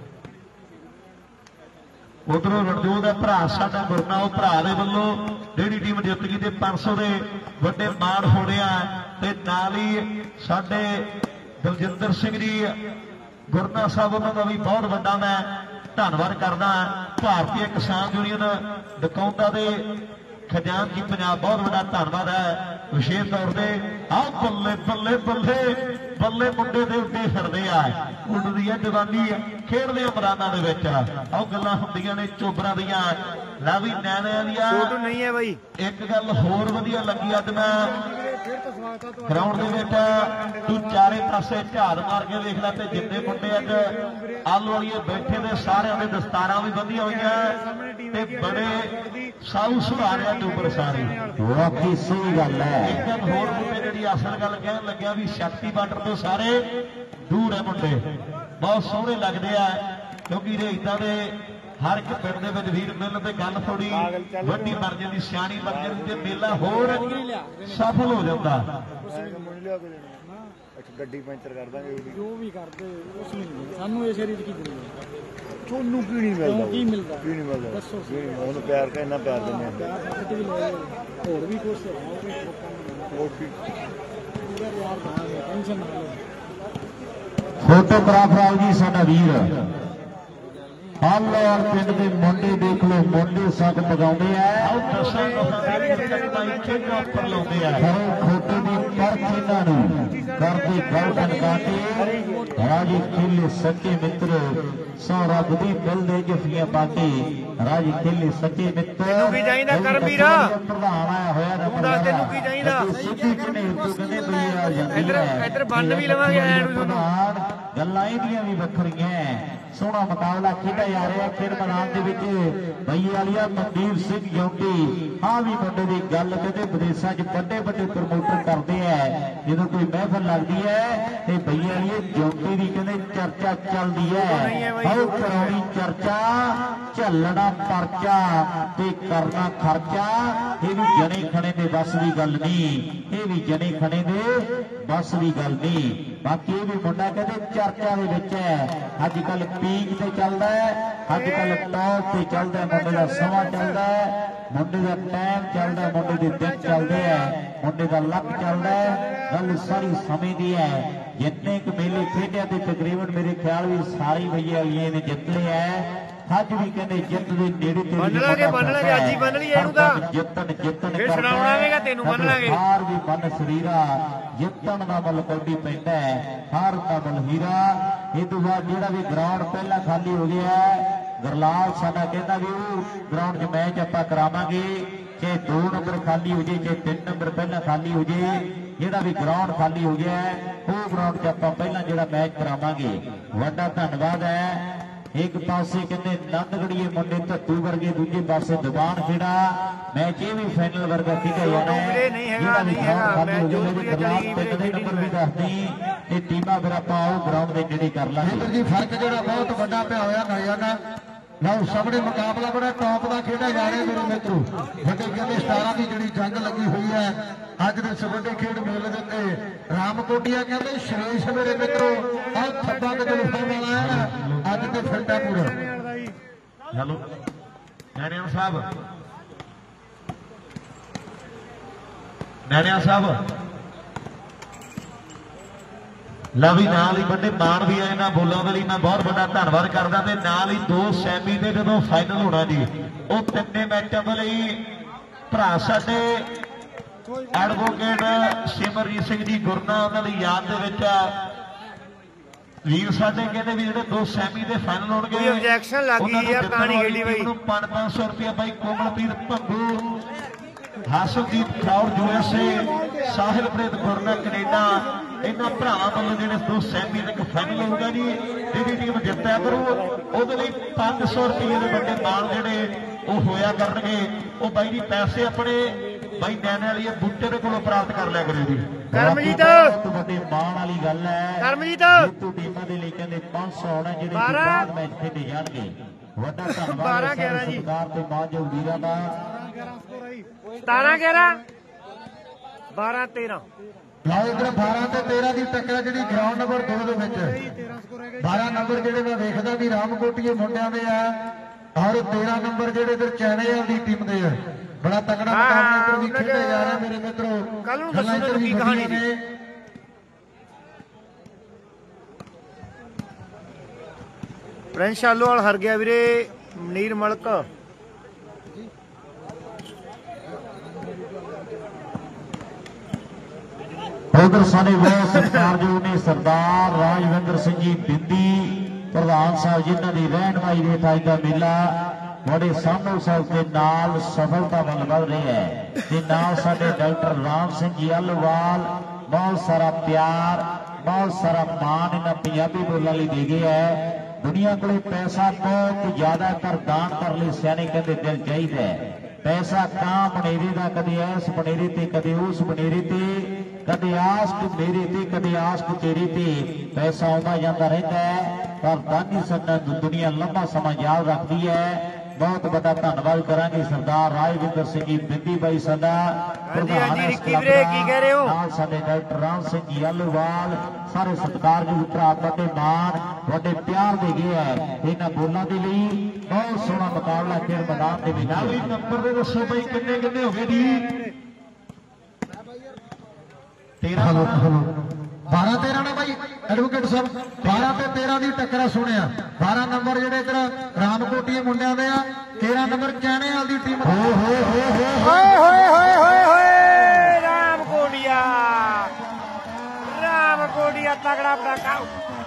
ਉਧਰੋਂ ਰਣਜੋਤ ਦਾ ਭਰਾ ਸਾਡਾ ਗੁਰਨਾ, ਉਹ ਭਰਾ ਦੇ ਵੱਲੋਂ ਜਿਹੜੀ ਟੀਮ ਜਿੱਤ ਗਈ ਤੇ ਪੰਜ ਸੌ ਦੇ ਵੱਡੇ ਮਾਣ ਹੋਣਿਆ। ਤੇ ਨਾਲ ਹੀ ਸਾਡੇ ਦਲਜਿੰਦਰ ਸਿੰਘ ਜੀ ਗੁਰਨਾ ਸਾਹਿਬ, ਉਹਨਾਂ ਦਾ ਵੀ ਬਹੁਤ ਵੱਡਾ ਮੈਂ ਧੰਨਵਾਦ ਕਰਦਾ। ਭਾਰਤੀ ਕਿਸਾਨ ਯੂਨੀਅਨ ਡਕੌਂਦਾ ਦੇ ਖਜ਼ਾਨਚੀ ਪੰਜਾਬ, ਬਹੁਤ ਵੱਡਾ ਧੰਨਵਾਦ ਹੈ ਵਿਸ਼ੇਸ਼ ਤੌਰ ਤੇ। ਆਹ ਬੱਲੇ ਬੱਲੇ ਬੱਲੇ ਬੱਲੇ ਮੁੰਡੇ ਦੇ ਉੱਤੇ ਫਿਰਦੇ ਆ, ਉੱਡਦੀ ਆ ਜਵਾਨੀ ਖੇਡਦੇ ਆ ਮੈਦਾਨਾਂ ਦੇ ਵਿੱਚ। ਆਹ ਗੱਲਾਂ ਹੁੰਦੀਆਂ ਨੇ ਚੋਬਰਾਂ ਦੀਆਂ, ਲਾ ਵੀ ਨੈਣਿਆਂ ਦੀਆਂ। ਛੋਟੂ ਨਹੀਂ ਹੈ ਬਾਈ। ਇੱਕ ਗੱਲ ਹੋਰ ਵਧੀਆ ਲੱਗੀ ਅੱਜ ਮੈਂ ਗਰਾਊਂਡ ਦੇ ਵਿੱਚ, ਤੂੰ ਚਾਰੇ ਪਾਸੇ ਝਾੜ ਮਾਰ ਕੇ ਵੇਖ ਲੈ ਤੇ ਜਿੰਨੇ ਮੁੰਡੇ ਅੱਜ ਆਲੂ ਵਾਲੀਏ ਬੈਠੇ ਨੇ ਸਾਰਿਆਂ ਦੇ ਦਸਤਾਰਾਂ ਵੀ ਬੰਦੀਆਂ ਹੋਈਆਂ ਤੇ ਬੜੇ ਸਾਊ ਸੁਭਾਅ ਆ ਡੂਬਰ ਸਾਰੇ। ਵਾਕਈ ਸਹੀ ਗੱਲ ਹੈ। ਇੱਕ ਗੱਲ ਹੋਰ ਮੁੰਡੇ ਜਿਹੜੀ ਅਸਲ ਗੱਲ ਕਹਿਣ ਲੱਗਿਆ ਵੀ ਸ਼ਕਤੀ ਬਾਰਡਰ ਤੋਂ ਸਾਰੇ ਦੂਰ ਹੈ ਮੁੰਡੇ, ਬਹੁਤ ਸੋਹਣੇ ਲੱਗਦੇ ਆ ਕਿਉਂਕਿ ਰੇਤਾਂ ਦੇ ਹਰ ਇੱਕ ਪਿੰਡ ਦੇ ਵਿੱਚ ਵੀਰ ਮਿਲਣ ਤੇ ਗੱਲ ਥੋੜੀ ਵੱਡੀ ਬਣ ਜਾਂਦੀ, ਸਿਆਣੀ ਬਣ ਜਾਂਦੀ ਤੇ ਮੇਲਾ ਹੋਰ ਸਫਲ ਹੋ ਜਾਂਦਾ। ਗੱਡੀ ਪੈਂਚਰ ਕਰ ਦਾਂਗੇ ਜੋ ਵੀ ਕਰਦੇ ਉਸ ਨੂੰ ਸਾਨੂੰ ਇਸ ਏਰੀਏ 'ਚ ਕੀ ਦਿੰਦੇ ਤੁਹਾਨੂੰ ਕੀ ਨਹੀਂ ਮਿਲਦਾ? ਕੀ ਮਿਲਦਾ ਕੀ ਨਹੀਂ ਮਿਲਦਾ? ਦੱਸੋ। ਉਹਨੂੰ ਪਿਆਰ ਕਰ, ਇੰਨਾ ਪਿਆਰ ਦਿੰਦੇ ਆ। ਵੀ ਲੈ ਹੋਰ ਵੀ ਕੁਛ ਹੋਰ ਕੀ ਪੂਰਾ ਯਾਰ ਬਾਹਰ ਟੈਨਸ਼ਨ ਨਾ ਲਓ। ਫੋਟੋਗ੍ਰਾਫਰ ਆਓ ਜੀ ਸਾਡਾ ਵੀਰ। ਹਾਲੋਵਾਲ ਪਿੰਡ ਦੇ ਮੁੰਡੇ ਦੇਖ ਲਓ, ਮੁੰਡੇ ਸੰਗ ਪਗਾਉਂਦੇ ਆ। ਆਓ ਦਸਾਂ ਲੋਕਾਂ ਦੀ ਤਕਤਾਈ ਖੇਡਾਂ ਉੱਪਰ ਲਾਉਂਦੇ ਆ। ਹਰੇ ਖੋਟੇ ਦੀ ਪਰਖ ਇਹਨਾਂ ਨੂੰ ਕਰਦੇ ਗੱਲ ਖਨਕਾਤੇ ਰਾਜੀ ਖੇਲੇ ਸੱਚੇ ਮਿੱਤਰ, ਸੋ ਰੱਬ ਦੀ ਦਿਲ ਦੇ ਜਫੀਆਂ ਪਾ ਕੇ ਰਾਜੀ ਖੇਲੇ ਸੱਚੇ ਮਿੱਤਰ। ਤੈਨੂੰ ਕੀ ਚਾਹੀਦਾ ਕਰਮਵੀਰ? ਪ੍ਰਧਾਨ ਆਇਆ ਹੋਇਆ ਨਾ, ਤੂੰ ਦੱਸ ਤੈਨੂੰ ਕੀ ਚਾਹੀਦਾ? ਸਿੱਧੀ ਝਨੇਰ ਤੋਂ ਕਹਿੰਦੇ ਬਈ ਆ ਜਾਂਦੀ ਇੱਧਰ ਹੈ। ਇੱਧਰ ਬੰਨ ਵੀ ਲਵਾਂਗੇ ਐਨ ਨੂੰ ਤੁਹਾਨੂੰ। ਪ੍ਰਧਾਨ ਗੱਲਾਂ ਇਹਦੀਆਂ ਵੀ ਵੱਖਰੀਆਂ। ਸੋਹਣਾ ਮੁਕਾਬਲਾ ਖੇਡਿਆ ਜਾ ਰਿਹਾ ਖੇਡ ਮੈਦਾਨ ਦੇ ਵਿੱਚ। ਬਈ ਵਾਲੀਆ ਮਨਦੀਪ ਸਿੰਘ ਜੌਂਟੀ, ਆਹ ਵੀ ਮੁੰਡੇ ਦੀ ਗੱਲ ਕਹਿੰਦੇ ਵਿਦੇਸ਼ਾਂ 'ਚ ਵੱਡੇ ਵੱਡੇ ਪ੍ਰਮੋਟਰ ਕਰਦੇ ਆ। ਜਦੋਂ ਕੋਈ ਮਹਿਫਲ ਲੱਗਦੀ ਹੈ ਤੇ ਬਈ ਵਾਲੀਏ ਜੌਂਟੀ ਦੀ ਕਹਿੰਦੇ ਚਰਚਾ ਚੱਲਦੀ ਹੈ। ਆਓ ਕਰਾਉਣੀ ਚਰਚਾ, ਝੱਲਣਾ ਪਰਚਾ ਤੇ ਕਰਨਾ ਖਰਚਾ। ਇਹ ਵੀ ਜਣੇ ਖਣੇ ਦੇ ਵੱਸ ਦੀ ਗੱਲ ਨਹੀਂ, ਇਹ ਵੀ ਜਣੇ ਖਣੇ ਦੇ ਵੱਸ ਦੀ ਗੱਲ ਨਹੀਂ। ਬਾਕੀ ਇਹ ਵੀ ਮੁੰਡਾ ਕਹਿੰਦੇ ਚਰਚਾ ਦੇ ਵਿੱਚ ਹੈ। ਅੱਜ ਕੱਲ ਪੀਕ ਤੇ ਚੱਲਦਾ ਹੈ, ਅੱਜ ਕੱਲ ਟੌਪ ਤੇ ਚੱਲਦਾ, ਮੁੰਡੇ ਦਾ ਸਮਾਂ ਚੱਲਦਾ ਹੈ, ਮੁੰਡੇ ਦਾ ਟਾਈਮ ਚੱਲਦਾ, ਮੁੰਡੇ ਦੇ ਦਿਨ ਚੱਲਦੇ ਆ, ਮੁੰਡੇ ਦਾ ਲੱਕ ਚੱਲਦਾ ਹੈ। ਗੱਲ ਸਾਰੀ ਸਮੇਂ ਦੀ ਹੈ। ਜਿੰਨੇ ਕੁ ਮੇਲੇ ਖੇਡਿਆ ਤੇ ਤਕਰੀਬਨ ਮੇਰੇ ਖਿਆਲ ਵੀ ਸਾਰੀ ਬਈਏ ਵਾਲੀਏ ਨੇ ਜਿੱਤ ਲਿਆ। ਅੱਜ ਵੀ ਕਹਿੰਦੇ ਜਿੱਤ ਦੇ ਨੇੜੇ ਤੇ ਮੰਨ ਲਾਂਗੇ ਮੰਨ ਲਾਂਗੇ ਅੱਜ ਹੀ ਮੰਨ ਲਈਏ ਇਹਨੂੰ ਤਾਂ ਜਿੱਤਣ ਜਿੱਤਣ ਫਿਰ ਸੁਣਾਉਣਾਵੇਗਾ ਤੈਨੂੰ ਮੰਨ ਲਾਂਗੇ ਹਾਰ ਵੀ ਮਨ ਸਰੀਰਾ ਜਿੱਤਣ ਦਾ ਮੁੱਲ ਕੌਡੀ ਪੈਂਦਾ ਹਾਰ ਦਾ ਮੁੱਲ ਹੀਰਾ। ਇਹ ਤੋਂ ਬਾਅਦ ਜਿਹੜਾ ਵੀ ਗਰਾਊਂਡ ਪਹਿਲਾਂ ਖਾਲੀ ਹੋ ਗਿਆ ਗਰਲਾਲ ਸਾਡਾ ਕਹਿੰਦਾ ਵੀ ਉਹ ਗਰਾਊਂਡ 'ਚ ਮੈਚ ਆਪਾਂ ਕਰਾਵਾਂਗੇ ਚਾਹੇ ਦੋ ਨੰਬਰ ਖਾਲੀ ਹੋ ਜੇ ਚਾਹੇ ਤਿੰਨ ਨੰਬਰ ਪਹਿਲਾਂ ਖਾਲੀ ਹੋ ਜੇ ਜਿਹੜਾ ਵੀ ਗਰਾਊਂਡ ਖਾਲੀ ਹੋ ਗਿਆ ਉਹ ਗਰਾਊਂਡ 'ਚ ਆਪਾਂ ਪਹਿਲਾਂ ਜਿਹੜਾ ਮੈਚ ਕਰਾਵਾਂਗੇ। ਵੱਡਾ ਧੰਨਵਾਦ ਹੈ। ਇੱਕ ਪਾਸੇ ਕਹਿੰਦੇ ਨੰਦਗੜੀਏ ਮੁੰਡੇ ਧੱਤੂ ਵਰਗੇ ਦੂਜੇ ਪਾਸੇ ਦੀਵਾਨ ਖੇੜਾ ਮੈਚ ਇਹ ਵੀ ਫਾਈਨਲ ਵਰਗਾ ਖੇਡਿਆ ਜਾਣਾ ਜਿਹੜਾ ਵੀ ਗਰਾਊਂਡ ਖਾਲੀ ਹੋ ਜਾਵੇ ਗਰਲਾਲ ਪਿੰਡ ਦੇ ਨੰਬਰ ਵੀ ਦੱਸਦੀ ਤੇ ਟੀਮਾਂ ਫਿਰ ਆਪਾਂ ਉਹ ਗਰਾਊਂਡ ਦੇ ਨੇੜੇ ਕਰ ਲਾਂਗੇ ਜੀ। ਫਰਕ ਜਿਹੜਾ ਬਹੁਤ ਵੱਡਾ ਪਿਆ ਹੋਇਆ ਨਜ਼ਾਰਾ ਲਓ ਸਾਹਮਣੇ ਮੁਕਾਬਲਾ ਬੜਾ ਟੌਪ ਦਾ ਖੇਡਿਆ ਜਾ ਰਿਹਾ ਮੇਰੇ ਮਿੱਤਰੋ। ਵੱਡੇ ਕਹਿੰਦੇ ਸਤਾਰਾਂ ਦੀ ਜਿਹੜੀ ਜੰਗ ਲੱਗੀ ਹੋਈ ਹੈ ਅੱਜ ਦੇ ਸਬੰਧੇ ਖੇਡ ਮੇਲੇ ਦੇ ਉੱਤੇ ਰਾਮਕੋਟੀਆ ਕਹਿੰਦੇ ਸ਼੍ਰੇਸ਼ ਮੇਰੇ ਮਿੱਤਰੋ ਆਹ ਥੱਬਾ ਤੇ ਜਲੂਸਾਂ ਵਾਲਾ ਹੈ ਅੱਜ ਤੇ ਫਿਰਦਾ ਪੂਰਾ। ਹੈਲੋ ਨੈਣਿਆ ਸਾਹਿਬ ਨੈਣਿਆ ਸਾਹਿਬ ਲਵੀ ਨਾਲ ਹੀ ਵੱਡੇ ਮਾਣ ਵੀ ਆਏ ਨਾ ਬੋਲਾਂ ਦੇ ਲਈ ਮੈਂ ਬਹੁਤ ਵੱਡਾ ਧੰਨਵਾਦ ਕਰਦਾ ਤੇ ਨਾਲ ਹੀ ਦੋ ਸੈਮੀ ਦੇ ਜਦੋਂ ਫਾਈਨਲ ਹੋਣਾ ਜੀ ਉਹ ਤਿੰਨੇ ਮੈਚਾਂ ਦੇ ਲਈ ਭਰਾ ਸਾਡੇ ਐਡਵੋਕੇਟ ਸਿਮਰਜੀਤ ਸਿੰਘ ਜੀ ਗੁਰਨਾ ਉਹਨਾਂ ਦੀ ਯਾਦ ਦੇ ਵਿੱਚ ਵੀਰ ਸਾਡੇ ਕਹਿੰਦੇ ਵੀ ਜਿਹੜੇ ਦੋ ਸੈਮੀ ਦੇ ਫਾਈਨਲ ਹੋਣਗੇ ਕੋਈ ਆਬਜੈਕਸ਼ਨ ਲੱਗੀ ਆ ਕਹਾਣੀ ਗੇੜੀ ਬਈ ਪੰਜ ਪੰਜ ਸੌ ਰੁਪਇਆ ਬਾਈ ਕੋਮਲਪ੍ਰੀਤ ਭੰਗੂ ਹਾਸਨਦੀਪ ਖੌਰ ਯੂਐਸਏ ਸਾਹਿਲਪ੍ਰੀਤ ਗੁਰਨਾ ਕੈਨੇਡਾ ਇਹਨਾਂ ਭਰਾਵਾਂ ਵੱਲੋਂ ਜਿਹੜੇ ਦੋ ਸੈਮੀ ਦੇ ਇੱਕ ਫਾਈਨਲ ਹੋਊਗਾ ਜੀ ਜਿਹੜੀ ਟੀਮ ਜਿੱਤਿਆ ਕਰੂ ਉਹਦੇ ਲਈ ਪੰਜ ਸੌ ਰੁਪਏ ਦੇ ਵੱਡੇ ਮਾਣ ਜਿਹੜੇ ਉਹ ਹੋਇਆ ਕਰਨਗੇ ਉਹ ਬਾਈ ਜੀ ਪੈਸੇ ਆਪਣੇ ਬਾਈ ਨੈਣੇ ਵਾਲੀ ਬੂਟੇ ਦੇ ਕੋਲੋਂ ਪ੍ਰਾਪਤ ਕਰ ਲਿਆ ਕਰਿਓ ਜੀ। ਕਰਮਜੀਤ ਵੱਡੇ ਮਾਣ ਵਾਲੀ ਗੱਲ ਹੈ ਕਰਮਜੀਤ ਜੇਤੂ ਟੀਮਾਂ ਦੇ ਲਈ ਕਹਿੰਦੇ ਪੰਜ ਸੌ ਆਉਣਾ ਜਿਹੜੇ ਬਾਅਦ ਮੈਚ ਖੇਡੇ ਜਾਣਗੇ। ਵੱਡਾ ਧੰਨਵਾਦ ਹੈ ਸਰਕਾਰ ਤੇ ਮਾਨਯੋਗ ਵੀਰਾਂ ਦਾ। ਸਤਾਰਾਂ ਗਿਆਰਾਂ ਬਾਰਾਂ ਤੇਰਾਂ ਲਓ ਇਧਰ ਬਾਰਾਂ ਤੇ ਤੇਰਾਂ ਦੀ ਟੱਕਰ ਜਿਹੜੀ ਗਰਾਊਂਡ ਨੰਬਰ ਦੋ ਦੇ ਵਿੱਚ ਬਾਰਾਂ ਨੰਬਰ ਜਿਹੜੇ ਮੈਂ ਵੇਖਦਾ ਵੀ ਰਾਮਕੋਟੀਏ ਮੁੰਡਿਆਂ ਦੇ ਆ ਔਰ ਤੇਰਾਂ ਨੰਬਰ ਜਿਹੜੇ ਇਧਰ ਚੈਣੇ ਦੀ ਟੀਮ ਦੇ ਆ। ਬੜਾ ਤਕੜਾ ਮੁਕਾਬਲਾ ਇਧਰ ਵੀ ਖੇਡਿਆ ਜਾ ਰਿਹਾ ਮੇਰੇ ਮਿੱਤਰੋ। ਕੱਲ ਨੂੰ ਦੱਸੋ ਕੀ ਕਹਾਣੀ ਜੀ। ਪ੍ਰਿੰਸ ਆਲੋਵਾਲ ਹਰ ਗਿਆ ਵੀਰੇ ਮਨੀਰ ਮਲਕ ਉਧਰ ਸਾਡੇ ਬਹੁਤ ਸਤਿਕਾਰਯੋਗ ਨੇ ਸਰਦਾਰ ਰਾਜਵਿੰਦਰ ਸਿੰਘ ਜੀ ਬਿੰਦੀ ਪ੍ਰਧਾਨ ਸਾਹਿਬ ਜਿਨ੍ਹਾਂ ਦੀ ਰਹਿਨਮਾਈ ਹੇਠ ਅੱਜ ਦਾ ਮੇਲਾ ਬੜੇ ਸਾਹਮਣੇ ਸਾਹਿਬ ਦੇ ਨਾਲ ਸਫਲਤਾ ਵੱਲ ਵਧ ਰਿਹਾ ਹੈ ਤੇ ਨਾਲ ਸਾਡੇ ਡਾਕਟਰ ਰਾਮ ਸਿੰਘ ਜੀ ਅਲਵਾਲ ਬਹੁਤ ਸਾਰਾ ਪਿਆਰ ਬਹੁਤ ਸਾਰਾ ਮਾਣ ਇਹਨਾਂ ਪੰਜਾਬੀ ਬੋਲਾਂ ਲਈ ਦੇ ਗਏ ਹੈ। ਦੁਨੀਆ ਕੋਲੇ ਪੈਸਾ ਬਹੁਤ ਜ਼ਿਆਦਾ ਪਰ ਦਾਨ ਕਰਨ ਲਈ ਸਿਆਣੇ ਕਹਿੰਦੇ ਦਿਲ ਚਾਹੀਦਾ ਹੈ। ਪੈਸਾ ਕਾਂ ਬਨੇਰੇ ਦਾ ਕਦੇ ਐਸ ਬਨੇਰੇ ਤੇ ਕਦੇ ਉਸ ਬਨੇਰੇ ਤੇ ਕਦੇ ਆਸਕ ਮੇਰੇ ਤੇ ਕਦੇ ਆਸਕ ਤੇਰੇ ਤੇ ਪੈਸਾ ਆਉਂਦਾ ਜਾਂਦਾ ਰਹਿੰਦਾ ਹੈ ਪਰ ਦਾਨੀ ਸੱਜਣਾ ਦੁਨੀਆ ਲੰਬਾ ਸਮਾਂ ਯਾਦ ਰੱਖਦੀ ਹੈ। ਬਹੁਤ ਵੱਡਾ ਧੰਨਵਾਦ ਕਰਾਂਗੇ ਸਰਦਾਰ ਰਾਜਵਿੰਦਰ ਸਿੰਘ ਜੀ ਬਿੰਦੀ ਬਾਈ ਸਾਡਾ ਪ੍ਰਧਾਨ ਹੈ ਕੀ ਕਹਿ ਰਹੇ ਹੋ ਨਾਲ ਸਾਡੇ ਡਾਕਟਰ ਰਾਮ ਸਿੰਘ ਜੀ ਅਲਵਾਲ ਸਾਰੇ ਸਤਿਕਾਰਯੋਗ ਭਰਾ ਵੱਡੇ ਮਾਣ ਵੱਡੇ ਪਿਆਰ ਦੇ ਗਏ ਹੈ ਇਹਨਾਂ ਬੋਲਾਂ ਦੇ ਲਈ। ਬਹੁਤ ਸੋਹਣਾ ਮੁਕਾਬਲਾ ਖੇਡ ਮੈਦਾਨ ਦੇ ਵਿੱਚ ਵੀ ਨੰਬਰ ਦੇ ਦੱਸੋ ਬਈ ਕਿੰਨੇ ਕਿੰਨੇ ਹੋ ਗਏ ਜੀ। ਤੇਰਾਂ ਬਾਰਾਂ ਤੇਰਾਂ ਨਾ ਬਾਈ ਐਡਵੋਕੇਟ ਸਾਹਿਬ ਬਾਰਾਂ ਤੇ ਤੇਰਾਂ ਦੀ ਟੱਕਰ ਸੁਣਿਆ। ਬਾਰਾਂ ਨੰਬਰ ਜਿਹੜੇ ਇਧਰ ਰਾਮਕੋਟੀਏ ਮੁੰਡਿਆਂ ਦੇ ਆ ਤੇਰਾਂ ਨੰਬਰ ਚੈਣੇ ਵਾਲ ਦੀ ਟੀਮ ਹੋਏ ਹੋਏ ਹੋਏ ਹੋਏ ਹੋਏ ਰਾਮਕੋਟੀਆ ਰਾਮਕੋਟੀਆ ਤਗੜਾ ਪਟਾਕਾ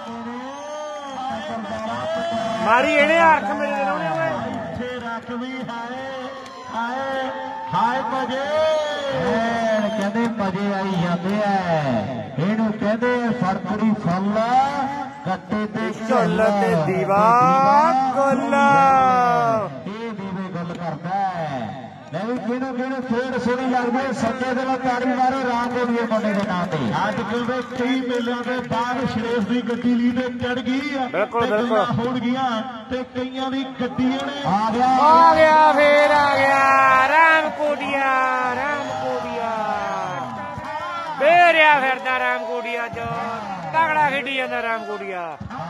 ਮਾਰੀ ਇਹਨੇ ਹਰਖ ਮੇਰੇ ਦੇ ਲਾਉਣੇ ਓਏ ਰੱਖ ਵੀ ਹਾਏ ਹਾਏ ਹਾਏ ਮਜੇ ਕਹਿੰਦੇ ਮਜੇ ਆਈ ਜਾਂਦੇ ਐ ਇਹਨੂੰ ਕਹਿੰਦੇ ਫੜਕੜੀ ਫੁੱਲ ਕੱਟੇ ਤੇ ਝੁੱਲ ਤੇ ਦੀਵਾ ਗੁੱਲ ਇਹ ਦੀਵੇ ਗੱਲ ਕਰਦਾ ਲੈ ਵੀ ਕਿਹਨੂੰ ਕਿਹਨੂੰ ਖੇਡ ਸੋਹਣੀ ਲੱਗਦੀ ਹੈ ਸੱਚੇ ਦਿਲੋਂ ਤਾੜੀ ਮਾਰੋ ਰਾਮਕੋਟੀਏ ਮੁੰਡੇ ਦੇ ਨਾਂ ਤੇ। ਅੱਜ ਕੱਲ੍ਹ ਕਈ ਮੇਲਿਆਂ ਦੇ ਬਾਅਦ ਸ਼੍ਰੇਸ਼ ਦੀ ਗੱਡੀ ਲਈ ਤੇ ਚੜ ਗਈ ਆ ਬਿਲਕੁਲ ਬਿਲਕੁਲ ਹੋਣਗੀਆਂ ਤੇ ਕਈਆਂ ਦੀ ਗੱਡੀਆਂ ਨੇ ਆ ਗਿਆ ਆ ਗਿਆ ਫੇਰ ਆ ਗਿਆ ਰਾਮਕੋਟੀਆ ਰਾਮਕੋਟੀਆ ਫੇਰ ਆ ਫਿਰਦਾ ਰਾਮਕੋਟੀਆ ਚ ਤਗੜਾ ਖੇਡੀ ਜਾਂਦਾ ਰਾਮਕੋਟੀਆ।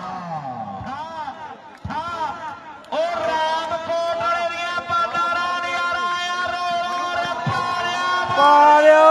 ਉਹ ਰਾਮਕੋਟ ਵਾਲੇ ਦੀਆਂ ਬਾਜ਼ਾਰਾਂ ਨਿਆਰਾ ਆਇਆ ਰੋ ਰੋ ਰੇ ਪਾਲਿਆ ਪਾ ਲਿਓ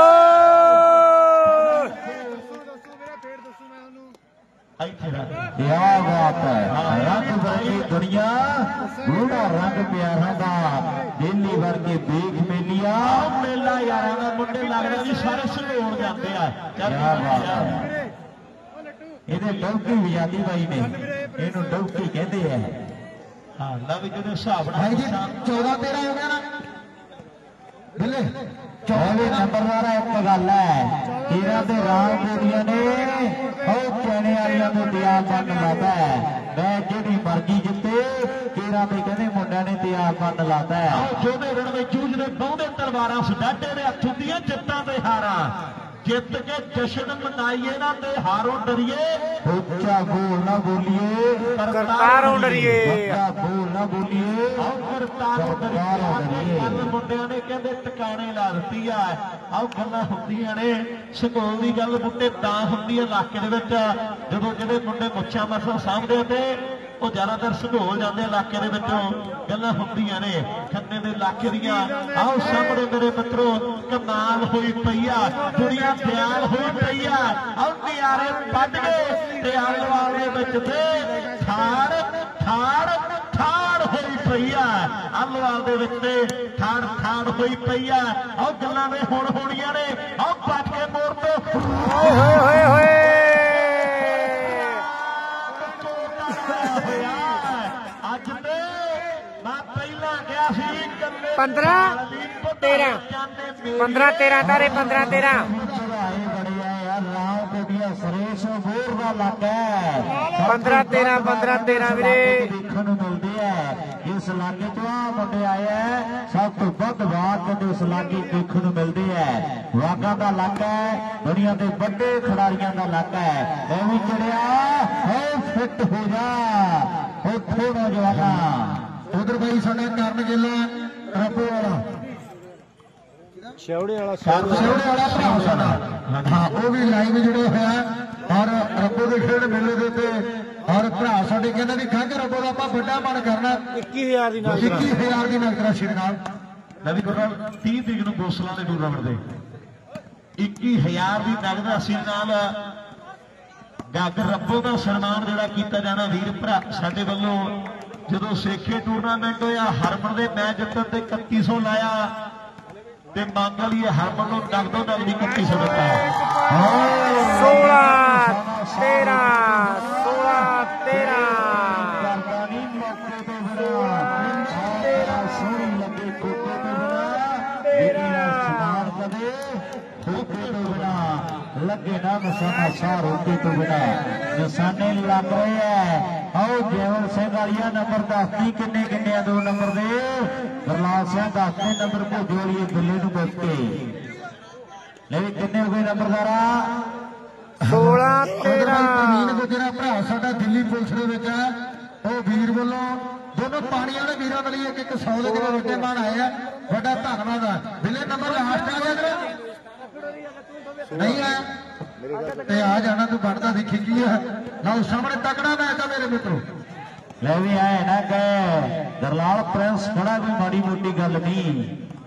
ਇੱਥੇ ਰੱਖ क्या बात है रंग बिरंगी ਦੁਨੀਆ ਉਹਦਾ ਰੰਗ ਪਿਆਰਾਂ ਦਾ ਦਿੱਲੀ ਵਰਗੇ ਵੇਖ ਮੇਲੀਆ ਮੇਲਾ ਯਾਰਾਂ ਦਾ ਮੁੰਡੇ ਲੱਗਦਾ ਜੀ ਸਾਰੇ ਸੰਘੋਲ ਜਾਂਦੇ ਆ। ਕਿਆ ਬਾਤ ਹੈ, ਇਹਦੇ ਡੌਕੀ ਵਿਜਾਦੀ ਬਾਈ ਨੇ ਇਹਨੂੰ ਡੌਕੀ ਕਹਿੰਦੇ ਆ। ਹਾਂ ਲਾ ਵੀ ਜਿਹੜੇ ਹਿਸਾਬ ਭਾਈ ਜੀ ਨਾਲ ਚੌਦਾਂ ਤੇਰਾਂ ਹੋ ਗਿਆ ਨਾ ਬਿੱਲੇ ਚੌਵੀ ਨੰਬਰਦਾਰ ਇੱਕ ਗੱਲ ਹੈ, ਤੇਰਾਂ ਦੇ ਰਾਮ ਕੋੜੀਆਂ ਨੇ ਉਹ ਕਹਿਣੇ ਵਾਲਿਆਂ ਨੂੰ ਤਿਆਰ ਬੰਨ ਲਾਦਾ ਮੈਂ ਜਿਹੜੀ ਮਰਜ਼ੀ ਜਿੱਤੇ ਤੇਰਾਂ ਦੇ ਕਹਿੰਦੇ ਮੁੰਡਿਆਂ ਨੇ ਤਿਆਰ ਬੰਨ ਲਾਦਾ। ਜੋਦੇ ਰਣ ਵਿੱਚ ਜੂਝਦੇ ਬਹੁਦੇ ਤਲਵਾਰਾਂ ਸਡਾਡੇ ਦੇ ਹੱਥ ਹੁੰਦੀਆਂ ਜਿੱਤਾਂ ਤੇ ਹਾਰਾਂ ਜਿੱਤ ਕੇ ਜਸ਼ਨ ਮਨਾਈਏ ਨਾ ਤੇ ਹਾਰੋਂ ਡਰੀਏ ਉੱਚਾ ਬੋਲ ਨਾ ਬੋਲੀਏ ਕਰਤਾਰੋਂ ਡਰੀਏ ਵੱਡਾ ਬੋਲ ਨਾ ਬੋਲੀਏ ਆਓ ਕਰਤਾਰੋਂ ਡਰੀਏ। ਕੱਲ ਮੁੰਡਿਆਂ ਨੇ ਕਹਿੰਦੇ ਟਿਕਾਣੇ ਲਾ ਦਿੱਤੀ ਆ। ਆਓ ਗੱਲਾਂ ਹੁੰਦੀਆਂ ਨੇ ਸੰਘੋਲ ਦੀ ਗੱਲ ਬੁੱਟੇ ਤਾਂ ਹੁੰਦੀ ਹੈ ਇਲਾਕੇ ਦੇ ਵਿੱਚ ਜਦੋਂ ਜਿਹੜੇ ਮੁੰਡੇ ਮੁੱਛਾਂ ਮਸਾਂ ਸਾਂਭਦੇ ਤੇ ਉਹ ਜ਼ਿਆਦਾਤਰ ਸੰਘੋਲ ਜਾਂਦੇ ਇਲਾਕੇ ਦੇ ਵਿੱਚੋਂ ਗੱਲਾਂ ਹੁੰਦੀਆਂ ਨੇ ਖੰਨੇ ਦੇ ਇਲਾਕੇ ਦੀਆਂ। ਆਓ ਸਾਹਮਣੇ ਮੇਰੇ ਮਿੱਤਰੋ ਕਮਾਲ ਹੋਈ ਪਈ ਆ, ਦੁਨੀਆ ਦਿਆਲ ਹੋਈ ਪਈ ਆ। ਆਓ ਨਿਆਰੇ ਵੱਢ ਗਏ ਤੇ ਆਲਵਾਲ ਦੇ ਵਿੱਚ ਤੇ ਠਾੜ ਠਾੜ ਠਾੜ ਹੋਈ ਪਈ ਆ। ਆਲਵਾਲ ਦੇ ਵਿੱਚ ਤੇ ਠਾੜ ਠਾੜ ਹੋਈ ਪਈ ਆ। ਆਓ ਗੱਲਾਂ ਨੇ ਹੁਣ ਹੋਣੀਆਂ ਨੇ। ਆਓ ਪੱਟ ਕੇ ਮੋੜ ਤੋਂ ਓਏ ਹੋਏ ਹੋਏ ਹੋਏ ਅੱਜ ਤੇ ਮੈਂ ਪਹਿਲਾਂ ਗਿਆ ਸੀ ਪੰਦਰਾਂ ਤੇਰਾਂ ਪੰਦਰਾਂ ਤੇਰਾਂ ਤਾਰੇ ਪੰਦਰਾਂ ਤੇਰਾਂ ਚੜਾਏ ਬੜੇ ਆ ਯਾਰ ਰਾਮ ਕੋਟੀਆ ਸਰੇਸ਼ ਬੋਰ ਦਾ ਇਲਾਕਾ ਪੰਦਰਾਂ ਤੇਰਾਂ ਪੰਦਰਾਂ ਤੇਰਾਂ ਵੀਰੇ ਦੇਖਣ ਨੂੰ ਮਿਲਦੇ ਆ। ਇਸ ਇਲਾਕੇ ਤੋਂ ਆ ਮੁੰਡੇ ਆਏ ਆ, ਸਭ ਤੋਂ ਵੱਧ ਬਾਤ ਇਸ ਇਲਾਕੇ ਦੇਖਣ ਨੂੰ ਮਿਲਦੇ ਆ। ਵਾਗਾ ਦਾ ਇਲਾਕਾ ਹੈ, ਦੁਨੀਆ ਦੇ ਵੱਡੇ ਖਿਡਾਰੀਆਂ ਦਾ ਇਲਾਕਾ ਹੈ। ਇਹ ਵੀ ਚੜਿਆ ਹੋ ਫਿੱਟ ਹੋ ਜਾ ਉਹ ਥੋੜਾ ਜਵਾਨਾ ਉਧਰ ਬਾਈ ਸਾਡਾ ਕਰਨ ਗਿੱਲਾ ਰੱਬੋ ਵਾਲਾ ਛੇਵੜੇ ਵਾਲਾ ਸਿਉੜੇ ਵਾਲਾ ਭਰਾ ਸਾਡਾ ਹਾਂ ਉਹ ਵੀ ਲਾਈਵ ਜੁੜਿਆ ਹੋਇਆ ਔਰ ਰੱਬੋ ਦੇ ਖੇਡ ਮੇਲੇ ਦੇ ਉੱਤੇ ਔਰ ਭਰਾ ਸਾਡੇ ਕਹਿੰਦੇ ਵੀ ਖੰਗ ਰੱਬੋ ਦਾ ਆਪਾਂ ਵੱਡਾ ਮਨ ਕਰਨਾ ਇੱਕੀ ਹਜ਼ਾਰ ਦੀ ਨਾਲ ਇੱਕੀ ਹਜ਼ਾਰ ਦੀ ਨਗਦ ਰਾਸ਼ੀ ਦੇ ਨਾਲ ਨਵੀਂ ਗੁਰਨਾਮ ਤੀਹ ਤਰੀਕ ਨੂੰ ਗੋਸਲਾਂ ਦੇ ਟੂਰਨਾਮੈਂਟ ਦੇ ਇੱਕੀ ਹਜ਼ਾਰ ਦੀ ਨਗਦ ਰਾਸ਼ੀ ਨਾਲ ਗਾਗਰ ਰੱਬੋ ਦਾ ਸਨਮਾਨ ਜਿਹੜਾ ਕੀਤਾ ਜਾਣਾ ਵੀਰ ਭਰਾ ਸਾਡੇ ਵੱਲੋਂ। ਜਦੋਂ ਸੇਖੇ ਟੂਰਨਾਮੈਂਟ ਹੋਇਆ ਹਰਮਨ ਦੇ ਮੈਚ ਜਿੱਤਣ ਤੇ ਇਕੱਤੀ ਸੌ ਲਾਇਆ ਤੇ ਮੰਗ ਵਾਲੀ ਹਰਮਨ ਨੂੰ ਨਗਦੋ ਨਗਦੀ ਇਕੱਤੀ ਸੌ ਦਿੱਤਾ। ਸੋਲਾਂ ਤੇਰਾਂ ਸੋਲਾਂ ਤੇਰਾਂ ਸੋਹਣੀ ਲੱਗੇ ਕੋਕੇ ਤੋਂ ਬਿਨਾ ਸਮਾਨ ਕਦੇ ਹੋਕੇ ਤੋਂ ਬਿਨਾ ਲੱਗੇ ਨਾ ਮਸਾਨਾ ਸਾਰ ਹੋਕੇ ਤੋਂ ਬਿਨਾ ਨਿਸ਼ਾਨੇ ਲੱਗ ਰਹੇ ਹੈ। ਆਓ ਜੈਵਲ ਸਿੰਘ ਵਾਲੀਆ ਨੰਬਰ ਦੱਸਦੀ ਕਿੰਨੇ ਕਿੰਨੇ ਆ ਦੋ ਨੰਬਰ ਦੇ ਗੁਰਲਾਲ ਸਿੰਘ ਦੱਸਦੇ ਨੰਬਰ ਭੋਜੋ ਵਾਲੀ ਦਿੱਲੀ ਨੂੰ ਪੁੱਛ ਕੇ ਲੈ ਵੀ ਕਿੰਨੇ ਹੋ ਗਏ ਨੰਬਰਦਾਰਾ ਸੋਲਾਂ ਤੇਰਾਂ ਪ੍ਰਵੀਨ ਗੁਜਰਾ ਭਰਾ ਸਾਡਾ ਦਿੱਲੀ ਪੁਲਿਸ ਦੇ ਵਿੱਚ ਹੈ ਉਹ ਵੀਰ ਵੱਲੋਂ ਦੋਨੋਂ ਪਾਣੀ ਵਾਲੇ ਵੀਰਾਂ ਦੇ ਲਈ ਇੱਕ ਇੱਕ ਸੌ ਦੇ ਕਿਲੋ ਰੋਟੇ ਮਾਣ ਆਏ ਆ। ਵੱਡਾ ਧੰਨਵਾਦ ਆ। ਦਿੱਲੇ ਨੰਬਰ ਲਾਸਟ ਆ ਗਿਆ ਨਹੀਂ ਆ ਤੇ ਆ ਜਾਣਾ ਤੂੰ ਬਣਦਾ ਦੇਖੀ ਕੀ ਆ ਲਓ ਸਾਹਮਣੇ ਤਕੜਾ ਮੈਚ ਆ ਮੇਰੇ ਮਿੱਤਰੋ। ਲੈ ਵੀ ਆਏ ਨਾ ਕਹੇ ਗਰਲਾਲ ਪ੍ਰਿੰਸ ਬੜਾ ਕੋਈ ਮਾੜੀ ਮੋਟੀ ਗੱਲ ਨਹੀਂ।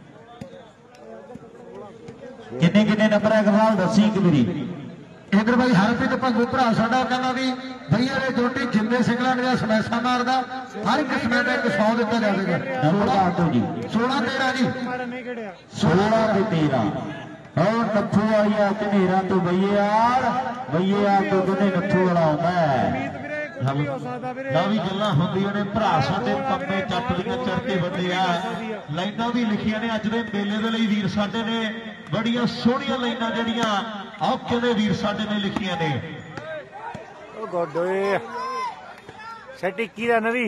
ਕਿੰਨੇ ਕਿੰਨੇ ਨੰਬਰ ਹੈ ਗਰਲਾਲ ਦੱਸੀ ਇੱਕ ਵਾਰੀ। ਇਧਰ ਬਾਈ ਹਰਪ੍ਰੀਤ ਭੰਗੂ ਭਰਾ ਸਾਡਾ ਕਹਿੰਦਾ ਵੀ ਭਈਆ ਦੇ ਜੋਟੀ ਜਿੰਨੇ ਸਿੰਗਲਾਂ ਦੀਆਂ ਸਮੈਸਾ ਮਾਰਦਾ ਹਰ ਇੱਕ ਸਮੈਂ ਦਾ ਇੱਕ ਸੌ ਦਿੱਤਾ ਜਾਵੇਗਾ। ਨੰਬਰ ਦੱਸ ਦਿਓ ਜੀ। ਸੋਲਾਂ ਤੇਰਾਂ ਜੀ ਸੋਲਾਂ ਤੇ ਤੇਰਾਂ ਹੋਰ ਨੱਥੂ ਵਾਲੀਆ ਘਨੇਰਾ ਤੋਂ ਬਈਏਆਲ ਬਈਏਆਲ ਤੋਂ ਕਿਤੇ ਨੱਥੂ ਵਾਲਾ ਆਉਂਦਾ ਹੈ। ਲਓ ਵੀ ਗੱਲਾਂ ਹੁੰਦੀਆਂ ਨੇ ਭਰਾ ਸਾਡੇ ਪੰਮੇ ਚੱਟ ਦੀਆਂ ਚੜਕੇ ਵੱਡੇ ਆ। ਲਾਈਨਾਂ ਵੀ ਲਿਖੀਆਂ ਨੇ ਅੱਜ ਦੇ ਮੇਲੇ ਦੇ ਲਈ ਵੀਰ ਸਾਡੇ ਨੇ ਬੜੀਆਂ ਸੋਹਣੀਆਂ ਲਾਈਨਾਂ ਜਿਹੜੀਆਂ ਔਕੇ ਦੇ ਵੀਰ ਸਾਡੇ ਨੇ ਲਿਖੀਆਂ ਨੇ। ਉਹ ਗੁੱਡ ਓਏ ਸੈਟ ਇੱਕੀ ਦਾ ਨਵੀਂ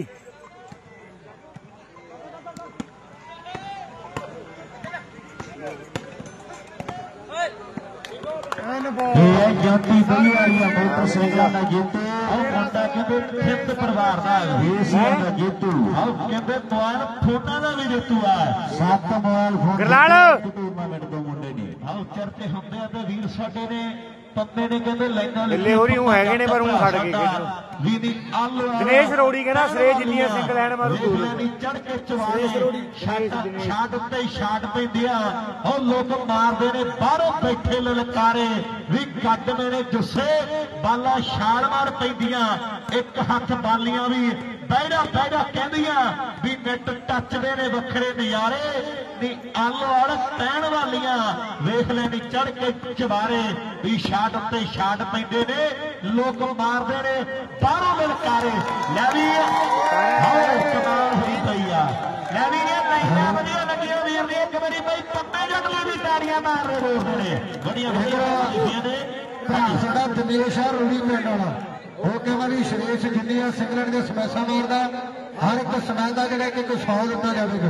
ਇਹ ਜੋਤੀ ਬਈ ਵਾਲੀਆ ਮੋਟਰਸਾਈਕਲਾਂ ਦਾ ਜੇਤੂ ਆਹ ਮੁੰਡਾ ਕਹਿੰਦੇ ਖਿੱਤ ਪਰਿਵਾਰ ਦਾ ਏਸੀਆ ਦਾ ਜੇਤੂ ਆਹ ਕਹਿੰਦੇ ਮੋਬਾਈਲ ਫੋਟਾਂ ਦਾ ਵੀ ਜੇਤੂ ਆ। ਸੱਤ ਮੋਬਾਈਲ ਫੋਨ ਗਰਲਾਲ ਟੂਰਨਾਮੈਂਟ ਤੋਂ ਮੁੰਡੇ ਨੇ ਆਹ ਚਰਚੇ ਹੁੰਦੇ ਆ ਤੇ ਵੀਰ ਸਾਡੇ ਨੇ ਪੰਮੇ ਨੇ ਕਹਿੰਦੇ ਲਾਈਨਾਂ ਦਿੱਲੇ ਹੋਰੀ ਉਹ ਹੈਗੇ ਨੇ ਪਰ ਉਹ ਛੱਡ ਗਏ ਵੀ ਨਹੀਂ ਆਲੂ ਦਿਨੇਸ਼ ਰੋੜੀ ਕਹਿੰਦਾ ਸਰੇ ਜਿੰਨੀਆਂ ਸਿੰਗ ਲੈਣ ਮਾਰੂ ਦੂਰ ਨਹੀਂ ਚੜ ਕੇ ਚਵਾਲੇ ਛਾਟ ਉੱਤੇ ਛਾਟ ਪੈਂਦੀ ਆ ਉਹ ਲੋਕ ਮਾਰਦੇ ਨੇ ਬਾਹਰੋਂ ਬੈਠੇ ਲਲਕਾਰੇ ਵੀ ਕੱਢ ਮੇਰੇ ਜੁੱਸੇ ਬਾਲਾ ਛਾਲ ਮਾਰ ਪੈਂਦੀਆਂ ਇੱਕ ਹੱਥ ਬਾਲੀਆਂ ਵੀ ਬੈਠਾ ਬੈਠਾ ਕਹਿੰਦੀਆਂ ਵੀ ਨੈਟ ਟੱਚਦੇ ਨੇ ਵੱਖਰੇ ਨਜ਼ਾਰੇ ਨੀ ਆਲੋ ਅੜ ਪੈਣ ਵਾਲੀਆਂ ਵੇਖ ਲੈਣੀ ਚੜ ਕੇ ਚਵਾਰੇ ਵੀ ਸ਼ਾਟ ਉੱਤੇ ਸ਼ਾਟ ਪੈਂਦੇ ਨੇ ਲੋਕ ਮਾਰਦੇ ਨੇ ਬਾਹਰੋਂ ਮਿਲਕਾਰੇ ਲੈ ਵੀ ਹਾਏ ਕਮਾਲ ਹੋਈ ਪਈ ਆ ਲੈ ਵੀ ਇਹ ਪੈਸਾ ਵਧੀਆ ਲੱਗਿਆ ਵੀਰ ਦੀ ਇੱਕ ਵਾਰੀ ਬਈ ਪੱਪੇ ਜੱਟ ਲਈ ਵੀ ਤਾੜੀਆਂ ਮਾਰ ਰਹੇ ਰੋਕਦੇ ਨੇ ਬੜੀਆਂ ਵਧੀਆ ਲਿਖੀਆਂ ਨੇ ਭਰਾ ਸਾਡਾ ਦਿਨੇਸ਼ ਆ ਰੂੜੀ ਪਿੰਡ ਵਾਲਾ ਉਹ ਕਹਿੰਦਾ ਵੀ ਸ਼੍ਰੇਸ਼ ਜਿੰਨੀਆਂ ਸਿੰਗਲੈਂਡ ਦੇ ਸਮੈਸਾਂ ਮਾਰਦਾ ਹਰ ਇੱਕ ਸਮੈਸ ਦਾ ਜਿਹੜਾ ਕਿ ਕੋਈ ਸੌ ਦਿੱਤਾ ਜਾਵੇਗਾ।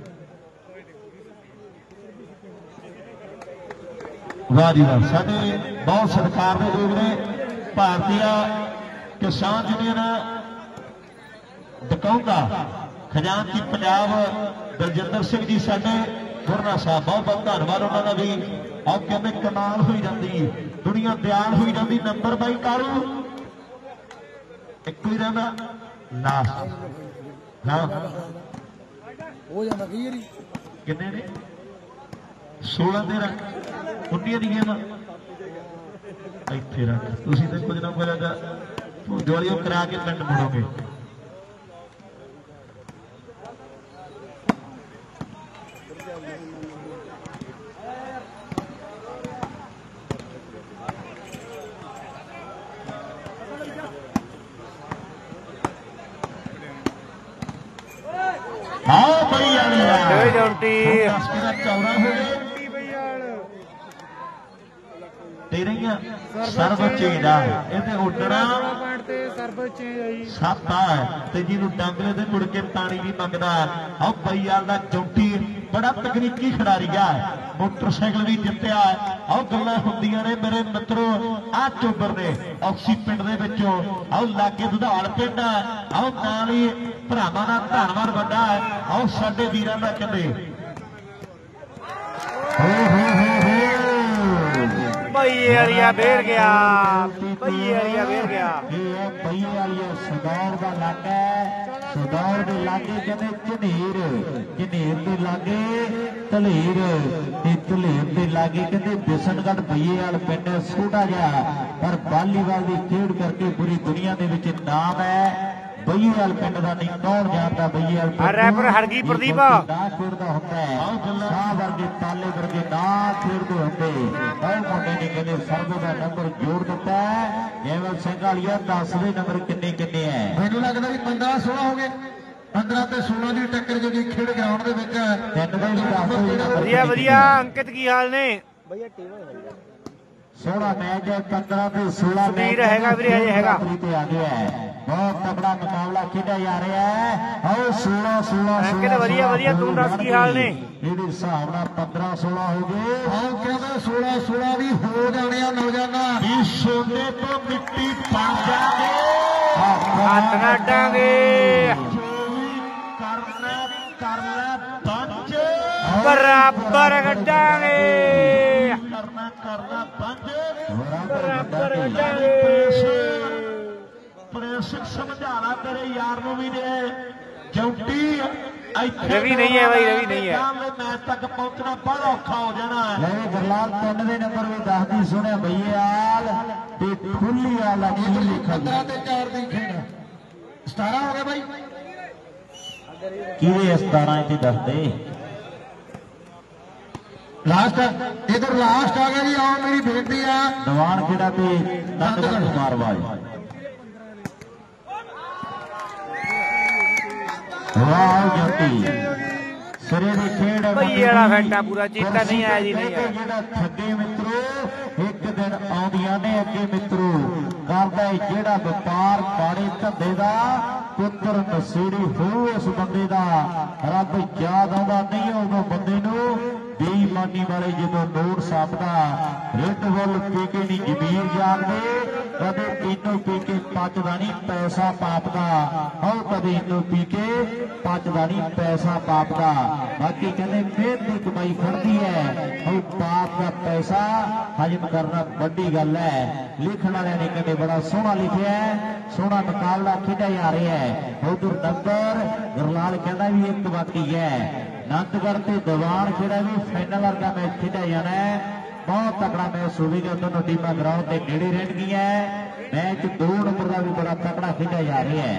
ਵਾਹ ਜੀ ਵਾਹ ਸਾਡੇ ਬਹੁਤ ਸਤਿਕਾਰ ਦੇ ਲੋਕ ਨੇ ਭਾਰਤੀ ਕਿਸਾਨ ਯੂਨੀਅਨ ਦਕੌਂਦਾ ਖਜ਼ਾਨਚੀ ਪੰਜਾਬ ਦਲਜਿੰਦਰ ਸਿੰਘ ਜੀ ਸਾਡੇ ਗੁਰਨਾ ਸਾਹਿਬ ਬਹੁਤ ਬਹੁਤ ਧੰਨਵਾਦ ਉਹਨਾਂ ਦਾ ਵੀ ਆਹ ਕਹਿੰਦੇ ਕਮਾਲ ਹੋਈ ਜਾਂਦੀ ਦੁਨੀਆ ਦਿਆਲ ਹੋਈ ਜਾਂਦੀ ਨੰਬਰ ਬਾਈ ਕਾਲੂ ਇੱਕੋ ਹੀ ਰਹਿੰਦਾ ਲਾਸਟ ਹਾਂ ਹੋ ਜਾਂਦਾ ਕਈ ਵਾਰੀ ਕਿੰਨੇ ਨੇ ਸੋਲਾਂ ਦੇ ਰੱਖ ਉੱਨੀ ਦੀ ਗੇਮ ਇੱਥੇ ਰੱਖ ਤੁਸੀਂ ਤਾਂ ਕੁਝ ਨਾ ਕੁਝ ਦਿਵਾਲੀਓ ਕਰਾ ਕੇ ਪਿੰਡ ਮੁੜੋਗੇ ਆਓ ਬਈ ਵਾਲੀ ਜੌਂਟੀ ਚੌੜਾ ਹੋ ਗਿਆ ਤੇਰੀਆਂ ਸਰਵ ਚੇਂਜ ਆ ਇਹਦੇ ਉੱਡਣਾ ਸੱਤ ਆ ਤੇ ਜਿਹਨੂੰ ਡੰਗਲੇ ਤੇ ਮੁੜ ਕੇ ਪਾਣੀ ਵੀ ਮੰਗਦਾ ਆਹ ਬਈ ਵਾਲ ਦਾ ਚੌਂਟੀ ਬੜਾ ਤਕਨੀਕੀ ਖਿਡਾਰੀ ਆ ਮੋਟਰਸਾਈਕਲ ਵੀ ਜਿੱਤਿਆ ਆਹ ਗੱਲਾਂ ਹੁੰਦੀਆਂ ਨੇ ਮੇਰੇ ਮਿੱਤਰੋ ਆ ਚੋਬਰ ਨੇ ਔਕਸੀ ਪਿੰਡ ਦੇ ਵਿੱਚੋਂ ਆਹ ਲਾਗੇ ਦੁਧਾਲ ਪਿੰਡ ਆਹ ਨਾਲ ਹੀ ਭਰਾਵਾਂ ਦਾ ਧੰਨਵਾਦ ਵੱਡਾ ਆਹ ਸਾਡੇ ਵੀਰਾਂ ਦਾ ਕਹਿੰਦੇ ਹੋ ਹੋ ਹੋ ਹੋ ਭਈਏ ਵਾਲੀਆ ਫੇਰ ਗਿਆ ਭਈਏ ਵਾਲੀਆ ਫੇਰ ਗਿਆ ਇਹ ਹੈ ਭਈਏ ਵਾਲੀਆ ਸਰਦਾਰ ਦਾ ਲਾਗਾ ਸਰਦਾਰ ਦੇ ਲਾਗੇ ਕਹਿੰਦੇ ਝਨੀਰ ਝਨੀਰ ਦੇ ਲਾਗੇ ਧਲੇਰ ਤੇ ਧਲੇਰ ਦੇ ਲਾਗੇ ਕਹਿੰਦੇ ਬਿਸਨਗੜ ਭਈਏ ਵਾਲ ਪਿੰਡ ਛੋਟਾ ਜਿਹਾ ਪਰ ਵਾਲੀਬਾਲ ਦੀ ਖੇਡ ਕਰਕੇ ਪੂਰੀ ਦੁਨੀਆ ਦੇ ਵਿੱਚ ਨਾਮ ਹੈ ਬਈਵਾਲ ਪਿੰਡ ਦਾ ਨਹੀਂ ਕੌਣ ਜਾਣਦਾ ਬਈਵਾਲ ਪਿੰਡ ਰੈਪਰ ਹਰਗੀ ਪ੍ਰਦੀਪ ਨਾ ਖੇਡਦਾ ਹੁੰਦਾ ਹੈ ਸਾਹ ਵਰਗੇ ਤਾਲੇ ਵਰਗੇ ਨਾ ਖੇਡਦੇ ਹੁੰਦੇ ਉਹ ਮੁੰਡੇ ਨੇ ਕਹਿੰਦੇ ਸਰਬ ਦਾ ਨੰਬਰ ਜੋੜ ਦਿੱਤਾ ਜੈਵਲ ਸਿੰਘ ਵਾਲੀਆ ਦਸ ਦੇ ਨੰਬਰ ਕਿੰਨੇ ਕਿੰਨੇ ਹੈ ਮੈਨੂੰ ਲੱਗਦਾ ਵੀ ਪੰਦਰਾਂ ਸੋਲਾਂ ਹੋ ਗਏ ਪੰਦਰਾਂ ਤੇ ਸੋਲਾਂ ਦੀ ਟੱਕਰ ਜਿਹੜੀ ਖੇਡ ਗਰਾਊਂਡ ਦੇ ਵਿੱਚ ਹੈ ਤਿੰਨ ਦੇ ਵੀ ਦੱਸ ਵਧੀਆ ਵਧੀਆ ਅੰਕਿਤ ਕੀ ਹਾਲ ਨੇ ਸੋਹਣਾ ਮੈਚ ਹੈ ਪੰਦਰਾਂ ਤੇ ਸੋਲਾਂ ਵੀਰ ਹੈਗਾ ਵੀਰੇ ਹਜੇ ਹੈਗਾ ਤੇ ਆ ਗਿਆ ਹੈ ਬਹੁਤ ਤਕੜਾ ਮੁਕਾਬਲਾ ਖੇਡਿਆ ਜਾ ਰਿਹਾ ਹੈ ਆਓ ਸੋਲਾਂ ਸੋਲਾਂ ਅੰਕਿਤ ਵਧੀਆ ਵਧੀਆ ਤੂੰ ਦੱਸ ਕੀ ਹਾਲ ਨੇ ਇਹਦੇ ਹਿਸਾਬ ਨਾਲ ਪੰਦਰਾਂ ਸੋਲਾਂ ਹੋ ਗਏ ਆਓ ਕਹਿੰਦੇ ਸੋਲਾਂ ਸੋਲਾਂ ਵੀ ਹੋ ਜਾਣੇ ਆ ਨੌਜਵਾਨਾਂ ਵੀ ਸੋਨੇ ਤੋਂ ਮਿੱਟੀ ਬਣ ਜਾਗੇ ਹੱਥ ਨਾ ਡਾਂਗੇ ਕਰਨਾ ਕਰਨਾ ਪੰਜ ਬਰਾਬਰ ਕੱਢਾਂਗੇ ਕਰਨਾ ਕਰਨਾ ਪੰਜ ਬਰਾਬਰ ਕੱਢਾਂਗੇ ਪ੍ਰੈਸ ਸਮਝਾਣਾ ਤੇਰੇ ਯਾਰ ਨੂੰ ਵੀ ਨੇ ਜੌਂਟੀ ਰਵੀ ਨਹੀਂ ਹੈ ਬਾਈ ਰਵੀ ਨਹੀਂ ਹੈ ਮੈਚ ਤੱਕ ਪਹੁੰਚਣਾ ਬੜਾ ਔਖਾ ਹੋ ਜਾਣਾ ਲੈ ਗਰਲਾਲ ਤਿੰਨ ਦੇ ਨੰਬਰ ਵੀ ਦੱਸਦੀ ਸੁਣਿਆ ਬਈਆਲ ਤੇ ਖੁੱਲੀ ਵਾਲਾ ਕੀ ਲਿਖਾ ਪੰਦਰਾਂ ਤੇ ਚਾਰ ਦੀ ਖੇਡ ਸਤਾਰਾਂ ਹੋ ਗਿਆ ਬਾਈ ਕਿਹਦੇ ਸਤਾਰਾਂ ਇੱਥੇ ਦੱਸਦੇ ਲਾਸਟ ਇਧਰ ਲਾਸਟ ਆ ਗਿਆ ਜੀ ਆਓ ਮੇਰੀ ਬੇਨਤੀ ਆ ਦੀਵਾਨ ਖੇੜਾ ਤੇ ਨੰਦਗੜ੍ਹ ਕੁਮਾਰਵਾਜ ਵਾਹ ਜੱਟੀ ਸਿਰੇ ਦੀ ਖੇਡ ਭਈਏ ਵਾਲਾ ਫੈਂਟਾ ਪੂਰਾ ਚੇਤਾ ਨਹੀਂ ਆਇਆ ਜੀ ਨਹੀਂ ਆਇਆ ਜਿਹੜਾ ਠੱਗੇ ਮਿੱਤਰੋ ਇੱਕ ਦਿਨ ਆਉਂਦੀਆਂ ਨੇ ਅੱਗੇ ਮਿੱਤਰੋ ਕਰਦਾ ਜਿਹੜਾ ਵਪਾਰ ਬਾੜੇ ਧੰਦੇ ਦਾ ਪੁੱਤਰ ਨਸੂੜੀ ਹੋ ਉਸ ਬੰਦੇ ਦਾ ਰੱਬ ਯਾਦ ਆਉਂਦਾ ਨਹੀਂ ਉਦੋਂ ਬੰਦੇ ਨੂੰ ਬੇਈਮਾਨੀ ਵਾਲੇ ਜਦੋਂ ਨੋਟ ਸਾਪਦਾ ਰੈੱਡ ਬੁੱਲ ਪੀ ਕੇ ਨਹੀਂ ਜ਼ਮੀਰ ਜਾਗਦੇ ਕਦੇ ਤੀਨੋਂ ਪੀ ਕੇ ਪਚਦਾ ਨਹੀਂ ਪੈਸਾ ਪਾਪਦਾ ਉਹ ਕਦੇ ਇਹਨੂੰ ਪੀ ਕੇ ਪਚਦਾ ਨਹੀਂ ਪੈਸਾ ਪਾਪਦਾ ਬਾਕੀ ਕਹਿੰਦੇ ਮਿਹਨਤ ਦੀ ਕਮਾਈ ਖੜਦੀ ਹੈ ਉਹ ਪਾਪ ਦਾ ਪੈਸਾ ਹਜਮ ਕਰਨਾ ਵੱਡੀ ਗੱਲ ਹੈ ਲਿਖਣ ਵਾਲਿਆਂ ਨੇ ਕਹਿੰਦੇ ਬੜਾ ਸੋਹਣਾ ਲਿਖਿਆ ਸੋਹਣਾ ਮੁਕਾਬਲਾ ਖੇਡਿਆ ਜਾ ਰਿਹਾ ਹੈ ਉਧਰ ਨੰਬਰ ਗਰਲਾਲ ਕਹਿੰਦਾ ਵੀ ਇੱਕ ਬਾਕੀ ਹੈ ਨੰਦਗੜ੍ਹ ਤੇ ਦੀਵਾਨ ਖੇੜਾ ਵੀ ਫਾਈਨਲ ਵਰਗਾ ਮੈਚ ਖੇਡਿਆ ਜਾਣਾ ਹੈ ਬਹੁਤ ਤਕੜਾ ਮੈਚ ਹੋਵੇਗਾ ਦੋਨੋਂ ਟੀਮਾਂ ਗਰਾਊਂਡ ਦੇ ਨੇੜੇ ਰਹਿਣਗੀਆਂ ਮੈਚ ਦੋ ਨੰਬਰ ਦਾ ਵੀ ਬੜਾ ਤਕੜਾ ਖੇਡਿਆ ਜਾ ਰਿਹਾ ਹੈ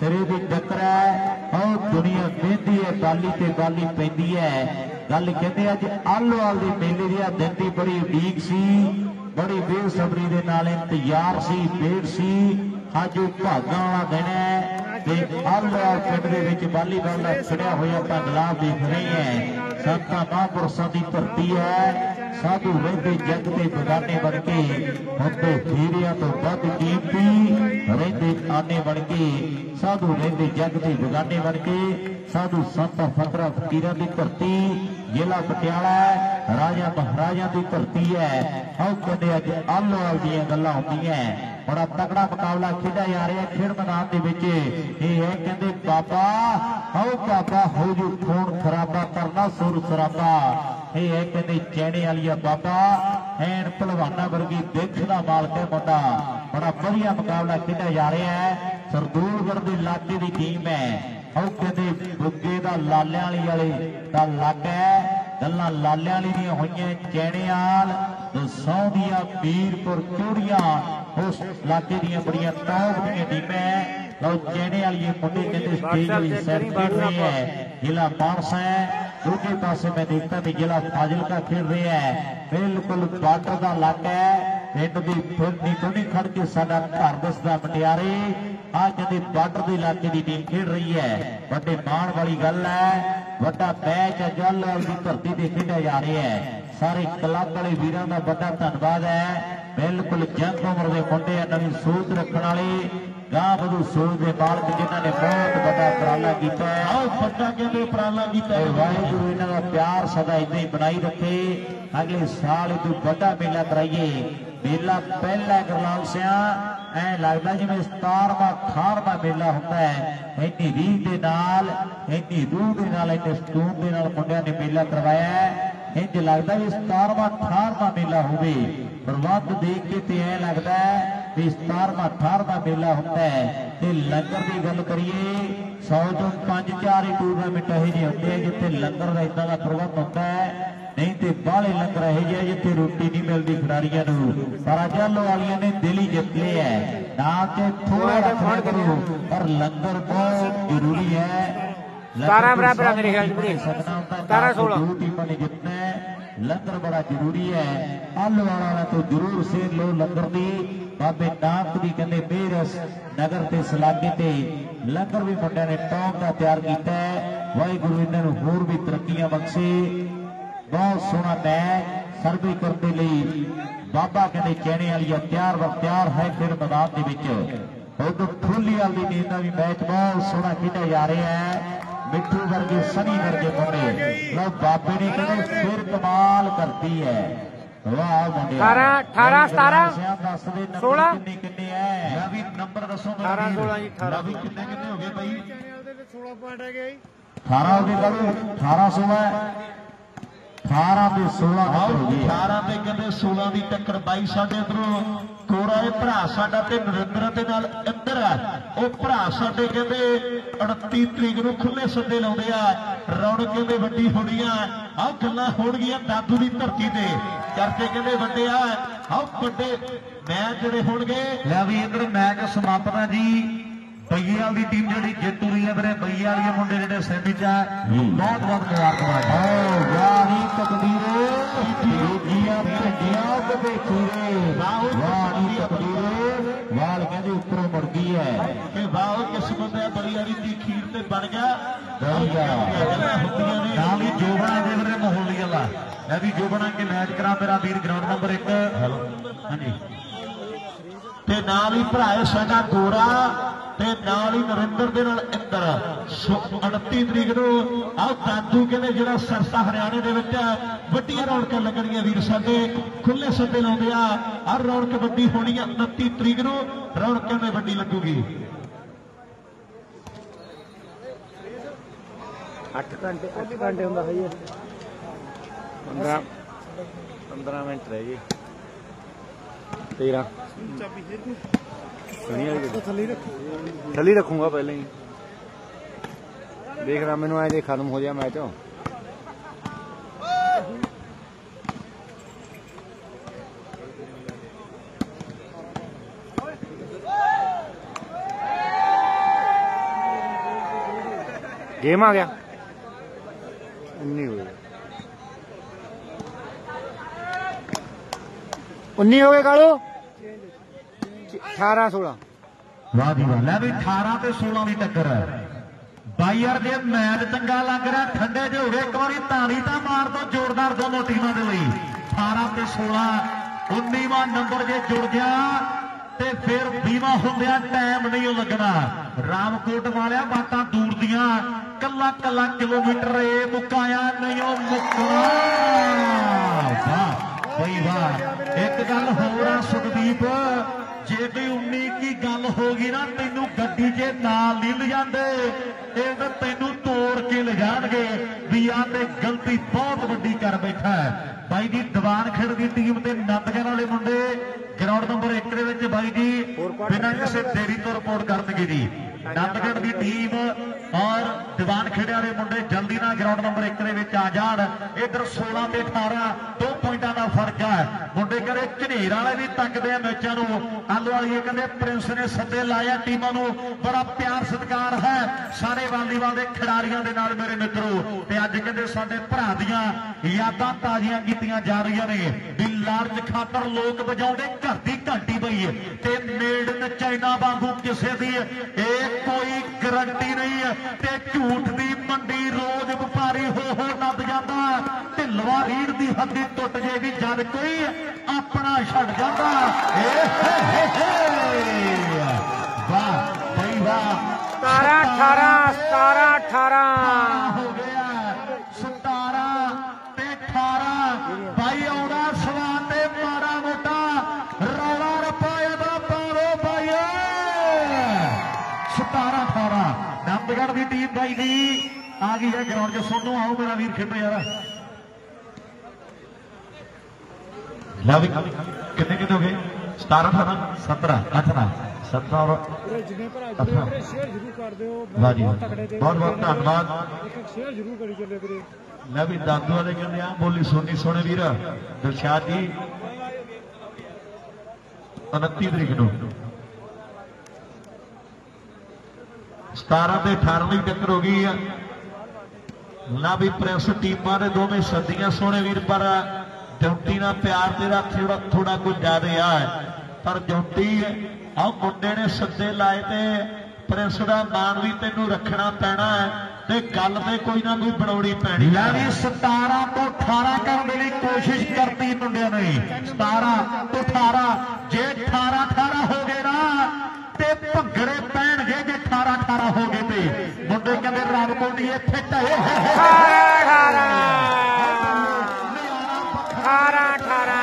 सिरे की टक्कर है और दुनिया वेंदी है बाली ते बाली पैंदी है गल कहते अज आलोवाल के मेले की दिन की बड़ी उड़ीक सी बड़ी बेसबरी के नाल इंतजार सी वेट सी अज भागां वाला दिन है आलोवाल पिंड के वालीबाल का खड़िया हुआ भंगला देख रहे हैं संतां महापुरुषों की धरती है साधु रहते जग के बगाने बन के होंदे फेरिया तो वध कीमती रहते आने बन के साधु रहते जग के बगाने बन के साधु संत फकरा फकीरां की धरती जिला पटियाला राजा महाराजा की धरती है आओ कहते अज आलोवाल दीयां गल्लां होंदियां बड़ा तगड़ा मुकाबला खेड़ा जा रहा है खेड मैदान के विच ये है कहते बाबा आओ बाबा हो जू खून खराबा करना सुर सराबा ये है कहते चैने वाली बाबा एन पहलवाना वर्गी दिख का मालक है मुंडा बड़ा बढ़िया मुकाबला खेड़ा जा रहा है सरदूलगढ़ के इलाके की टीम है आओ कहते बुग्गे का लालियां वाले का इलाका है गल्लां लालियां वाली दी होईयां चैणेवाल दसों दियां मीरपुर चूड़ियां उस इलाके दी बड़ियां टॉप दी टीमां लो चैणे वाली मुंडे कहते स्टेज पे सैर कर रहे हैं जिला मानसा है दूसरे पासे मैं देखता भी जिला फाजिलका खेल रहे हैं बिल्कुल बार्डर का इलाका है पिंड की फिरनी टोनी खड़ के साडा घर दसदा मटियारे आ कहते बार्डर के इलाके की टीम खेल रही है बड़े मान वाली गल है बड़ा मैच आलोवाल की धरती से खेड़ा जा रहा है सारे क्लब वाले वीरों का बड़ा धन्यवाद है बिल्कुल जंग उम्र के मुंडे नवी सोच रखने वाले गांव बधू सोच के मालक जिन्होंने बहुत बड़ा उपराला किया है बड़ा कहते उपराला किया वाहिगुरू इन्हां दा प्यार सदा इदां ही बनाई रखे अगले साल इदू बड़ा मेला कराइए मेला पहला गुरलाल सिंह ऐ लगता जिवें सतारवां अठारवां मेला होंदा है इन्नी रीह दे नाल इन्नी रूह दे नाल इन्ने सतून दे नाल मुंडियां ने मेला करवाया है इंज लगता भी सतारवां अठारवां मेला होवे प्रबंध देख के ते ऐ लगता है भी सतारवां अठारवां मेला होंदा है ते लंगर की गल करिए सौ चों पंज चार ही टूरनामेंट यह जे होंदे हैं जिथे लंगर का इदां दा प्रबंध होंदा है नहीं तो बाहले लंगर यह जे जिथे रोटी नहीं मिलती खिडारियां नूं पर अज आलोवालियां ने दिल ही जित लिया है ना कि थोड़ा रखना करो पर लंगर बहुत जरूरी है सतारह बराबर मेरे ख्याल सतारह सोलह दो टीमों ने जितना है लंगर बड़ा जरूरी है आलोवाला तो जरूर से लो लंगर दी बाबे नानक दी कहते बेरस नगर ते सलागे ते लंगर भी मुंडियां ने टॉप का तैयार किया है वाहिगुरू इन्हां नूं होर भी तरक्कियां बख्शे बहुत सोहना मैच सर्वे करने लिए बाबा कहते चैणे वाली तैयार व तैयार है फिर मैदान के विच उधर फुलीवाल की टीम का भी मैच बहुत सोहना खेड़ा जा रहा है मिठू वर्गे सनी वर्गे मुंडे लो बाबे ने कहते फिर कमाल करती है वाह मुंडे अठारह अठारह सतारह सोलह किन्ने है रवि नंबर दसो अठारह सोलह जी अठारह रवि किन्ने किन्ने हो गए भाई सोलह पॉइंट है गए अठारह हो गए कल अठारह सोलह अठारह ते सोलह अठारह ते कहते सोलह की टक्कर बाई साडे इधरों कोरा है भरा साडा ते नरेंद्र दे नाल इंदर है वो भरा साडे कहते उनतीस तरीक नूं खुले सद्दे लाउंदे आ रौनक कहते वड्डी होनी आ आ गल्लां होणगीआं दादू दी धरती ते चर्चे कहते वड्डे आ आ वड्डे मैच जिहड़े होणगे लै भी इधर मैच समाप्त है जी बईयाल की टीम जी जितू रही है मेरे बईयाल के मुंडे जो सेमी च बहुत बहुत मुबारकबाद वाह तकदीरे वाल कहते उपरों मुड़ गई है वाह किस बंदे बड़ी वाली दी खीर ते बन गया नाल ही जोबना दे मेरे माहौली वाला मैं भी जोबना के मैच करा मेरा वीर ग्राउंड नंबर एक हाँ जी ते नाल ही भरा साडा गोरा ते नाल ही नरेंद्र दे नाल इंदर उनतीस तरीक नूं आ दादू कहते जिहड़ा सरसा हरियाणे दे विच वड्डियां रौनकां लगणगीआं वीर साडे खुले सद्दे लाउंदे आ हर रौनक वड्डी होनी है उनतीस तरीक नूं रौनकां में वड्डी लगूगी अठ घंटे अठ घंटे हुंदा है पंद्रह पंद्रह मिनट रह गए तेरह थली रखूंगा पहले ही देख रहा मैनू आए खत्म हो जाए मैच गेम आ गया उन्नी हो गए उन्नी हो गए कालू अठारह सोलह वाह जी वाह ले भी अठारह ते सोलह की टक्कर है भाई यार जे मैच चंगा लग रहा ठंडे च हो गए एक बार ताली तो मार दो जोरदार दोनों टीमों के लिए अठारह ते सोलह उन्नीवां नंबर जे जुड़ गया ते फिर बीवा होंदिया टाइम नहीं लगना रामकोट वाले बातां दूर दियां कला कला किलोमीटर ये मुकाया नहीं मुकना वाह भाई वाह एक गल होर आ सुखदीप जे कोई उन्नी की गल होगी ना तेनू गड्डी च नाल नहीं ले जाते ये तेनू तोड़ के ले जाएंगे भी आ ते गलती बहुत वड्डी कर बैठा है भाई जी दीवान खेड़ की टीम ते नंदगढ़ वाले मुंडे ग्राउंड नंबर एक दे विच भाई जी बिना किसी देरी तो रिपोर्ट करनगे जी नंदगढ़ की टीम और दीवान खेड़े वाले मुंडे जल्दी ना ग्राउंड नंबर एक दे विच आ जाण इधर सोलह ते अठारह दो पॉइंटां दा फर्क है मुंडे कहते झनेर वाले भी तकदे मैचों नूं आलू वाली कहते प्रिंस ने सद्दे लाया टीमां नूं बड़ा प्यार सत्कार है सारे वालीबाल के खिडारियों के नाल मेरे मित्रों ते अज कहते साडे भरा दियां यादां ताज़ियां कीतियां जा रही ने भी लालच खातर लोग बजाउंदे घर दी घंटी पई ते मेड इन चाइना वांगू किसे दी ए कोई गारंटी नहीं है ते झूठ दी मंडी रोज व्यापारी हो हो नद जांदा ढिलवा रीढ़ दी हड्डी टुट जाएगी जद कोई अपना छड़ जांदा वाह भाई वाह सतारह अठारह सतारह अठारह हो गया सतारह ते अठारह भाई आउणा सवा ते माड़ा मोटा रौला रप्पा इहदा पारो भाई सतारह अठारह नंदगढ़ की टीम भाई जी आ गई है ग्राउंड च सोनू आओ मेरा वीर खेडो यार ला भी कितने कितने हो गए सतारह अठारह सत्रह अठारह सत्रह वाह जी बहुत बहुत धन्यवाद मैं भी दादू वाले कहते हैं बोली सोनी सोने वीर दिलशाद जी उनती तरीक नूं सतारह ते अठारह की टक्कर हो गई है ना भी प्रेस टीमां ने दोवें सदियां सोने वीर पर जौटी ना प्यार तेरा थोड़ा थोड़ा कुछ ज्यादा है पर जौटी आ मुंडे ने सद्दे लाए ते प्रेस का मान भी तेनू रखना पैना है ते गल ते कोई ना कोई बनौनी पैनी लै भी सतारह तो अठारह करने की कोशिश करती मुंडिया ने सतारह तो अठारह जे अठारह अठारह हो गए ना ते भंगड़े पैणगे जे अठारह अठारह हो गए ते मुंडे कहते रब कोनी इत्थे ढे अठारह अठारह अठारह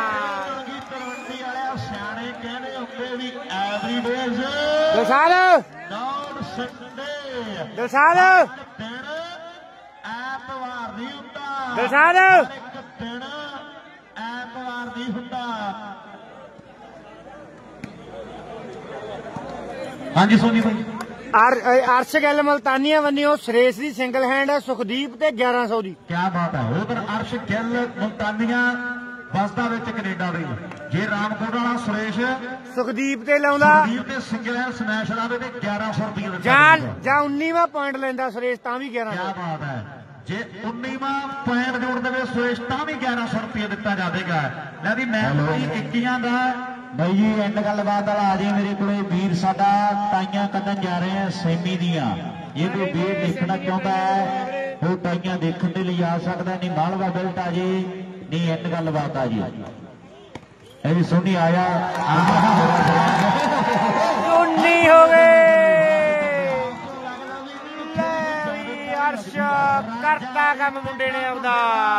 सियाने कहने होंगे भी एवरीडेज दिलशाद नॉट संडे दिलशाद दिन ऐतवार नहीं हुंदा दिलशाद एक दिन ऐतवार नहीं हुंदा हाँ जी सोनी भाई अर्श गैल मलतानिया वन्नियो सुरेश दी सिंगल हैंड है सुखदीप ते ग्यारह सौ दी क्या बात है उधर अर्श गिल मुल्तानिया बसदा विच कनेडा दी जे रामकोट वाला सुरेश सुखदीप ते लाउंदा सुखदीप ते सिंगल हैंड स्मैश लावे ते ग्यारह सौ रुपये जान जा उन्नीवां पॉइंट लेंदा सुरेश तां भी ग्यारह क्या बात है जे उन्नीवां पॉइंट जोड़ देवे सुरेश तां भी ग्यारह सौ रुपये दिता जाएगा लै दी मैच भाई इक्कियां दा भाई जी एंड गलबात वाला आ जाए मेरे को वीर साडा टाइयां कदन जा रहे हैं सेमी दियां ये कोई वीर देखना चाहता है वो टाइयां देखने के लिए आ सकता नहीं मालवा बेल्ट आ जाए नहीं एंड गलबात आ जाए भी सोनी आया उन्नी हो गए अर्श करता कम मुंडे ने आउंदा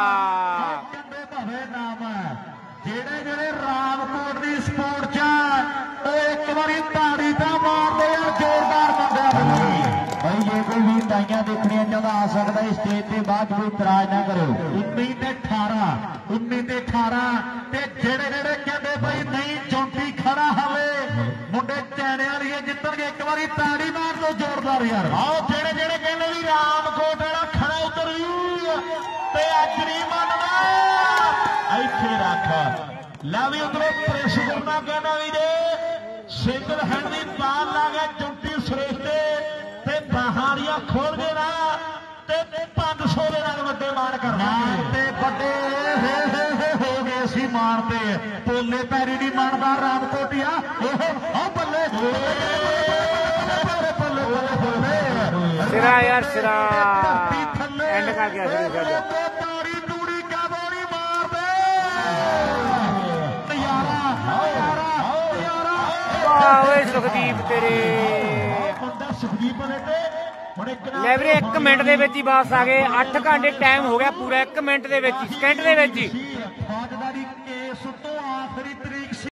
जेड़े जेड़े रामकोट की स्पोर्ट च एक बार ताड़ी तो मार दे यार जोरदार बंदे भाई जे कोई भी ताइयां देखनिया चाहता आ सकता है स्टेज के बाद कोई इतराज ना करो उन्नी ते अठारह उन्नी ते अठारह ते जेड़े जेड़े कहते भाई नहीं चौंती खड़ा हवे मुंडे चैने वाली जितन एक बार ताड़ी मार दो जोरदार यार आओ जेड़े जेड़े कहते भी रामकोट वाला खड़ा उतर ते अज नहीं मनना इथे रख ला भी उधरों प्रेस करना कहना भी जे सिंगल हैंड की बाल ला गया चौंती सुरेश ते बाहरिया खोल देना ਕਰ ਮਾਨ ਤੇ ਵੱਡੇ ਹੋ ਗਏ ਸੀ ਮਾਨ ਤੇ ਪੋਲੇ ਪੈਰੀ ਨਹੀਂ ਮੰਨਦਾ ਰਾਮਕੋਟੀਆ ਉਹ ਉਹ ਬੱਲੇ ਬੱਲੇ ਬੱਲੇ ਸਿਰਾ ਯਾਰ ਸਿਰਾ ਐਂਡ ਕਰ ਗਿਆ ਸੀ ਤਾੜੀ ਤੂੜੀ ਕਾ ਬੋਲੀ ਮਾਰਦੇ ਯਾਰਾ ਯਾਰਾ ਯਾਰਾ ਵਾਹ ਓਏ ਸੁਖਦੀਪ ਤੇਰੇ ਬੰਦਾ ਸੁਖਦੀਪ ਨੇ ਤੇ ਹੁਣ ਇੱਕ ਲੈ ਵੀਰੇ ਇੱਕ ਮਿੰਟ ਦੇ ਵਿੱਚ ਹੀ ਵਾਪਸ ਆ ਗਏ। ਅੱਠ ਘੰਟੇ ਟਾਈਮ ਹੋ ਗਿਆ ਪੂਰਾ, ਇੱਕ ਮਿੰਟ ਦੇ ਵਿੱਚ ਹੀ, ਸਕਿੰਟ ਦੇ ਵਿੱਚ ਹੀ।